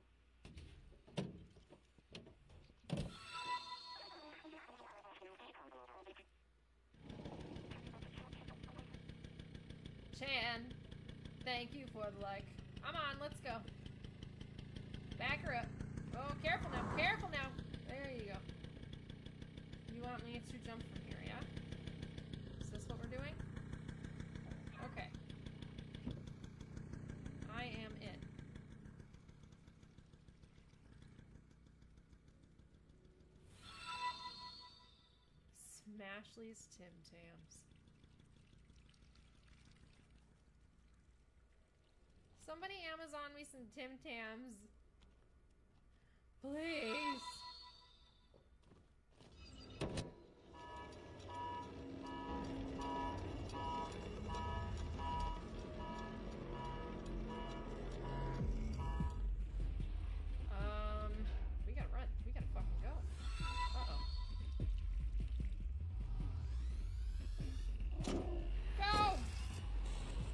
E: Chan, thank you for the like. Come on, let's go. Back her up. Oh, careful now. Careful now. There you go. You want me to jump from here, yeah? Is this what we're doing? Okay. I am in. Smashley's Tim Tams. Somebody Amazon me some Tim Tams. Please. Um, we gotta run. We gotta fucking go. Uh-oh. Go!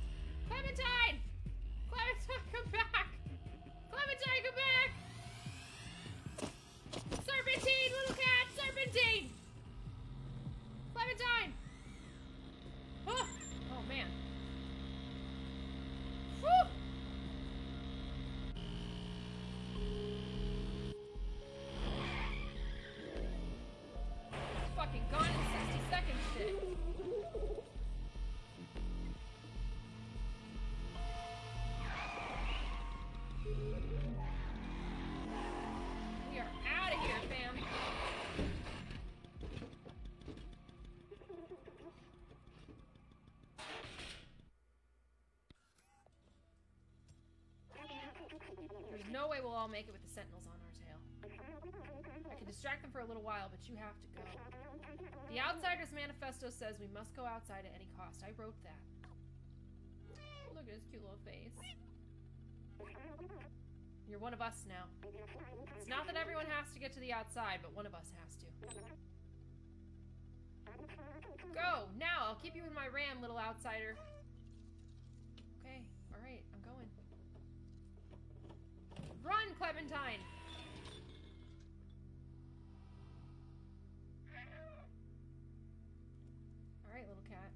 E: all make it with the sentinels on our tail. I can distract them for a little while, but you have to go. The Outsider's Manifesto says we must go outside at any cost. I wrote that. Look at his cute little face. You're one of us now. It's not that everyone has to get to the outside, but one of us has to. Go! Now! I'll keep you in my ram, little outsider. Okay, alright, I'm going. Run, Clementine! Alright, little cat.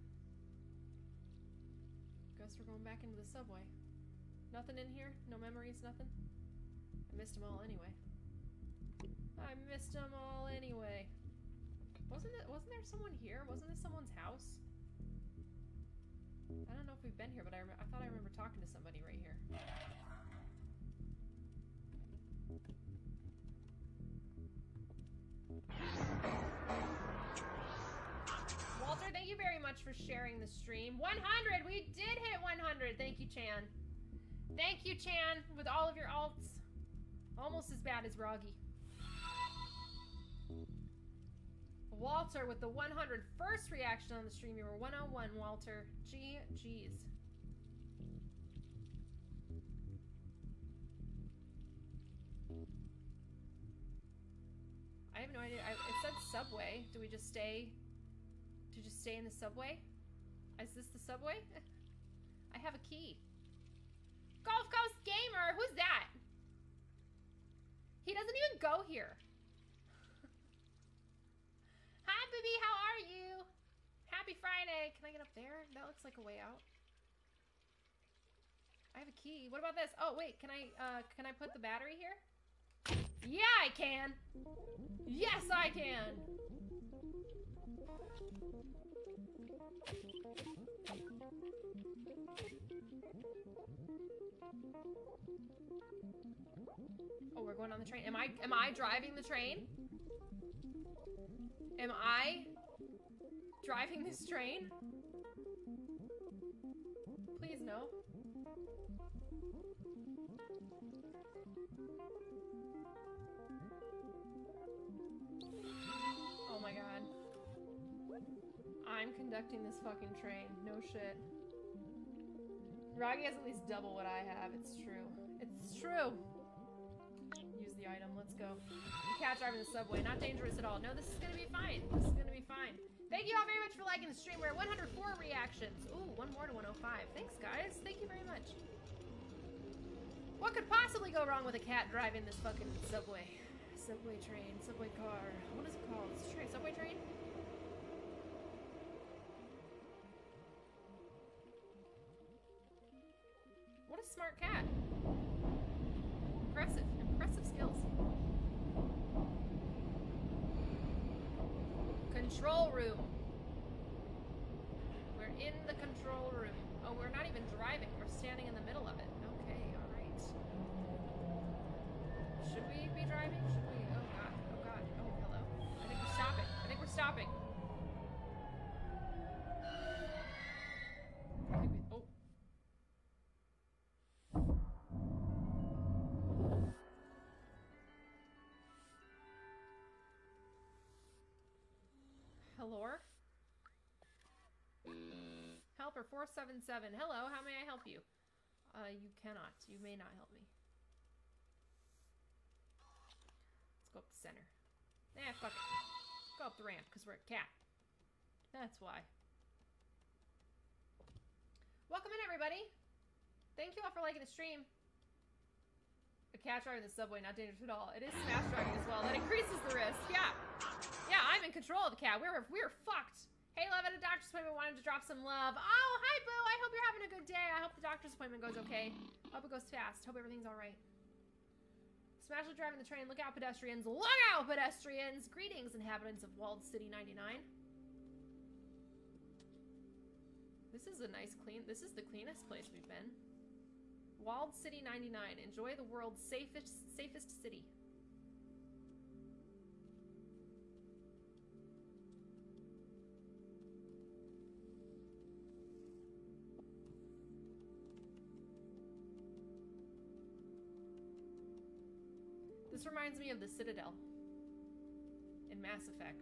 E: Guess we're going back into the subway. Nothing in here? No memories, nothing? I missed them all anyway. I missed them all anyway. Wasn't it? Wasn't there someone here? Wasn't this someone's house? I don't know if we've been here, but I, I thought I remember talking to somebody right here. Walter, thank you very much for sharing the stream. one hundred! We did hit one hundred! Thank you, Chan. Thank you, Chan, with all of your alts. Almost as bad as Roggy. Walter with the one hundred first reaction on the stream. You were one oh one, Walter. G G's. I have no idea. I, it said subway. Do we just stay? Do we just stay in the subway? Is this the subway? I have a key. Golf Ghost Gamer! Who's that? He doesn't even go here. Hi, baby. How are you? Happy Friday. Can I get up there? That looks like a way out. I have a key. What about this? Oh, wait. Can I, uh, can I put the battery here? Yeah, I can. Yes, I can. Oh, we're going on the train. Am I, am I driving the train? Am I driving this train? Please no. Oh my god. I'm conducting this fucking train. No shit. Roggy has at least double what I have. It's true. It's true. Use the item. Let's go. Cat driving the subway. Not dangerous at all. No, this is gonna be fine. This is gonna be fine. Thank you all very much for liking the stream. We're at one hundred four reactions. Ooh, one more to one oh five. Thanks, guys. Thank you very much. What could possibly go wrong with a cat driving this fucking subway? Subway train, subway car. What is it called? Is it a train? Subway train? What a smart cat. Impressive. Impressive skills. Control room. We're in the control room. Oh, we're not even driving. We're standing in the middle of it. Okay, alright. Should we be driving? Should we? Oh god. Oh god. Oh, hello. I think we're stopping. I think we're stopping. I think we, oh. Hello? Helper four seven seven. Hello, how may I help you? Uh, you cannot. You may not help me. Let's go up the center. Eh, fuck it. Go up the ramp, because we're a cat. That's why. Welcome in, everybody. Thank you all for liking the stream. A cat driving the subway, not dangerous at all. It is smash driving as well. That increases the risk. Yeah. Yeah, I'm in control of the cat. We're we're fucked. Hey, love, at a doctor's appointment, wanted to drop some love. Oh, hi, Boo. I hope you're having a good day. I hope the doctor's appointment goes okay. Hope it goes fast. Hope everything's all right. Smashly driving the train. Look out, pedestrians. Look out, pedestrians. Greetings, inhabitants of Walled City ninety-nine. This is a nice clean. This is the cleanest place we've been. Walled City ninety-nine. Enjoy the world's safest safest city. This reminds me of the Citadel in Mass Effect.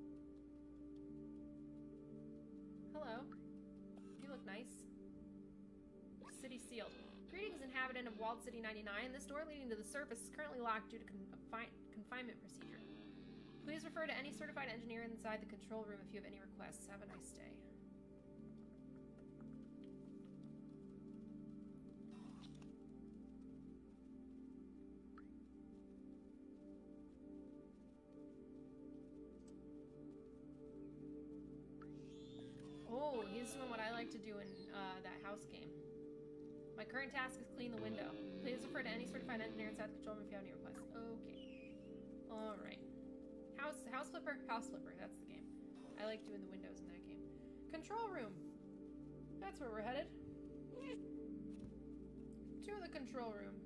E: Hello. You look nice. City sealed. Greetings, inhabitant of Walled City ninety-nine. This door leading to the surface is currently locked due to confi confinement procedure. Please refer to any certified engineer inside the control room if you have any requests. Have a nice day. Oh, he's doing what I like to do in uh, that house game. My current task is clean the window. Please refer to any certified engineer inside the control room if you have any requests. Okay. Alright. House, house flipper? House flipper. That's the game. I like doing the windows in that game. Control room. That's where we're headed. To the control room.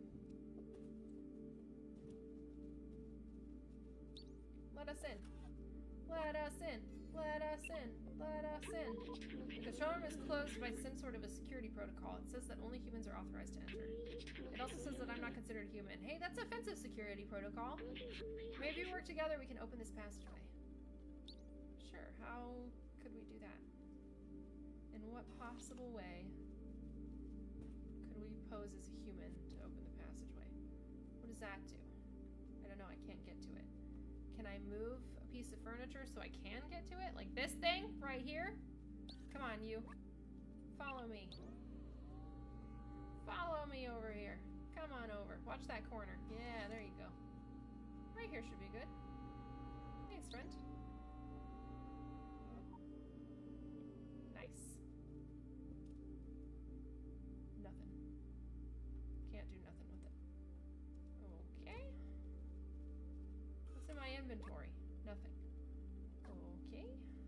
E: Let us in. Let us in. Let us in. Let us in. The control room is closed by some sort of a security protocol. It says that only humans are authorized to enter. It also says that I'm not considered human. Hey, that's offensive security protocol. Maybe we work together, we can open this passageway. Sure, how could we do that? In what possible way could we pose as a human to open the passageway? What does that do? I don't know, I can't get to it. Can I move a piece of furniture so I can get to it? Like this thing right here? Come on, you. Follow me. Follow me over here. Come on over. Watch that corner. Yeah, there you go. Right here should be good. Thanks, friend. Nice. Nothing. Can't do nothing with it. Okay. What's in my inventory? Nothing. Okay.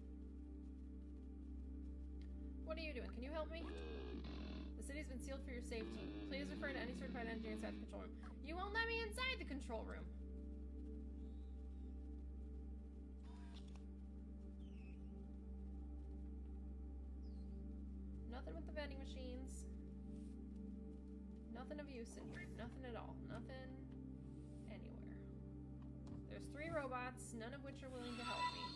E: What are you doing? Can you help me? The city's been sealed for your safety. Please refer to any certified engineer inside the control room. You won't let me inside the control room. Nothing with the vending machines. Nothing of use in here. Nothing at all. Nothing anywhere. There's three robots, none of which are willing to help me.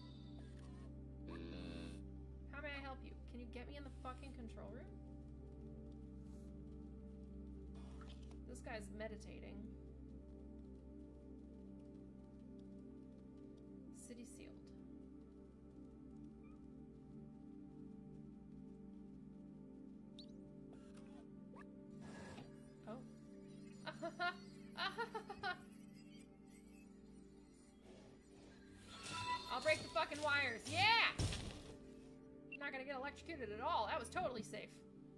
E: How may I help you? Can you get me in the fucking control room? This guy's meditating. City sealed. Oh. I'll break the fucking wires. Yeah! Not gonna get electrocuted at all. That was totally safe.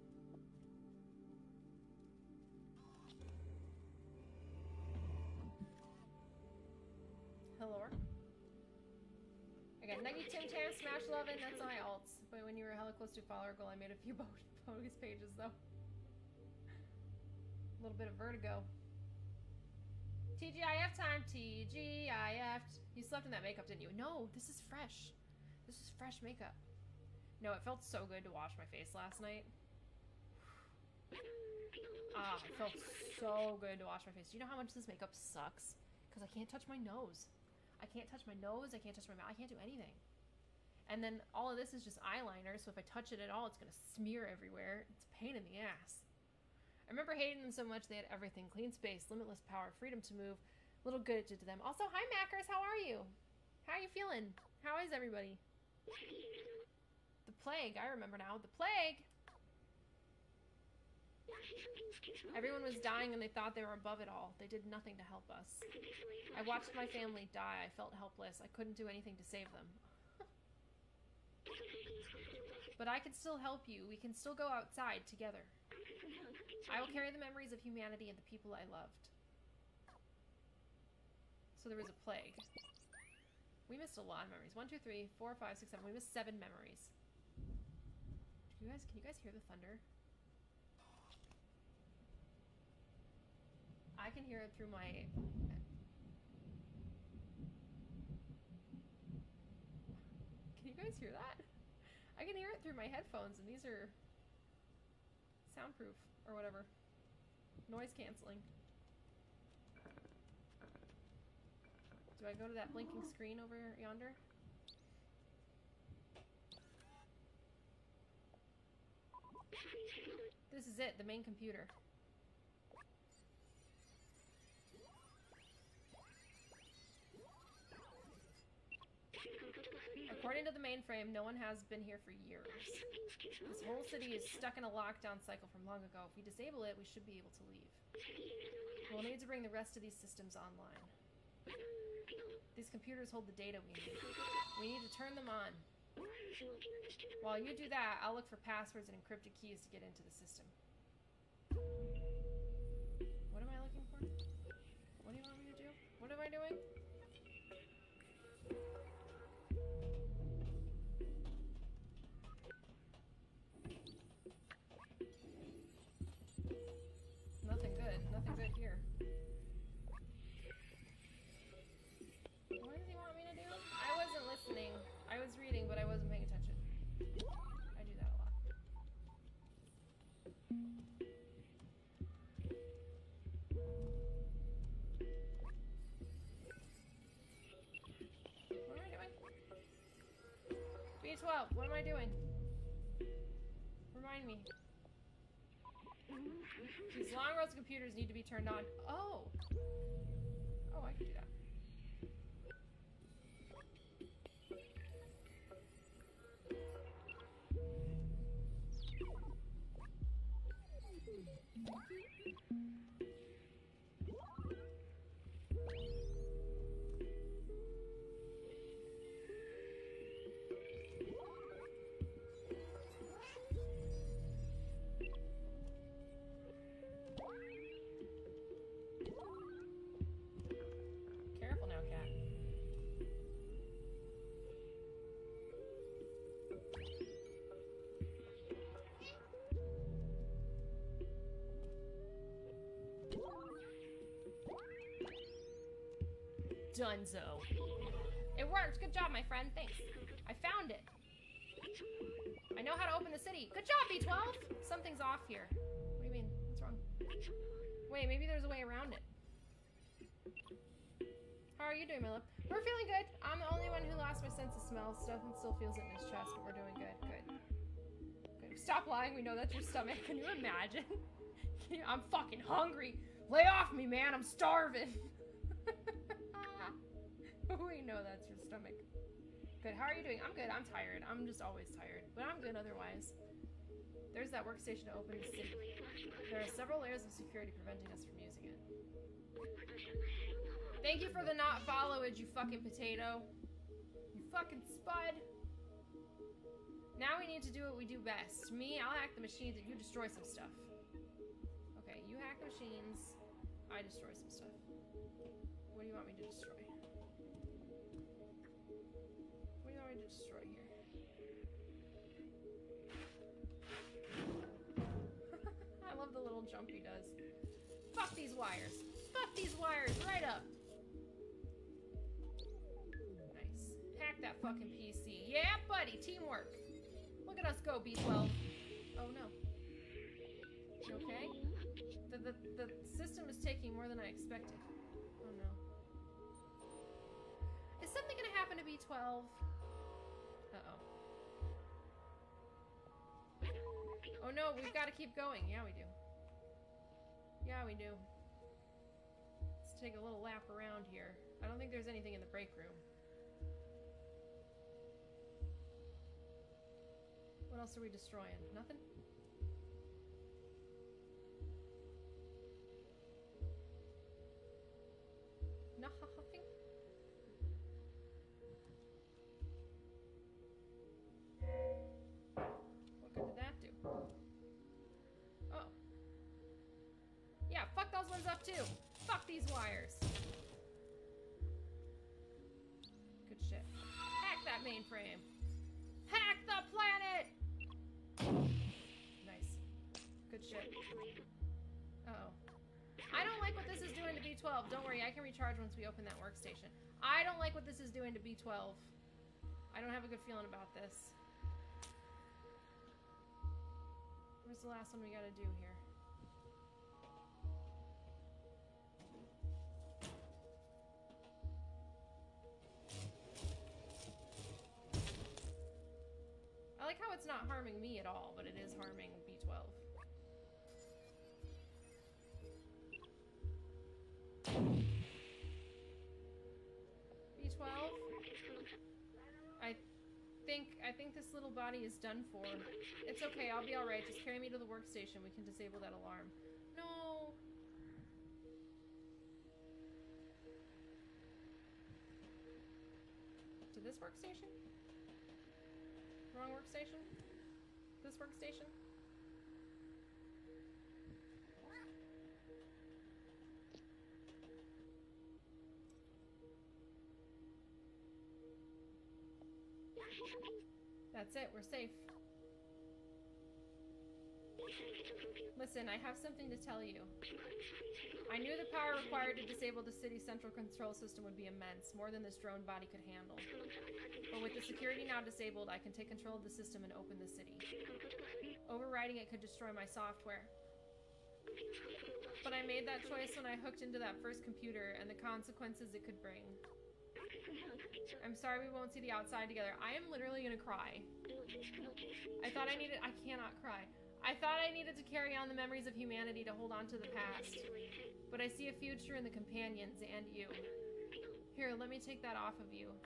E: Hello. I got Nuggy, Tim Tam, Smash Lovin', that's my alts. But when you were hella close to follower goal, I made a few bogus pages though. A little bit of vertigo. T G I F time, T G I F. You slept in that makeup, didn't you? No, this is fresh. This is fresh makeup. No, it felt so good to wash my face last night. Ah, it felt so good to wash my face. Do you know how much this makeup sucks? Because I can't touch my nose. I can't touch my nose, I can't touch my mouth, I can't do anything. And then all of this is just eyeliner, so if I touch it at all, it's gonna smear everywhere. It's a pain in the ass. I remember hating them so much. They had everything. Clean space, limitless power, freedom to move. Little good it did to them. Also, hi Mackers, how are you? How are you feeling? How is everybody? The plague, I remember now. The plague! Everyone was dying and they thought they were above it all. They did nothing to help us. I watched my family die. I felt helpless. I couldn't do anything to save them. But I can still help you. We can still go outside together. I will carry the memories of humanity and the people I loved. So there was a plague. We missed a lot of memories. One, two, three, four, five, six, seven. We missed seven memories. Do you guys, can you guys hear the thunder? I can hear it through my... Can you guys hear that? I can hear it through my headphones, and these are soundproof, or whatever. Noise canceling. Do I go to that blinking screen over yonder? This is it, the main computer. According to the mainframe, no one has been here for years. This whole city is stuck in a lockdown cycle from long ago. If we disable it, we should be able to leave. We'll need to bring the rest of these systems online. These computers hold the data we need. We need to turn them on. While you do that, I'll look for passwords and encrypted keys to get into the system. What am I looking for? What do you want me to do? What am I doing? Nothing good. Nothing good here. What does he want me to do? I wasn't listening. I was reading, but I wasn't paying attention. I do that a lot. What am I doing? B twelve, what am I doing? Remind me. These long rows of computers need to be turned on. Oh! Oh, I can do that. Careful now, cat. Dunzo. It worked. Good job, my friend. Thanks. I found it. I know how to open the city. Good job, B twelve. Something's off here. What do you mean? What's wrong? Wait, maybe there's a way around it. How are you doing, Millip? We're feeling good. I'm the only one who lost my sense of smell. Stefan still feels it in his chest, but we're doing good. Good. Good. Stop lying. We know that's your stomach. Can you imagine? Can you, I'm fucking hungry. Lay off me, man. I'm starving. We know that's your stomach. Good. How are you doing? I'm good. I'm tired. I'm just always tired. But I'm good otherwise. There's that workstation to open the city. There are several layers of security preventing us from using it. Thank you for the not followage, you fucking potato. You fucking spud. Now we need to do what we do best. Me, I'll hack the machines and you destroy some stuff. Okay, you hack the machines. I destroy some stuff. What do you want me to destroy? What do you want me to destroy here? I love the little jump he does. Fuck these wires. Fuck these wires right up. Nice. Hack that fucking P C. Yeah, buddy. Teamwork. Look at us go, B twelve. Oh, no. You okay? The, the, the system is taking more than I expected. Oh, no. Is something gonna happen to B twelve? Uh-oh. Oh, no. We've got to keep going. Yeah, we do. Yeah, we do. Let's take a little lap around here. I don't think there's anything in the break room. What else are we destroying? Nothing? Nothing? What good did that do? Oh. Yeah, fuck those ones up too. Fuck these wires. Good shit. Hack that mainframe. Hack the planet! Nice. Good shit. Uh-oh. I don't like what this is doing to B twelve. Don't worry, I can recharge once we open that workstation. I don't like what this is doing to B twelve. I don't have a good feeling about this. Where's the last one we gotta do here? how it's not harming me at all, but it is harming B twelve. B twelve? I think I think this little body is done for. It's okay, I'll be alright. Just carry me to the workstation. We can disable that alarm. No. To this workstation? Wrong workstation? This workstation? That's it, we're safe. Listen, I have something to tell you. I knew the power required to disable the city's central control system would be immense, more than this drone body could handle. But with the security now disabled, I can take control of the system and open the city. Overriding it could destroy my software. But I made that choice when I hooked into that first computer, and the consequences it could bring. I'm sorry we won't see the outside together. I am literally gonna cry. I thought I needed- I cannot cry. I thought I needed to carry on the memories of humanity to hold on to the past. But I see a future in the companions and you. Here, let me take that off of you.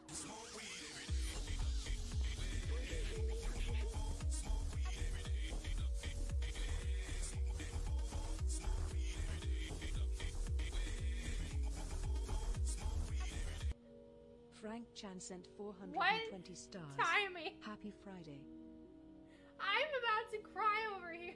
D: Frank Chan sent four hundred twenty
C: What?
D: stars.
C: Timing.
D: Happy Friday.
C: I'm about to cry over here.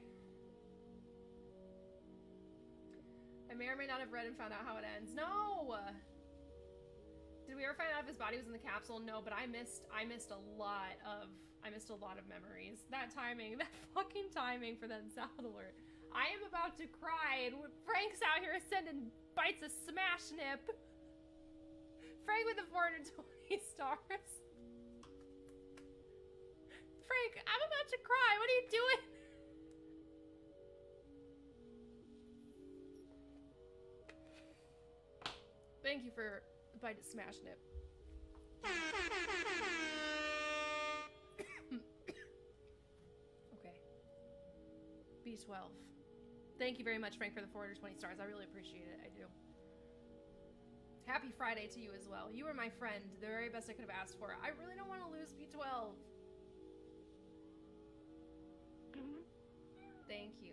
E: I may or may not have read and found out how it ends. No! Did we ever find out if his body was in the capsule? No, but I missed I missed a lot of I missed a lot of memories. That timing, that fucking timing for that sound alert. I am about to cry, and Frank's out here sending bites of smash nip. Frank with the four hundred twenty stars. Frank, I'm about to cry. What are you doing? Thank you for the bite of smash nip. Okay. B twelve. Thank you very much, Frank, for the four hundred twenty stars. I really appreciate it. I do. Happy Friday to you as well. You were my friend. The very best I could have asked for. I really don't want to lose B twelve. Thank you.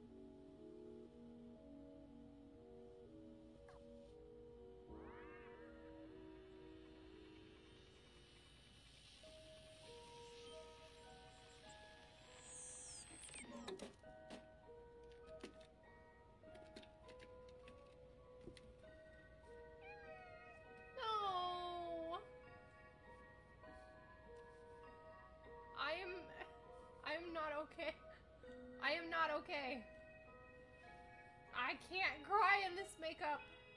E: No. I am I am not okay. I am not okay. I can't cry in this makeup.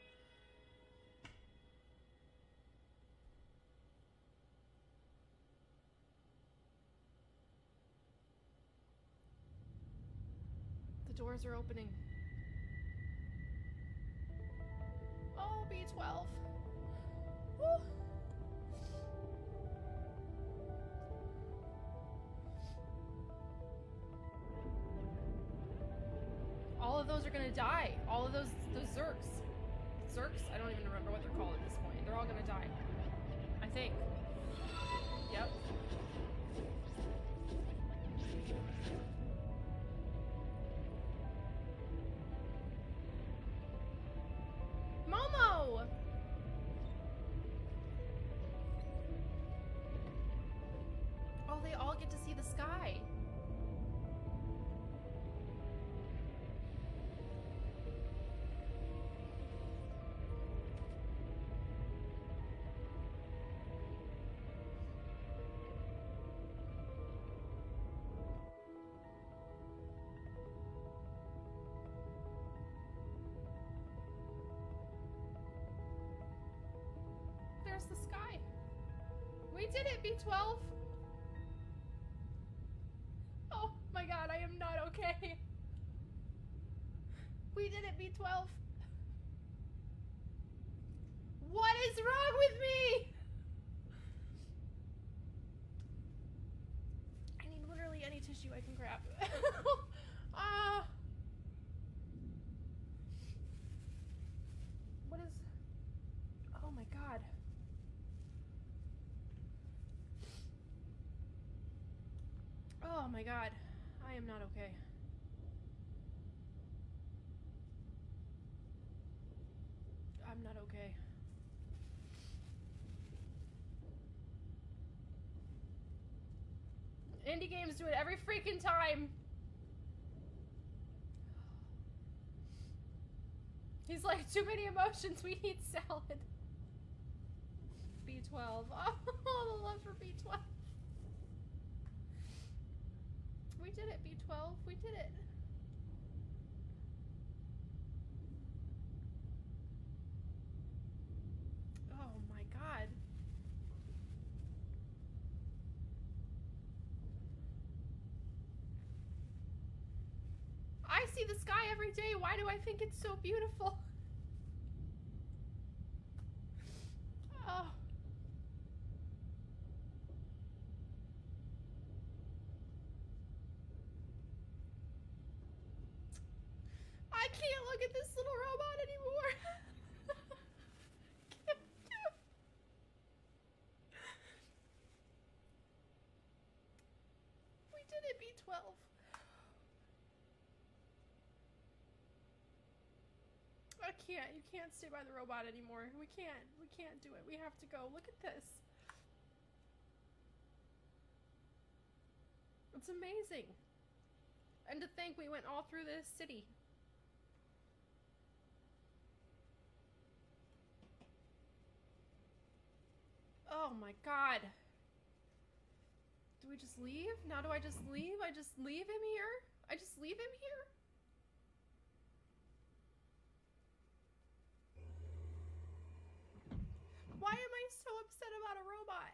E: The doors are opening. Oh, B twelve. Woo. All of those are gonna die. All of those, those Zerks. Zerks? I don't even remember what they're called at this point. They're all gonna die. I think. Yep. Momo! Oh, they all get to see the sky. There's the sky. We did it, B twelve. Oh my god, I am not okay. We did it, B twelve. What is wrong with me? I need literally crap. Ah. uh, what is? Oh my god. Oh my god. I am not okay. I'm not okay. Indie games do it every freaking time. He's like, too many emotions, we need salad. B twelve. Oh, the love for B twelve. We did it, B twelve. We did it. Oh my god. I see the sky every day. Why do I think it's so beautiful? Oh. I can't look at this little robot anymore. Can't do it. We did it, B twelve. I can't. You can't stay by the robot anymore. We can't. We can't do it. We have to go. Look at this. It's amazing. And to think we went all through this city. Oh my god. Do we just leave? Now do I just leave? I just leave him here? I just leave him here? Why am I so upset about a robot?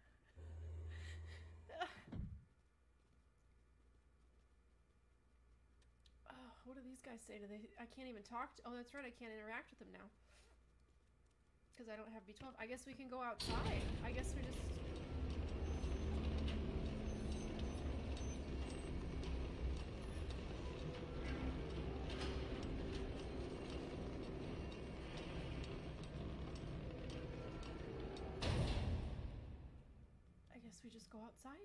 E: Oh, what do these guys say? Do they? I can't even talk to. Oh, that's right. I can't interact with them now because I don't have B twelve. I guess we can go outside. I guess we just. We just go outside?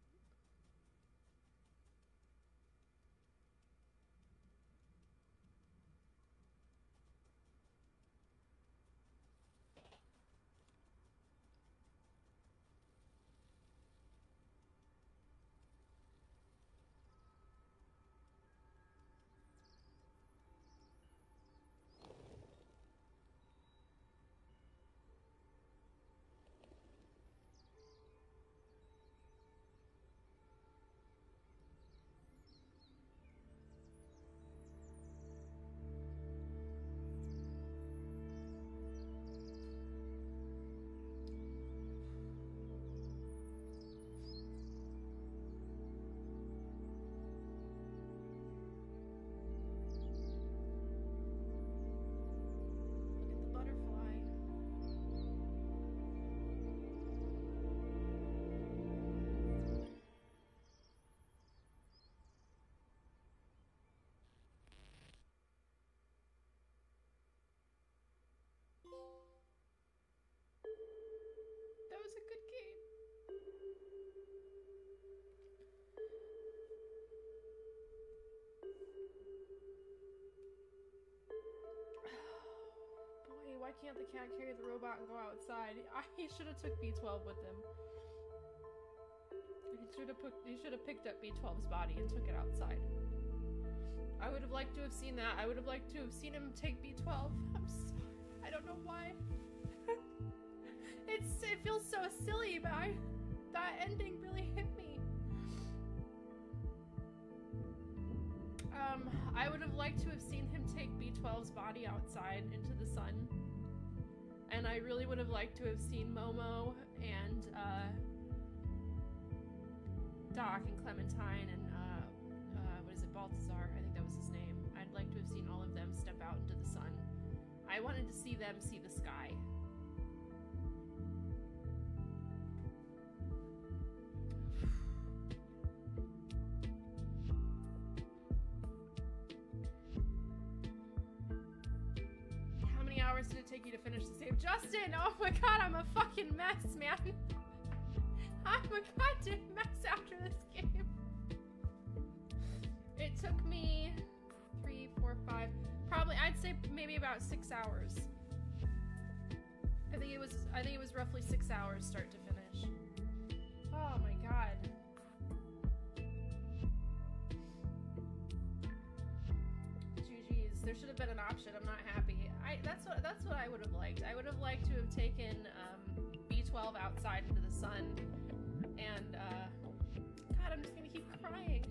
E: That was a good game. Boy, why can't the cat carry the robot and go outside? I, he should have took B twelve with him. He should have put. He should have picked up B twelve's body and took it outside. I would have liked to have seen that. I would have liked to have seen him take B twelve. I'm so, I don't know why. It's it feels so silly, but I, that ending really hit me. Um, I would have liked to have seen him take B twelve's body outside into the sun. And I really would have liked to have seen Momo and uh, Doc and Clementine and uh, uh, what is it, Balthazar? I think that was his name. I'd like to have seen all of them step out into the sun. I wanted to see them see the sky. hours did it take you to finish this game? Justin, oh my god, I'm a fucking mess, man. I'm a goddamn mess after this game. It took me three, four, five, probably, I'd say maybe about six hours. I think it was, I think it was roughly six hours start to finish. Oh my god. G G's. There should have been an option. I'm not happy. I that's what that's what I would have liked. I would have liked to have taken um, B twelve outside into the sun, and uh, God, I'm just gonna keep crying.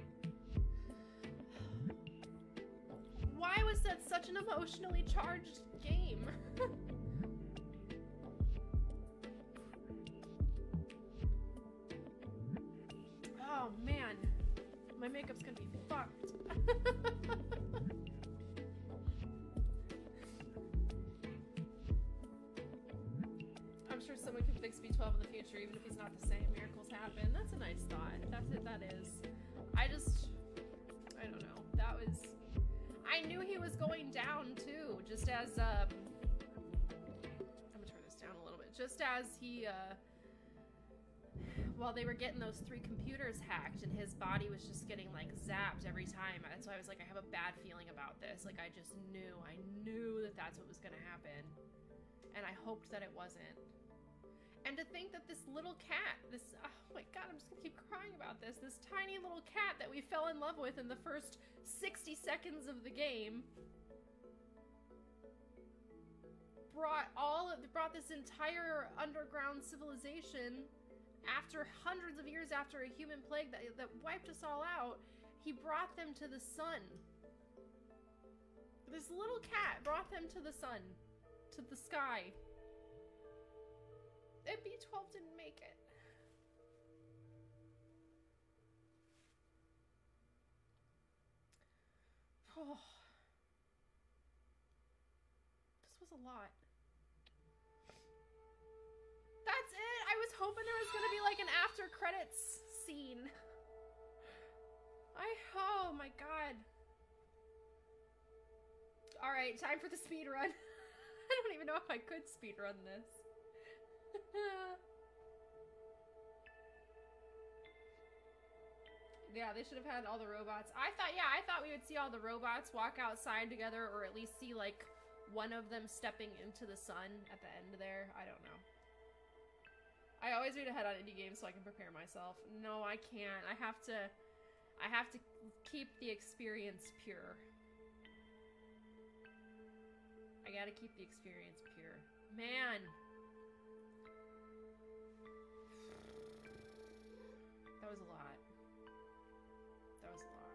E: Why was that such an emotionally charged game? Oh man, my makeup's gonna be fucked. I'm sure someone can fix B twelve in the future, even if he's not the same. Miracles happen. That's a nice thought. That's it. That is. I just, I don't know. That was. I knew he was going down too, just as um. I'm gonna turn this down a little bit. Just as he uh. While they were getting those three computers hacked, and his body was just getting like zapped every time. That's why I was like, I have a bad feeling about this. Like I just knew, I knew that that's what was gonna happen, and I hoped that it wasn't. And to think that this little cat, this, oh my god, I'm just gonna keep crying about this. This tiny little cat that we fell in love with in the first sixty seconds of the game brought all of, brought this entire underground civilization. After hundreds of years after a human plague that, that wiped us all out, he brought them to the sun. This little cat brought them to the sun, to the sky. And B twelve didn't make it. Oh. This was a lot. That's it! I was hoping there was gonna be like an after credits scene. I, oh my god. Alright, time for the speed run. I don't even know if I could speed run this. Yeah, they should have had all the robots. I thought, yeah, I thought we would see all the robots walk outside together, or at least see like one of them stepping into the sun at the end there. I don't know. I always read ahead on indie games so I can prepare myself. No, I can't. I have to, I have to keep the experience pure. I gotta keep the experience pure. Man. That was a lot. That was a lot.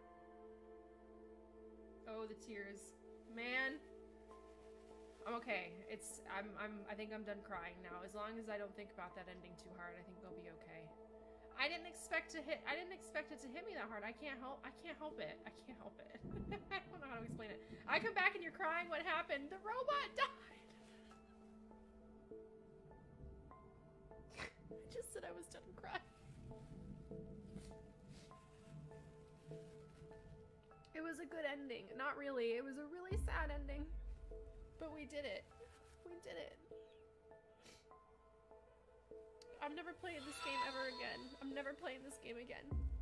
E: Oh, the tears. Man. I'm okay. It's I'm I'm I think I'm done crying now. As long as I don't think about that ending too hard, I think they'll be okay. I didn't expect to hit I didn't expect it to hit me that hard. I can't help I can't help it. I can't help it. I don't know how to explain it. I come back and you're crying. What happened? The robot died. I just said I was done crying. It was a good ending. Not really. It was a really sad ending. But we did it. We did it. I'm never playing this game ever again. I'm never playing this game again.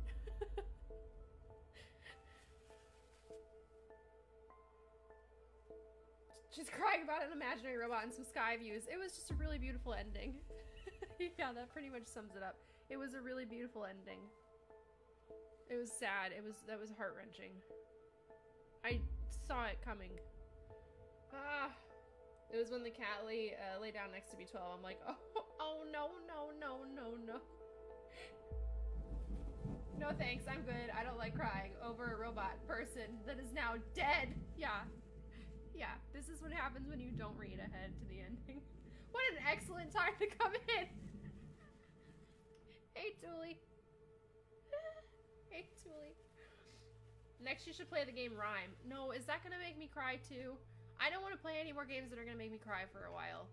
E: She's crying about an imaginary robot and some sky views. It was just a really beautiful ending. Yeah, that pretty much sums it up. It was a really beautiful ending. It was sad. It was, that was heart-wrenching. I saw it coming. Ah, it was when the cat lay, uh, lay down next to B twelve. I'm like, oh, oh no, no, no, no, no. No thanks, I'm good. I don't like crying over a robot person that is now dead. Yeah, yeah, this is what happens when you don't read ahead to the ending. What an excellent time to come in. Hey, Dooley. Hey, Dooley. Next, you should play the game Rhyme. No, is that gonna make me cry too? I don't want to play any more games that are gonna make me cry for a while.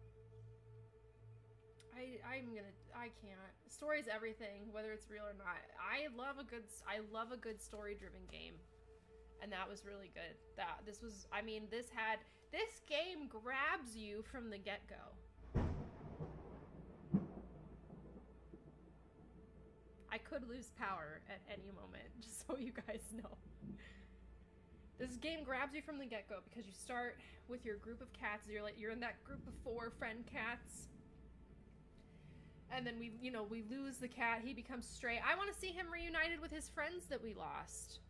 E: I I'm gonna I can't. Story's everything, whether it's real or not. I love a good I love a good story-driven game, And that was really good. That this was, I mean, this had, this game grabs you from the get-go. I could lose power at any moment, just so you guys know. This game grabs you from the get-go because you start with your group of cats. You're like, you're in that group of four friend cats. And then we, you know, we lose the cat. He becomes stray. I want to see him reunited with his friends that we lost.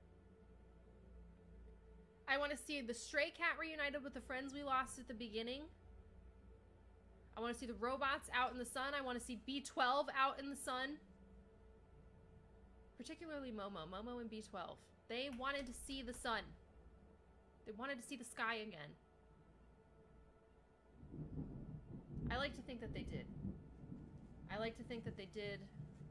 E: I want to see the stray cat reunited with the friends we lost at the beginning. I want to see the robots out in the sun. I want to see B twelve out in the sun. Particularly Momo. Momo and B twelve. They wanted to see the sun. They wanted to see the sky again. I like to think that they did. I like to think that they did.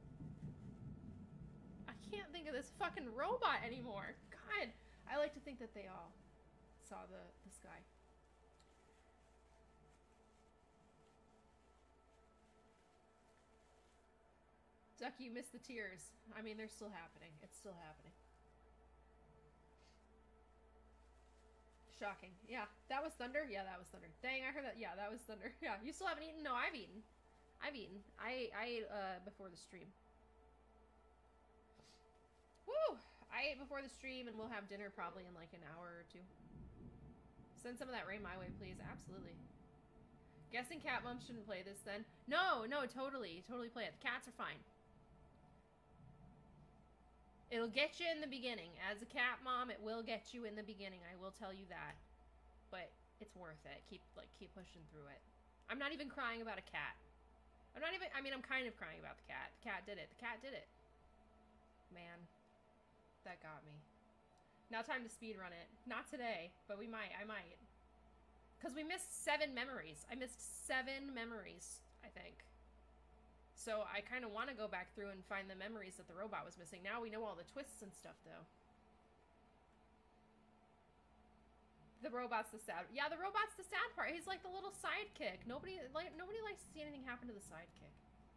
E: I can't think of this fucking robot anymore. God. I like to think that they all saw the, the sky. Ducky, you missed the tears. I mean, they're still happening. It's still happening. Shocking. Yeah, that was thunder? Yeah, that was thunder. Dang, I heard that. Yeah, that was thunder. Yeah, you still haven't eaten? No, I've eaten. I've eaten. I, I ate uh, before the stream. Woo! I ate before the stream, and we'll have dinner probably in like an hour or two. Send some of that rain my way, please. Absolutely. Guessing cat mom shouldn't play this then. No, no, totally. Totally play it. The cats are fine. It'll get you in the beginning. As a cat mom, it will get you in the beginning. I will tell you that. But it's worth it. Keep, like, keep pushing through it. I'm not even crying about a cat. I'm not even, I mean, I'm kind of crying about the cat. The cat did it. The cat did it. Man. That got me. Now time to speed run it. Not today, but we might. I might. Because we missed seven memories. I missed seven memories, I think. So I kind of want to go back through and find the memories that the robot was missing. Now we know all the twists and stuff, though. The robot's the sad. Yeah, the robot's the sad part. He's like the little sidekick. Nobody like nobody likes to see anything happen to the sidekick.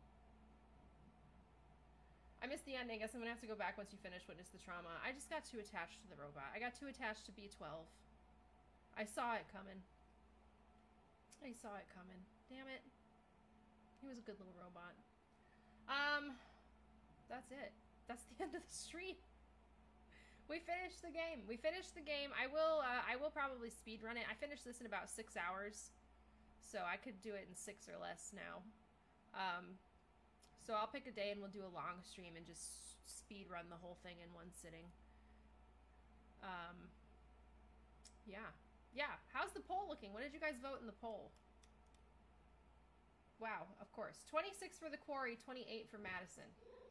E: I missed the ending. Guess I'm gonna have to go back once you finish Witness the Trauma. I just got too attached to the robot. I got too attached to B twelve. I saw it coming. I saw it coming. Damn it. He was a good little robot. Um, that's it. That's the end of the stream. We finished the game. We finished the game. I will. Uh, I will probably speed run it. I finished this in about six hours, so I could do it in six or less now. Um. So I'll pick a day and we'll do a long stream and just speed run the whole thing in one sitting. Um, yeah. Yeah. How's the poll looking? What did you guys vote in the poll? Wow, of course. twenty-six for the Quarry, twenty-eight for Madison.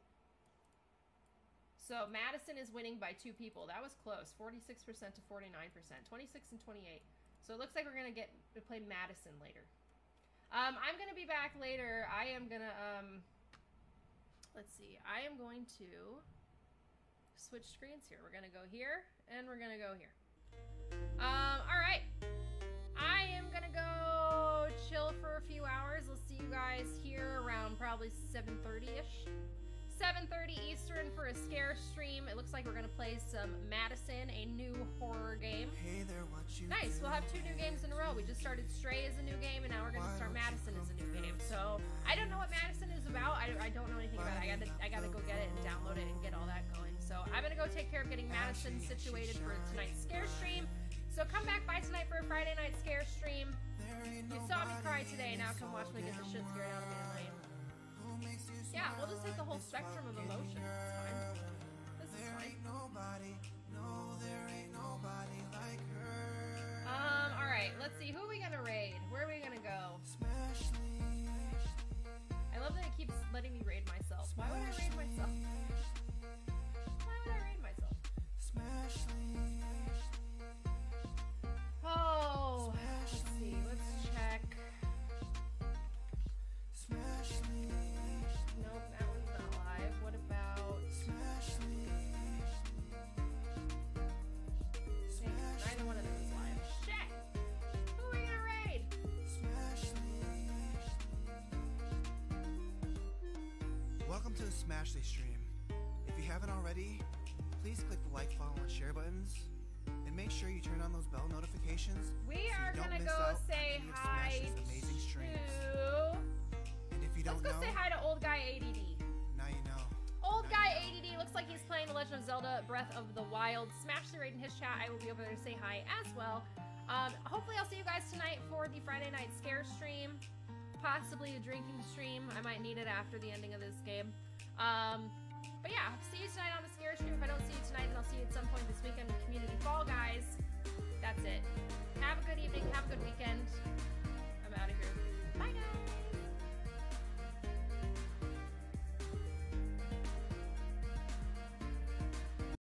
E: So Madison is winning by two people. That was close. forty-six percent to forty-nine percent. twenty-six and twenty-eight. So it looks like we're going to get to play Madison later. Um, I'm going to be back later. I am going to... Um, Let's see. I am going to switch screens here. We're going to go here, and we're going to go here. Um, all right. I am going to go chill for a few hours. We'll see you guys here around probably seven thirty-ish. seven thirty Eastern for a scare stream. It looks like we're going to play some Madison, a new horror game.
A: Hey there, what you
E: Nice. We'll have two new games in a row. We just started Stray as a new game, and now we're going to start Madison as a new game. So I don't know what Madison is about. I, I don't know anything about it. I gotta, I gotta go get it and download it and get all that going. So I'm going to go take care of getting Madison situated for tonight's scare stream. So come back by tonight for a Friday night scare stream. You saw me cry today. Now come watch me get the shit scared out of me tonight. Yeah, we'll just take the whole spectrum of emotion. It's fine. This is fine. Um, alright, let's see. Who are we gonna raid? Where are we gonna go? I love that it keeps letting me raid myself. Why would I raid myself? Why would I raid myself? Oh, let's see. Let's check. Nope, that one's not live. What about... Dang, neither one of them is live. Shit! Who are we gonna raid?
A: Welcome to the Smashly stream. If you haven't already, please click the like, follow, and share buttons. And make sure you turn on those bell notifications.
C: We
A: so
C: are
A: you don't
C: gonna
A: miss
C: go
A: out on
C: say
A: any of
C: hi
A: Smash's amazing streams.
C: to...
A: And if you
C: Let's
A: don't
C: go
A: know,
C: say hi to old guy A D D.
A: now you know.
C: Old
A: Now
C: guy
A: you know.
C: A D D looks like he's playing The Legend of Zelda Breath of the Wild. Smash the raid in his chat. I will be over there to say hi as well. Um, hopefully I'll see you guys tonight for the Friday night scare stream. Possibly a drinking stream. I might need it after the ending of this game. Um, but yeah, see you tonight on the scare stream. If I don't see you tonight, then I'll see you at some point this weekend with Community Fall Guys. That's it. Have a good evening. Have a good weekend. I'm out of here.